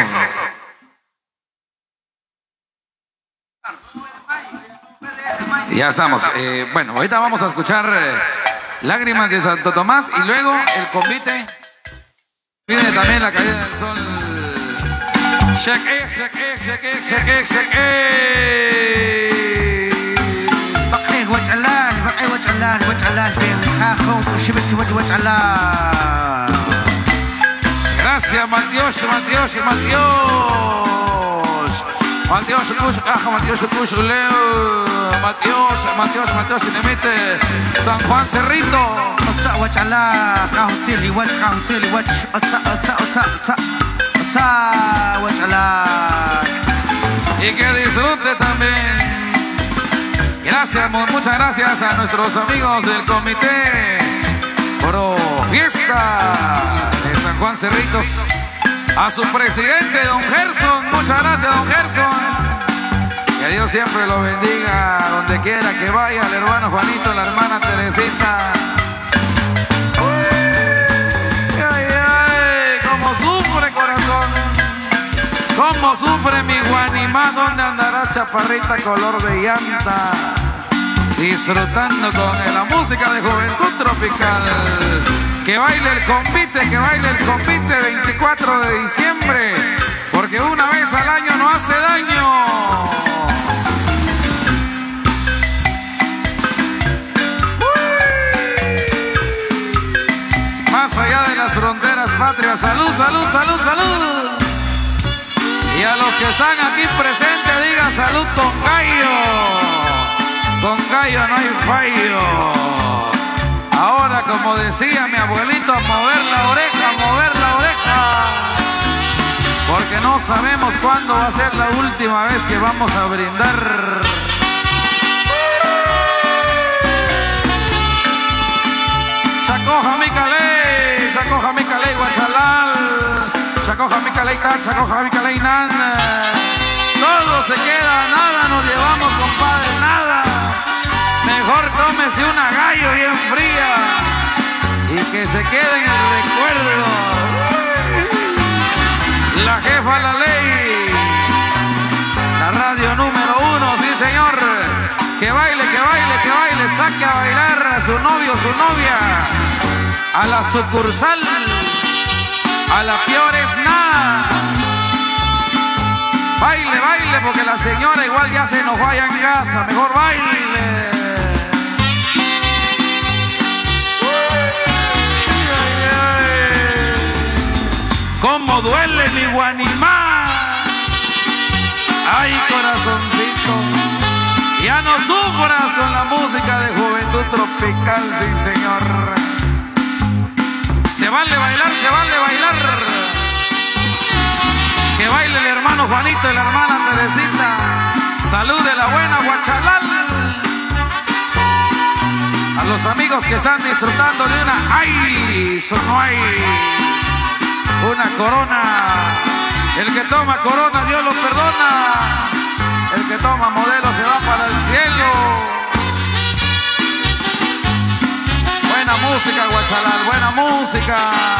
Ya estamos. Bueno, ahorita vamos a escuchar Lágrimas de Santo Tomás y luego el convite. Pide también la caída del sol. Shake, shake, shake, shake, shake. Gracias, Matios, Matios, Matios. Matios, Kush, Caja, Matios, Kush, Leo. Matios, Matios, Matios, Cinemite. San Juan Cerrito. Y que disfrute también. Gracias, muchas gracias a nuestros amigos del comité Pro Fiesta de San Juan Cerritos, a su presidente, don Gerson. Muchas gracias, don Gerson. Que Dios siempre lo bendiga donde quiera que vaya, al hermano Juanito, la hermana Teresita. Ay, ay, cómo sufre, corazón. Cómo sufre mi Guanimá. ¿Dónde andará chaparrita color de llanta? Disfrutando con la música de Juventud Tropical. Que baile el compite, 24 de diciembre, porque una vez al año no hace daño. Más allá de las fronteras patrias, salud, salud, salud, salud. Y a los que están aquí presentes, diga salud, Tocayo. Tocayo, no hay fallo. Ahora, como decía mi abuelito, a mover la oreja, porque no sabemos cuándo va a ser la última vez que vamos a brindar. Chacoja mi caley, guachalal. Chacoja mi caley, chacoja mi caley, nan. Todo se queda, nada nos llevamos, compadre, nada. Mejor tómese una gallo bien fría y que se quede en el recuerdo. La jefa, la ley, la radio número 1, sí señor. Que baile, saque a bailar a su novio, su novia, a la sucursal, a la Piores nada. Baile, porque la señora igual ya se enojó allá en casa. Mejor baile. Cómo duele mi Guanimá. Ay, corazoncito, ya no sufras con la música de Juventud Tropical, sí señor. Se vale bailar, que baile el hermano Juanito y la hermana Teresita. Salud de la buena Guachalal. A los amigos que están disfrutando de una no hay una corona. El que toma corona, Dios lo perdona. El que toma modelo se va para el cielo. Buena música, Guachalal, buena música.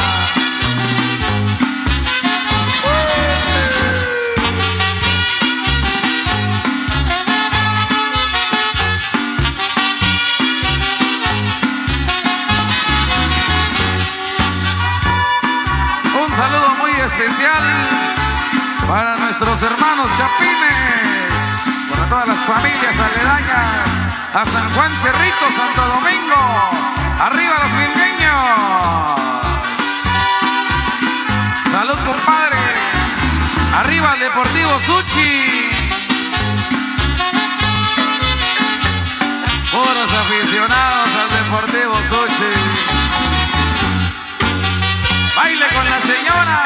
Un saludo muy especial para nuestros hermanos chapines, para todas las familias aledañas a San Juan Cerrito, Santo Domingo. Arriba los milgueños. Salud, compadre. Arriba el Deportivo Suchi. Puros aficionados al Deportivo Suchi. Baile con la señora.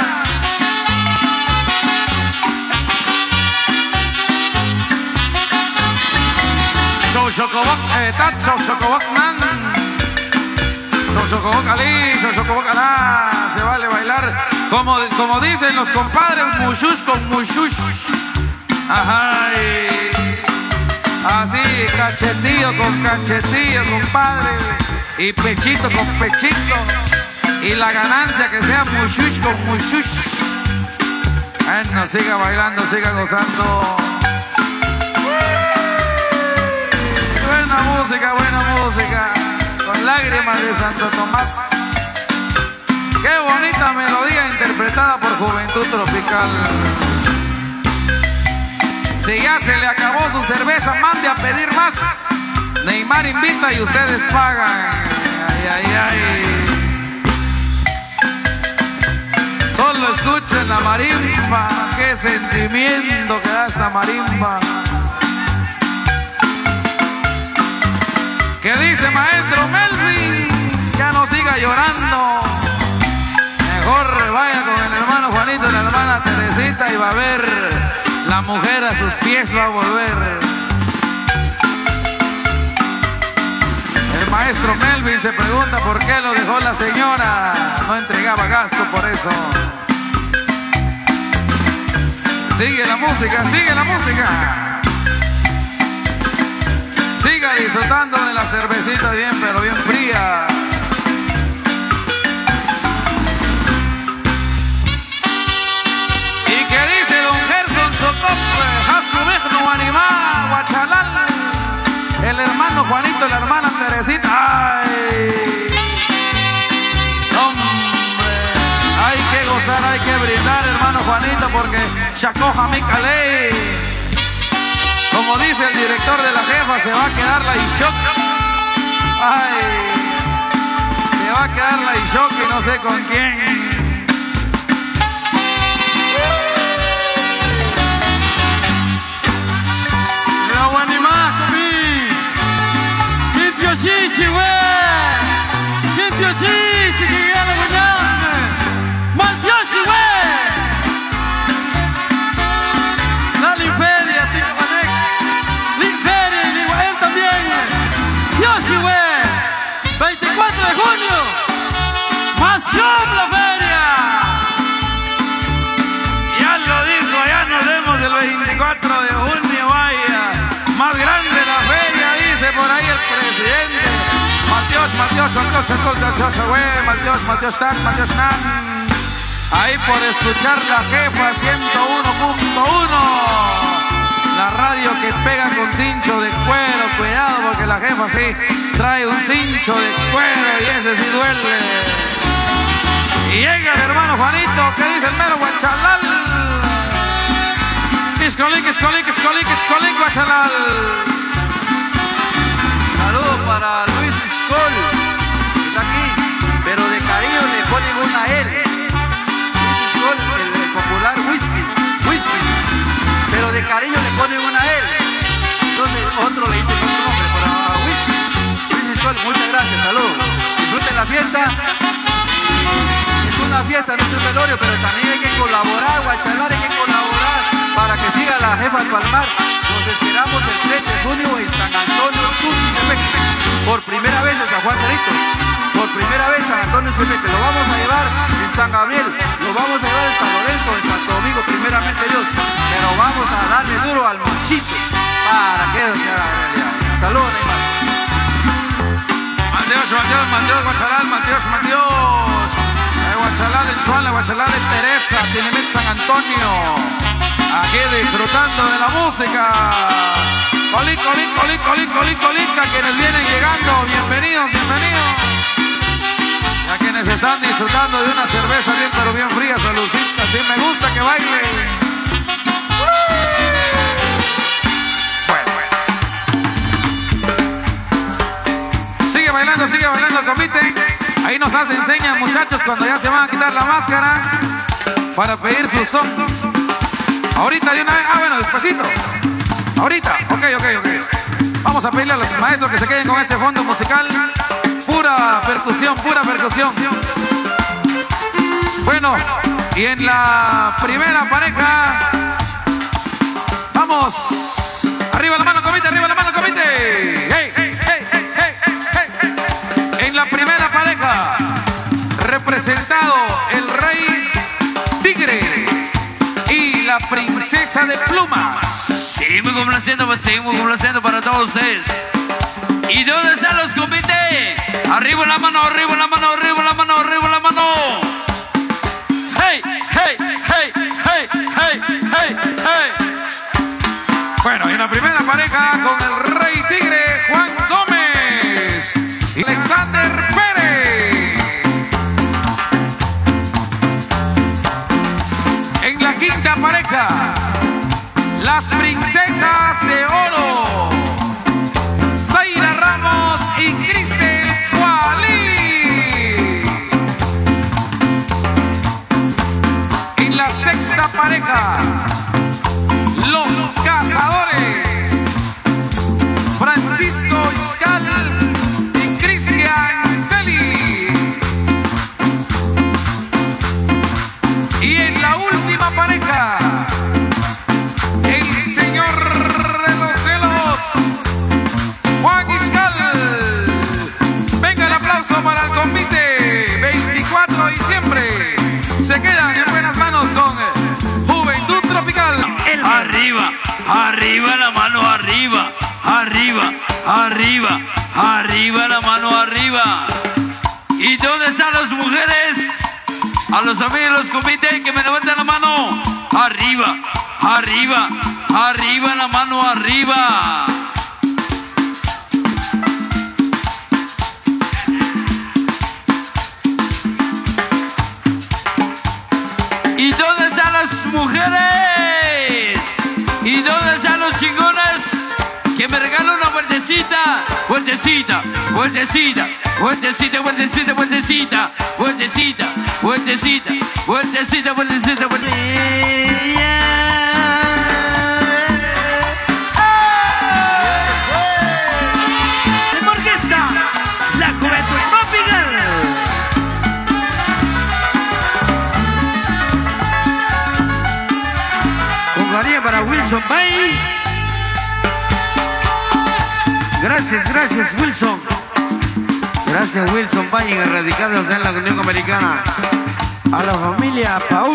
Chocobok, Chocobok, man. Chocobok Ali, Chocobok Alá. Se vale bailar. Como dicen los compadres, mushush con mushush. Ajá. Así, cachetillo con cachetillo, compadre. Y pechito con pechito. Y la ganancia que sea mushush con mushush. Bueno, siga bailando, siga gozando. Buena música. Con lágrimas de Santo Tomás. Qué bonita melodía interpretada por Juventud Tropical. Si ya se le acabó su cerveza, mande a pedir más. Neymar invita y ustedes pagan. Ay. Solo escuchen la marimba. Qué sentimiento que da esta marimba. ¿Qué dice maestro Melvin? Ya no siga llorando. Mejor vaya con el hermano Juanito y la hermana Teresita y va a ver la mujer a sus pies, va a volver. El maestro Melvin se pregunta por qué lo dejó la señora. No entregaba gasto por eso. Sigue la música. Siga disfrutando de la cervecita bien, pero bien fría. ¿Y qué dice don Gerson Sotop? Hascubigno Animá, Guachalal. El hermano Juanito y la hermana Teresita. ¡Ay! ¡Hombre! Hay que gozar, hay que brindar, hermano Juanito, porque Chacoja mi calé. Como dice el director de la jefa, se va a quedar la Ishok. Ay, se va a quedar la Ishok y no sé con quién. La guanimás, Quintio Chichi, güey. Quintio Chichi, que gana mañana. Mantiochi, güey. La Linferia, Tico Manex. Linferia y Liguael también, güey. Yoshi, güey. 24 de junio. Mansión la feria. Ya lo dijo, ya nos vemos el 24 de junio, vaya. Más grande la feria, dice por ahí el presidente. Mateos, ahí por escuchar la jefa 101.1. La radio que pega con cincho de cuero. Cuidado porque la jefa sí trae un cincho de cuero y ese sí duele. Y llega el hermano Juanito, que dice el mero Guachalal. Escolín, Guachalal. Saludos para Luis Escol, que está aquí, pero de cariño le ponen una L. Luis Escol, el popular whisky, pero de cariño le ponen una L. Entonces otro le dice otro nombre, pero a whisky. Luis Escol, muchas gracias, saludos. Disfruten la fiesta. Es una fiesta, no es un velorio, pero también hay que colaborar, Guachalar, hay que colaborar para que siga la jefa al Palmar. Nos esperamos el 13 de junio en San Antonio Suchitepeque. Por primera vez en San Juan Cerritos. Por primera vez en San Antonio Suchitepeque. Lo vamos a llevar en San Gabriel. Lo vamos a llevar en San Lorenzo, en Santo Domingo, primeramente Dios. Pero vamos a darle duro al Monchito para que se haga realidad. Saludos, Neymar. Mateos, Guachalal, Mateos. Guachalal, Suala, Guachalal, Teresa, Tinemet, San Antonio. Aquí disfrutando de la música. Colica, quienes vienen llegando, bienvenidos. Y a quienes están disfrutando de una cerveza bien, pero bien fría, saludcita. Sí, me gusta que baile. Sigue bailando, compite. Ahí nos hacen señas, muchachos, cuando ya se van a quitar la máscara para pedir su son. Ahorita de una vez, bueno, despacito. Ahorita, ok. Vamos a pedirle a los maestros que se queden con este fondo musical. Pura percusión. Bueno, y en la primera pareja, vamos. Arriba la mano, comité. Hey. En la primera pareja, representado el rey la princesa de plumas. Seguimos complaciendo para todos ustedes. ¿Y dónde están los comités? Arriba la mano, arriba la mano, arriba la mano, arriba la mano. Hey, hey, hey, hey, hey, hey, hey. Bueno, en la primera pareja con el Rey Tigre, Juan Gómez y Alexander Pérez. En la quinta pareja, las princesas de oro, Zaira Ramos y Cristel Gualí. En la sexta pareja, los cazadores, Francisco Iscal y Cristian Celis. Y en la última pareja, el señor de los celos, Juan Iscal. Venga el aplauso para el convite. 24 de diciembre. Se quedan en buenas manos con Juventud Tropical. Arriba, arriba la mano, arriba, arriba, arriba, arriba la mano, arriba. ¿Y dónde están las mujeres? A los amigos de los comités que me levanten la mano. Arriba, arriba, arriba la mano, arriba. ¿Y dónde están las mujeres? ¿Y dónde están los chingones? Que me regalan una vueltecita, vueltecita, vueltecita, vueltecita, vueltecita, vueltecita, vueltecita, vueltecita, vueltecita, vueltecita, vueltecita. Orquesta, la Juventud Tropical. Congaría para Wilson Bay. Gracias Wilson. Gracias Wilson Valle, radicados en la Unión Americana. A la familia Paul,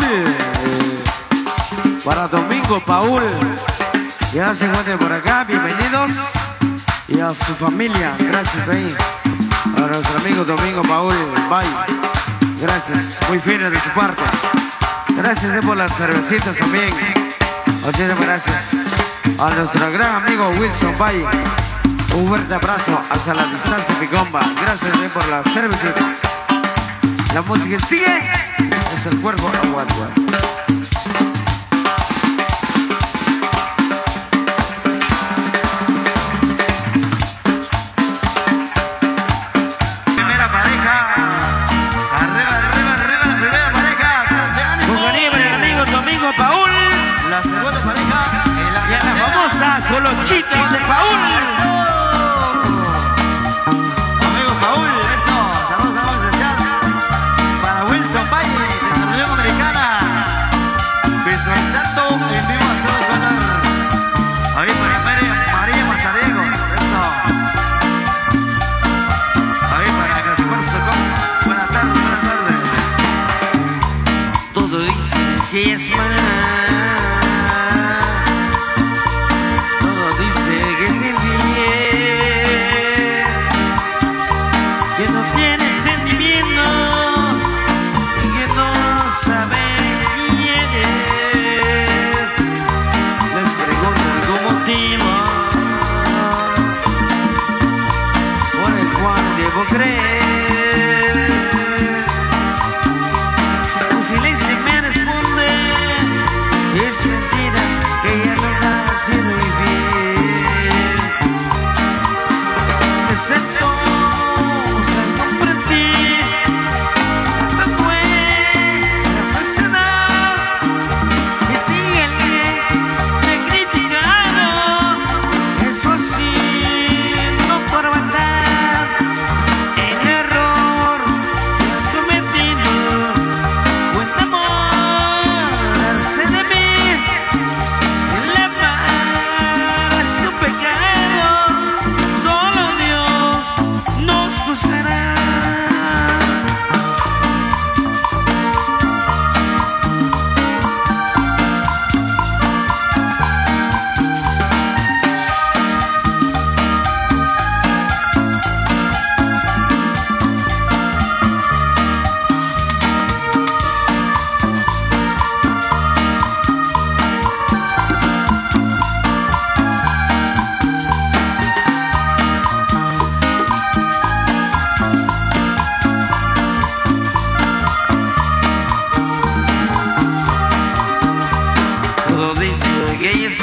para Domingo Paul, ya se encuentran por acá, bienvenidos. Y a su familia, gracias ahí. A nuestro amigo Domingo Paul Valle, gracias, muy fino de su parte. Gracias por las cervecitas también. Muchísimas gracias. A nuestro gran amigo Wilson Valle, un fuerte abrazo hasta la distancia Picomba. Gracias por la cervecita. La música sigue, es el cuerpo aguanta. Primera pareja. Arriba, arriba, arriba, la primera pareja. Con mi amigo Domingo Paul. La segunda pareja. Y a la famosa Colochito de Paul. Amigo Paul, eso. Saludos especial para Wilson Valle, de la Unión Americana. Visualizando en vivo a todo color. Ahí para María Mazariegos, eso. Ahí para Gaspar. Buenas tardes, buenas tardes. Todo dice que es mala. Todo dice que es infiel, que no tiene sentimiento y que no sabe quién es. Les pregunto algún motivo por el cual debo creer. Un silencio me responde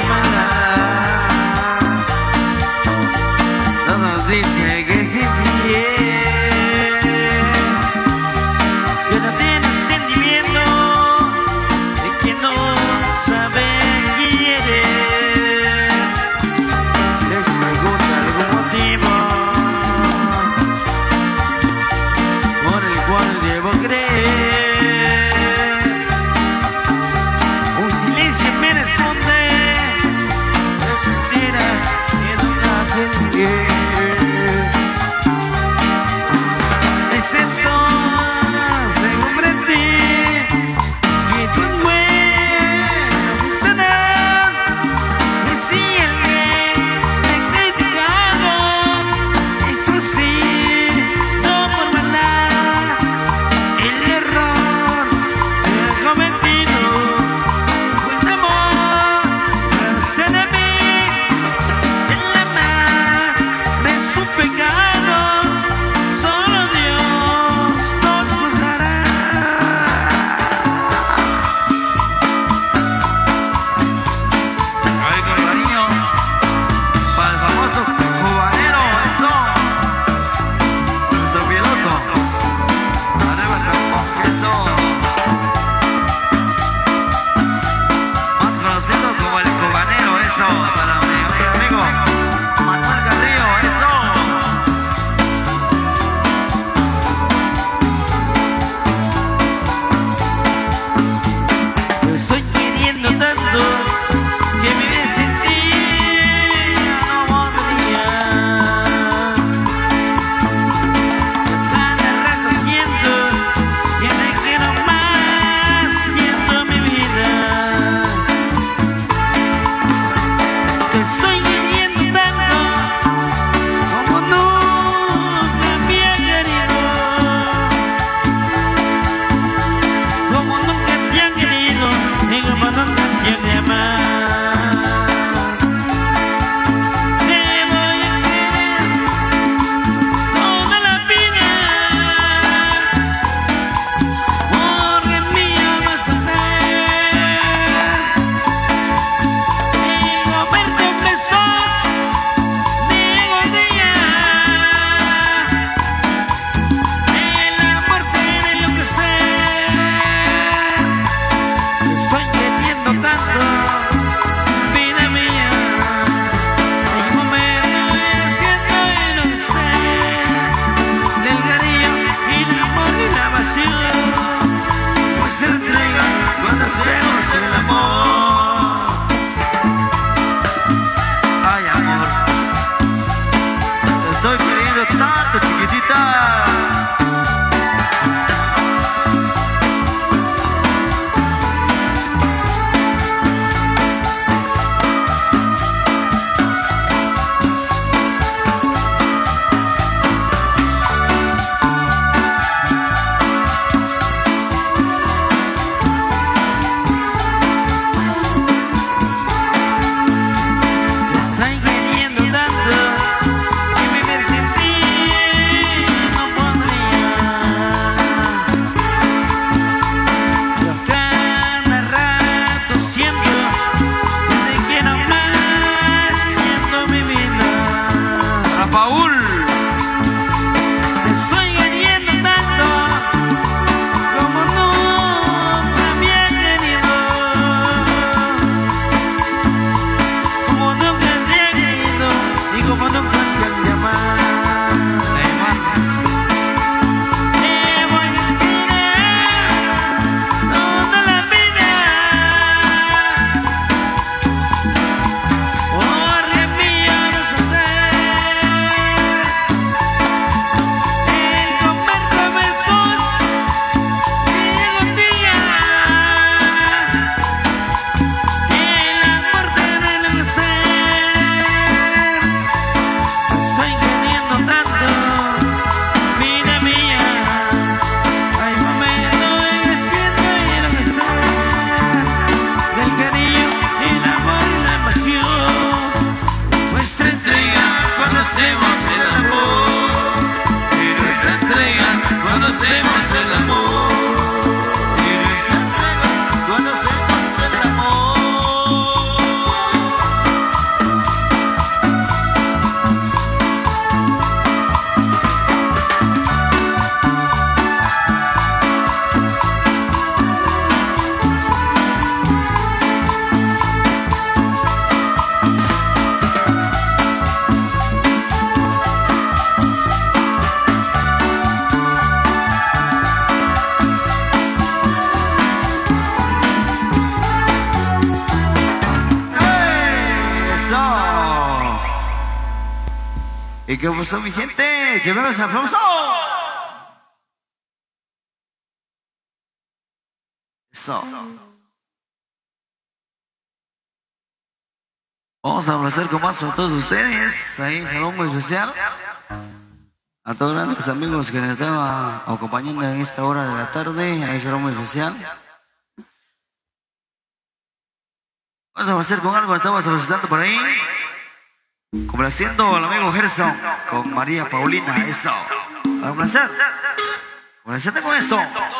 su maldad. Todos dicen que es infiel, que no tiene sentimiento, y que no sabe querer. Les pregunto algún motivo por el cual debo creer. Un silencio me responde, es mentira que no nace el bien. Excepto según ti, que tu bueno será. Y si alguien te ha criticado, eso sí, no por maldad, el error que he cometido fue el amor, pero sé de mí, sé la mar de su pecado, solo Dios nos juzgará. Ay, con cariño, para el famoso cubanero, eso, nuestro piloto, arriba San eso, más conocido como el cubanero, eso, para mi amigo Manuel Carrillo, eso. Lo estoy queriendo tanto que me ves sin ti no podría. Cada rato siento que me quiero más, siento mi vida. Te estoy queriendo tanto como nunca me ha querido, como nunca te han querido y como nunca te han amado. Te voy a querer toda la vida, porque mío vas a ser. Tengo verte en besos de agonía, el amor te debe enloquecer. Te estoy queriendo tanto, vida mía. En un momento me siento enloquecer del cariño y el amor y la pasión, por ser entrega cuando hacemos el amor. Ay, amor, te estoy queriendo tanto, chiquitita. ¿Y qué pasó, mi gente? ¡Que vemos el aplauso! Eso. Vamos a aplaudir con más a todos ustedes. Ahí, un saludo muy especial a todos los amigos que nos están acompañando en esta hora de la tarde. Ahí, saludo muy especial. Vamos a hacer con algo que estamos solicitando por ahí. Complaciendo al amigo Gerson con María Paulina. Eso. A complacer. Complaciendo con eso.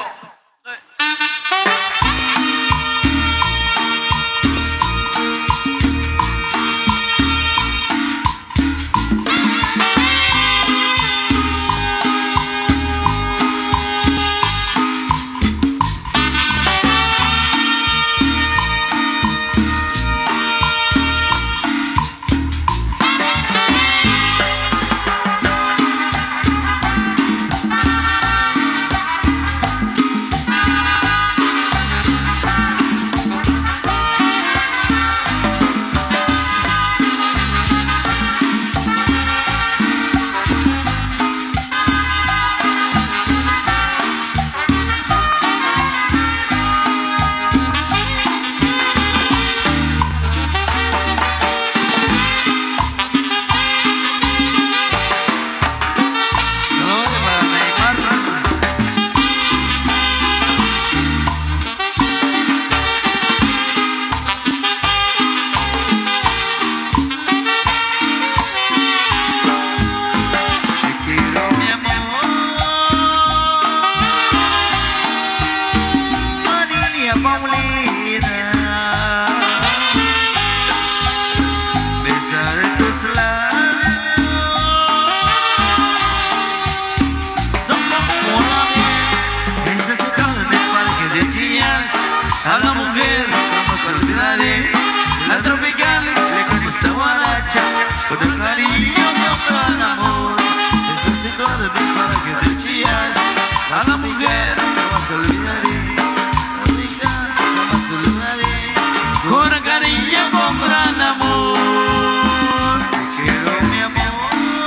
A la mujer, vamos a olvidaré. La tropical, le canto esta guaracha. Con el cariño, con gran amor. Necesito de ti para que te chillas. A la mujer, vamos a olvidaré. La tropical, vamos a olvidaré. Con el cariño, con gran amor. Te quiero, mi amor.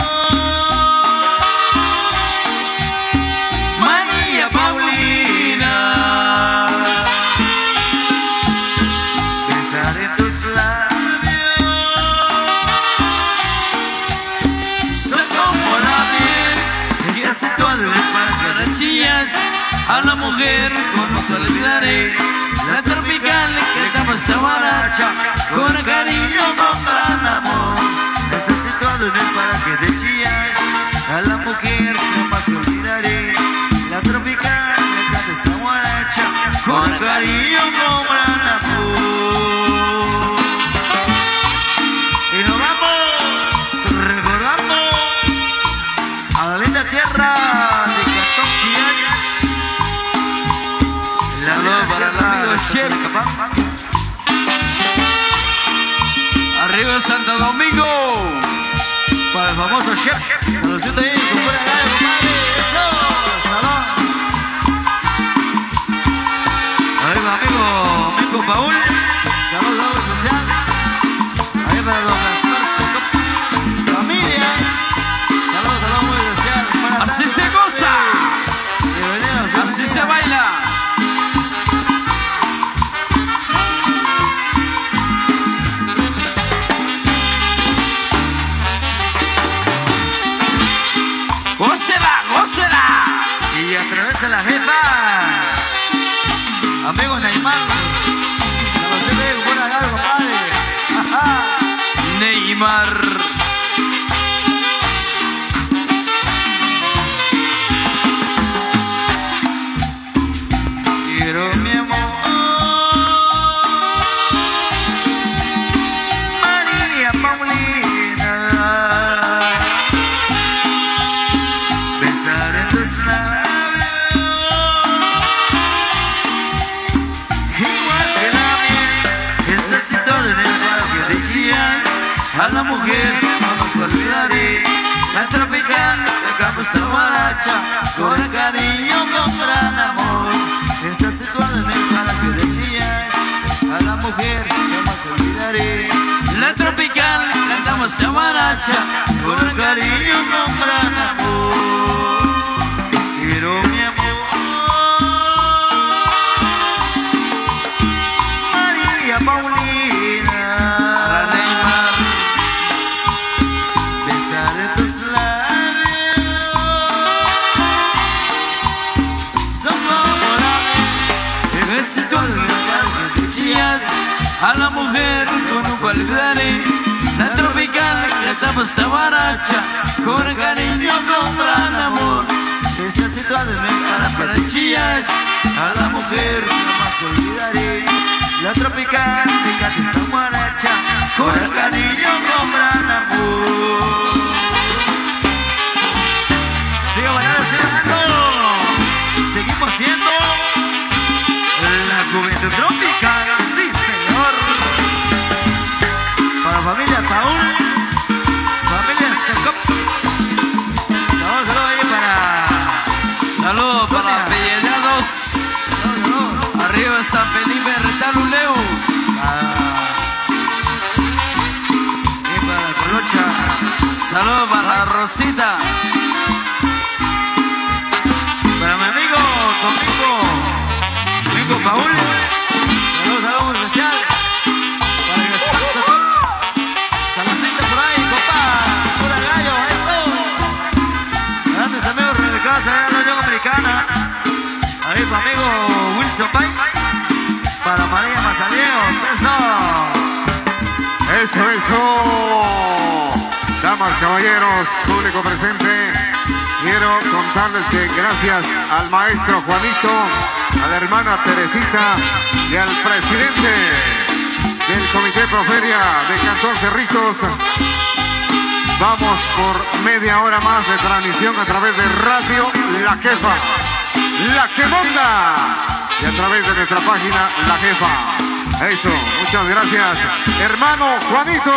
María Paulina. A la mujer, como se olvidaré. La tropical, que cantamos esta guaracha. Con cariño, con gran amor. Necesito de él para que te chillas. A la mujer, jamás te olvidaré. La tropical, que canta esta guaracha. Con cariño, con gran amor. Y nos vamos recordando a la linda tierra de Cantón Chiapas. Saludos para el amigo Chef. Arriba Santo Domingo. Para el famoso Chef. Saludcito ahí, con buena gana, compadre. Eso, salud. Ahí va amigo Paul. Saludos especial. Ahí para don Gaspar, familia. Saludos muy especial. Así se goza. Así se baila. ¡Gócela! Y a través de la jefa, amigos Neymar, se lo sé de buena gana, compadre. Neymar. Quiero mi amor, María Paulina. Besar en tus labios, igual que la miel. Necesito de él para que te chillas. A la mujer, vamos a olvidaré. La tropical, le canto esta guaracha. Con cariño, con gran amor. Está situada en el para que te chillas. A la mujer jamás olvidaré. La tropical, cantamos esta guaracha. Con cariño, decías a la mujer con un cualidad. La tropical cantamos esta guaracha con cariño, con gran amor. Esta situación para chillas, a la mujer jamás te olvidaré. La tropical me canta esta guaracha con cariño, con gran amor. Sigo bailando, sigo bailando. Seguimos siendo la juventud tropical, sí señor. Para familia Paul, familia Secop. Saludos ahí para... Saludos para Apellidados. Arriba San Felipe Retaluleu. Y para la Colocha. Saludos para Rosita. Para mi amigo Domingo Paul. Saludos muy especial. Para el espacio Secop. Saludcita por ahí, compa. Pura gallo, eso. Grandes amigos radicados allá en la Unión Americana. Ahí para amigo Wilson Bay. Para María Mazaleos, Eso. Damas, caballeros, público presente, quiero contarles que gracias al maestro Juanito, a la hermana Teresita y al presidente del Comité Proferia de Cantón Cerritos, vamos por media hora más de transmisión a través de Radio La Jefa, La Quemonda, y a través de nuestra página La Jefa. Eso, muchas gracias, hermano Juanito.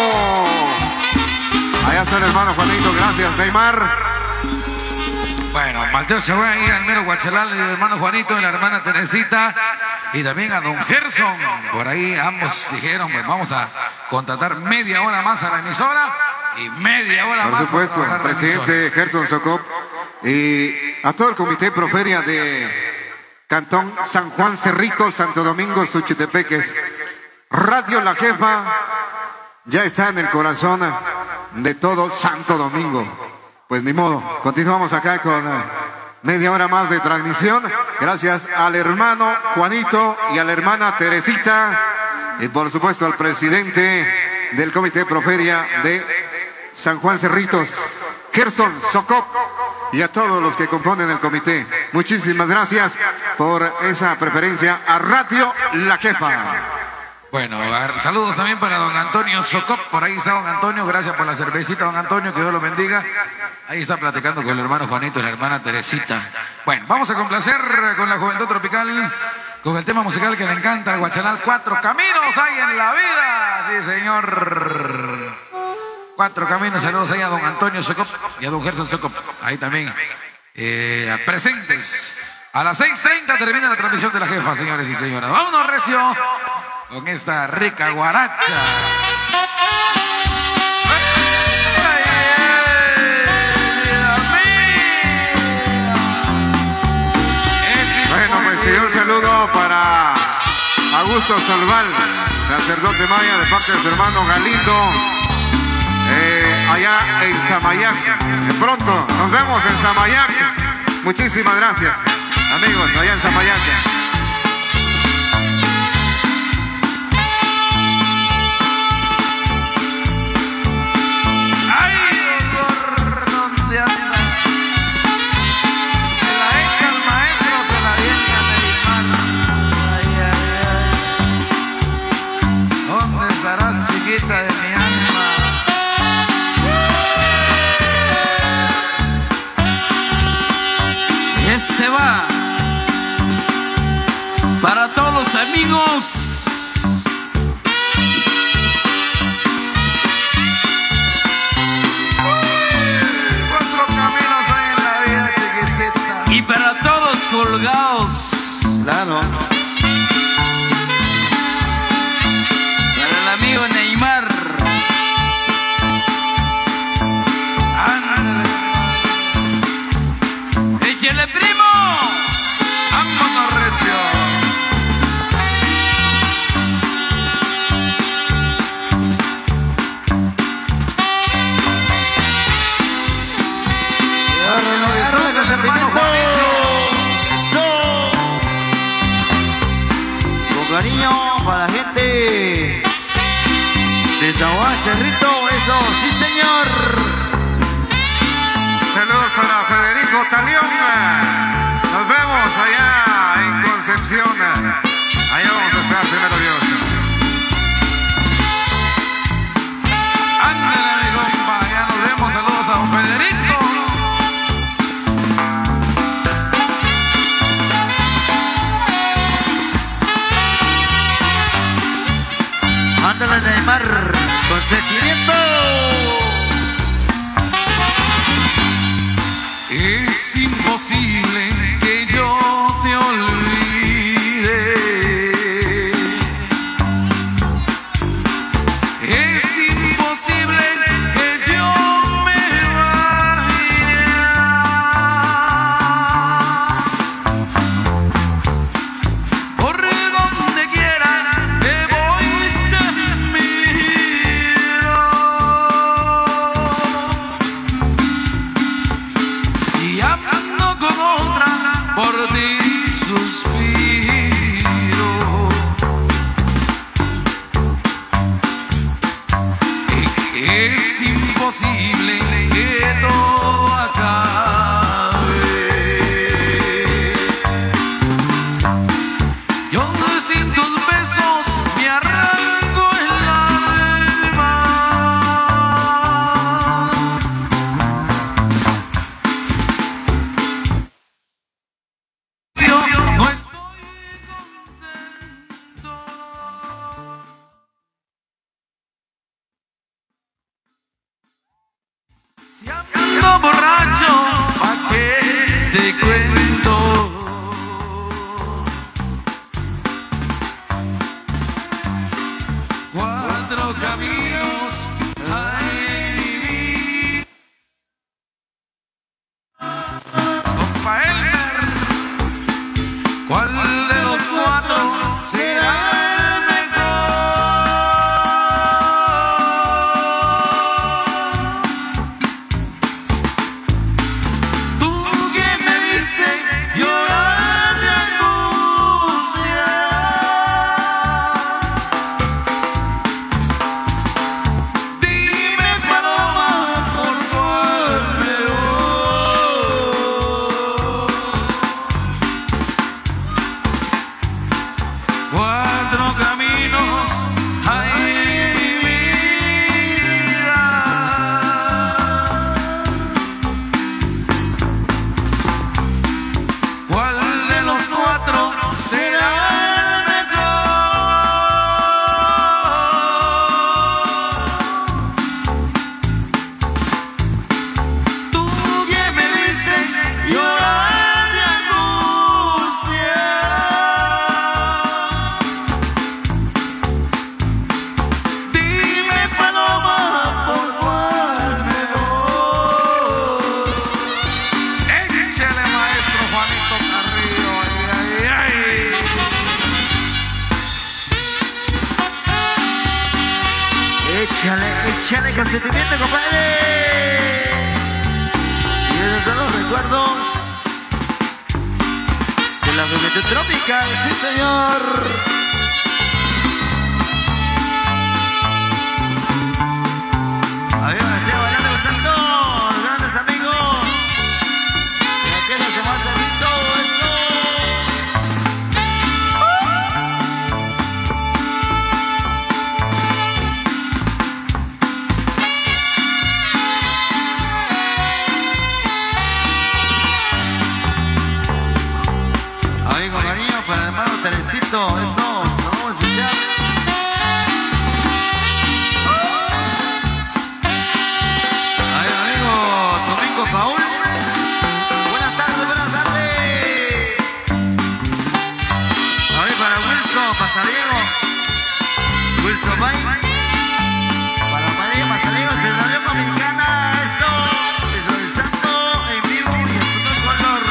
Allá está el hermano Juanito, gracias, Neymar. Bueno, Mateo Chagüey ahí, al mero Guachalal, el hermano Juanito y la hermana Teresita, y también a don Gerson. Por ahí ambos dijeron, pues vamos a contratar media hora más a la emisora y media hora más. Por supuesto, para presidente Gerson Socop y a todo el Comité Proferia de Cantón San Juan Cerritos, Santo Domingo, Suchitepeques. Radio La Jefa ya está en el corazón de todo Santo Domingo. Pues ni modo, continuamos acá con media hora más de transmisión. Gracias al hermano Juanito y a la hermana Teresita y por supuesto al presidente del Comité Proferia de San Juan Cerritos, Gerson Socop, y a todos los que componen el comité. Muchísimas gracias por esa preferencia a Radio La Jefa. Bueno, saludos también para don Antonio Socop. Por ahí está don Antonio. Gracias por la cervecita, don Antonio. Que Dios lo bendiga. Ahí está platicando con el hermano Juanito y la hermana Teresita. Bueno, vamos a complacer con la Juventud Tropical, con el tema musical que le encanta al Guachalal. 4 caminos hay en la vida. Sí, señor. 4 caminos. Saludos ahí a don Antonio Socop y a don Gerson Socop. Ahí también presentes. A las 6:30 termina la transmisión de La Jefa, señores y señoras. Vámonos, recio, con esta rica guaracha. Bueno, pues un saludo para Augusto Salval, sacerdote maya, de parte de su hermano Galindo, allá en Samayac. Pronto nos vemos en Samayac. Muchísimas gracias, amigos, allá en Samayac. De mi alma. Y este va cariño para la gente de San Juan Cerrito, eso, sí señor. Saludos para Federico Talión. Nos vemos allá en Concepción. Allá vamos a estar, primero Dios. Ándale, mi compa, ya nos vemos. Saludos a don Federico. Ándale, Neymar, con sentimiento. Es imposible que yo te olvide. Es imposible que yo me vaya. Por donde quiera que voy te miro. Y ando con otra, por ti suspiro. Es imposible que todo acabe. Yo sin tus besos me arranco el alma. Yo no estoy contento. Si ando borracho, ¿pa' qué te cuento? Cuatro caminos hay en mi vida. Compa Elmer, ¿cuál de los cuatro será el mejor? Tú que me dices llorar de angustia. Dime, paloma, por cuál me voy. Cuatro caminos hay en mi vida. ¿Cuál de los cuatro será el mejor? Tú que me dices llorar de angustia. Dime, paloma, por cuál me voy. Échale, maestro Juanito Carrillo, ay, ay, ay. Échale con sentimiento, compadre. Y esos son los recuerdos de la juventud tropical, sí señor. Ahí me sigue bailando los santos, grandes amigos. Y aquí no se va a servir todo esto. Ahí con cariño para el hermano Teresito, eso, saludo especial. Ahí amigo Domingo Paul. Buenas tardes, buenas tardes. Ahí para Wilson Pasariegos. Wilson Bay. Para María Pasariegos de la Unión Dominicana, eso, visualizando en vivo y en todo color.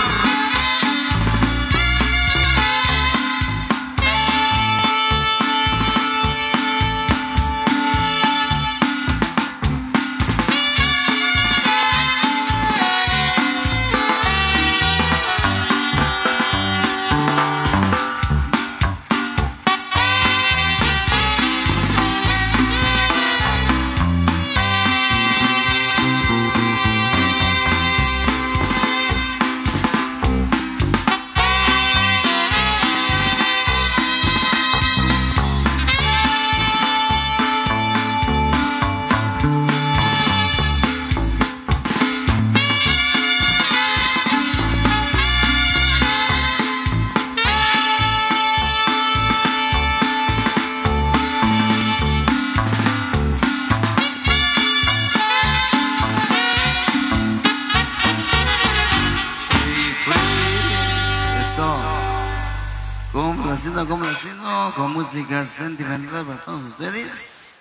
complaciendo con música sentimental para todos ustedes.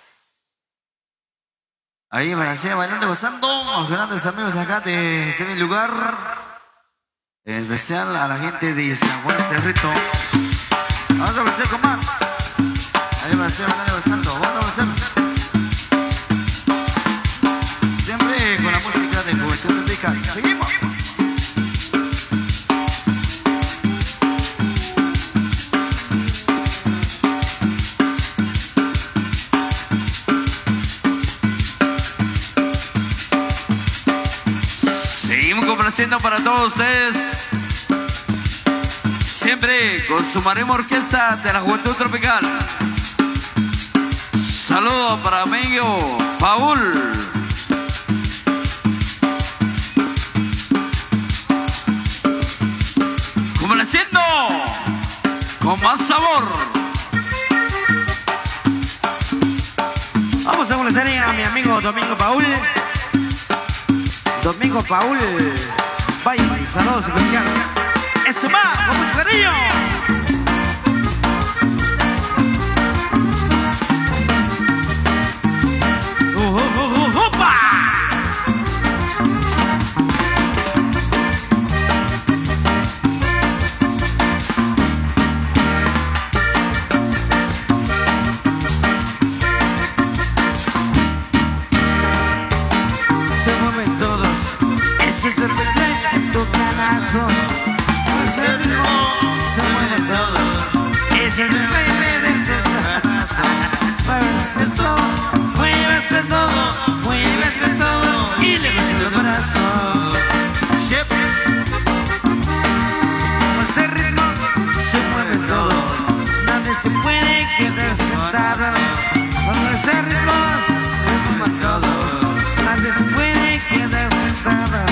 Ahí para allá bailando, gozando, los grandes amigos acá de este mismo lugar. En especial a la gente de San Juan Cerrito. Vamos a ofrecer con más. Ahí para allá bailando, gozando, vamos a ofrecer. Siempre con la música de Juventud Tropical. Seguimos. Complaciendo para todos ustedes, siempre con su Marema Orquesta de la Juventud Tropical. Saludos para amigo Paul. Complaciendo con más sabor. Vamos a complacer a mi amigo Domingo Paul. Domingo Paul, vaya, saludos especiales. Esto va con mucho cariño. ¡Opa! Muévese todo y levante los brazos. Con ese ritmo se mueven todos, nadie se puede quedar sentado. Con ese ritmo se mueven todos, nadie se puede quedar sentado.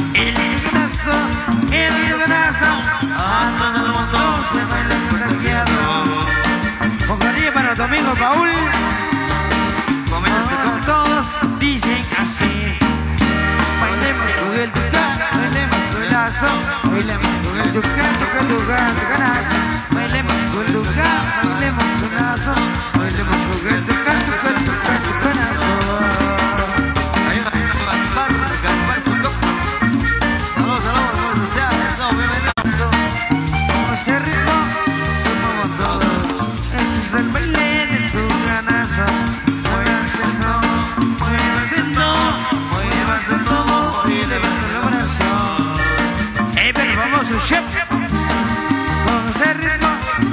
El brazo, a todo el mundo se baila contagiado. Con cariño para Domingo Paul. Con todos dicen así. Bailemos con el tucán, bailemos con el lazo, bailemos con el tucán, tucanazo. Bailemos con el tucán, bailemos con el lazo, bailemos con el tucán, tucanazo. Ahí va Gaspar Soto. Saludos, buenos días, eso, bienvenido. Con ese ritmo se mueven todos, ese es el baile del tucanazo. Muévase todo y levante el brazo. Pero vamos, chef. Con ese ritmo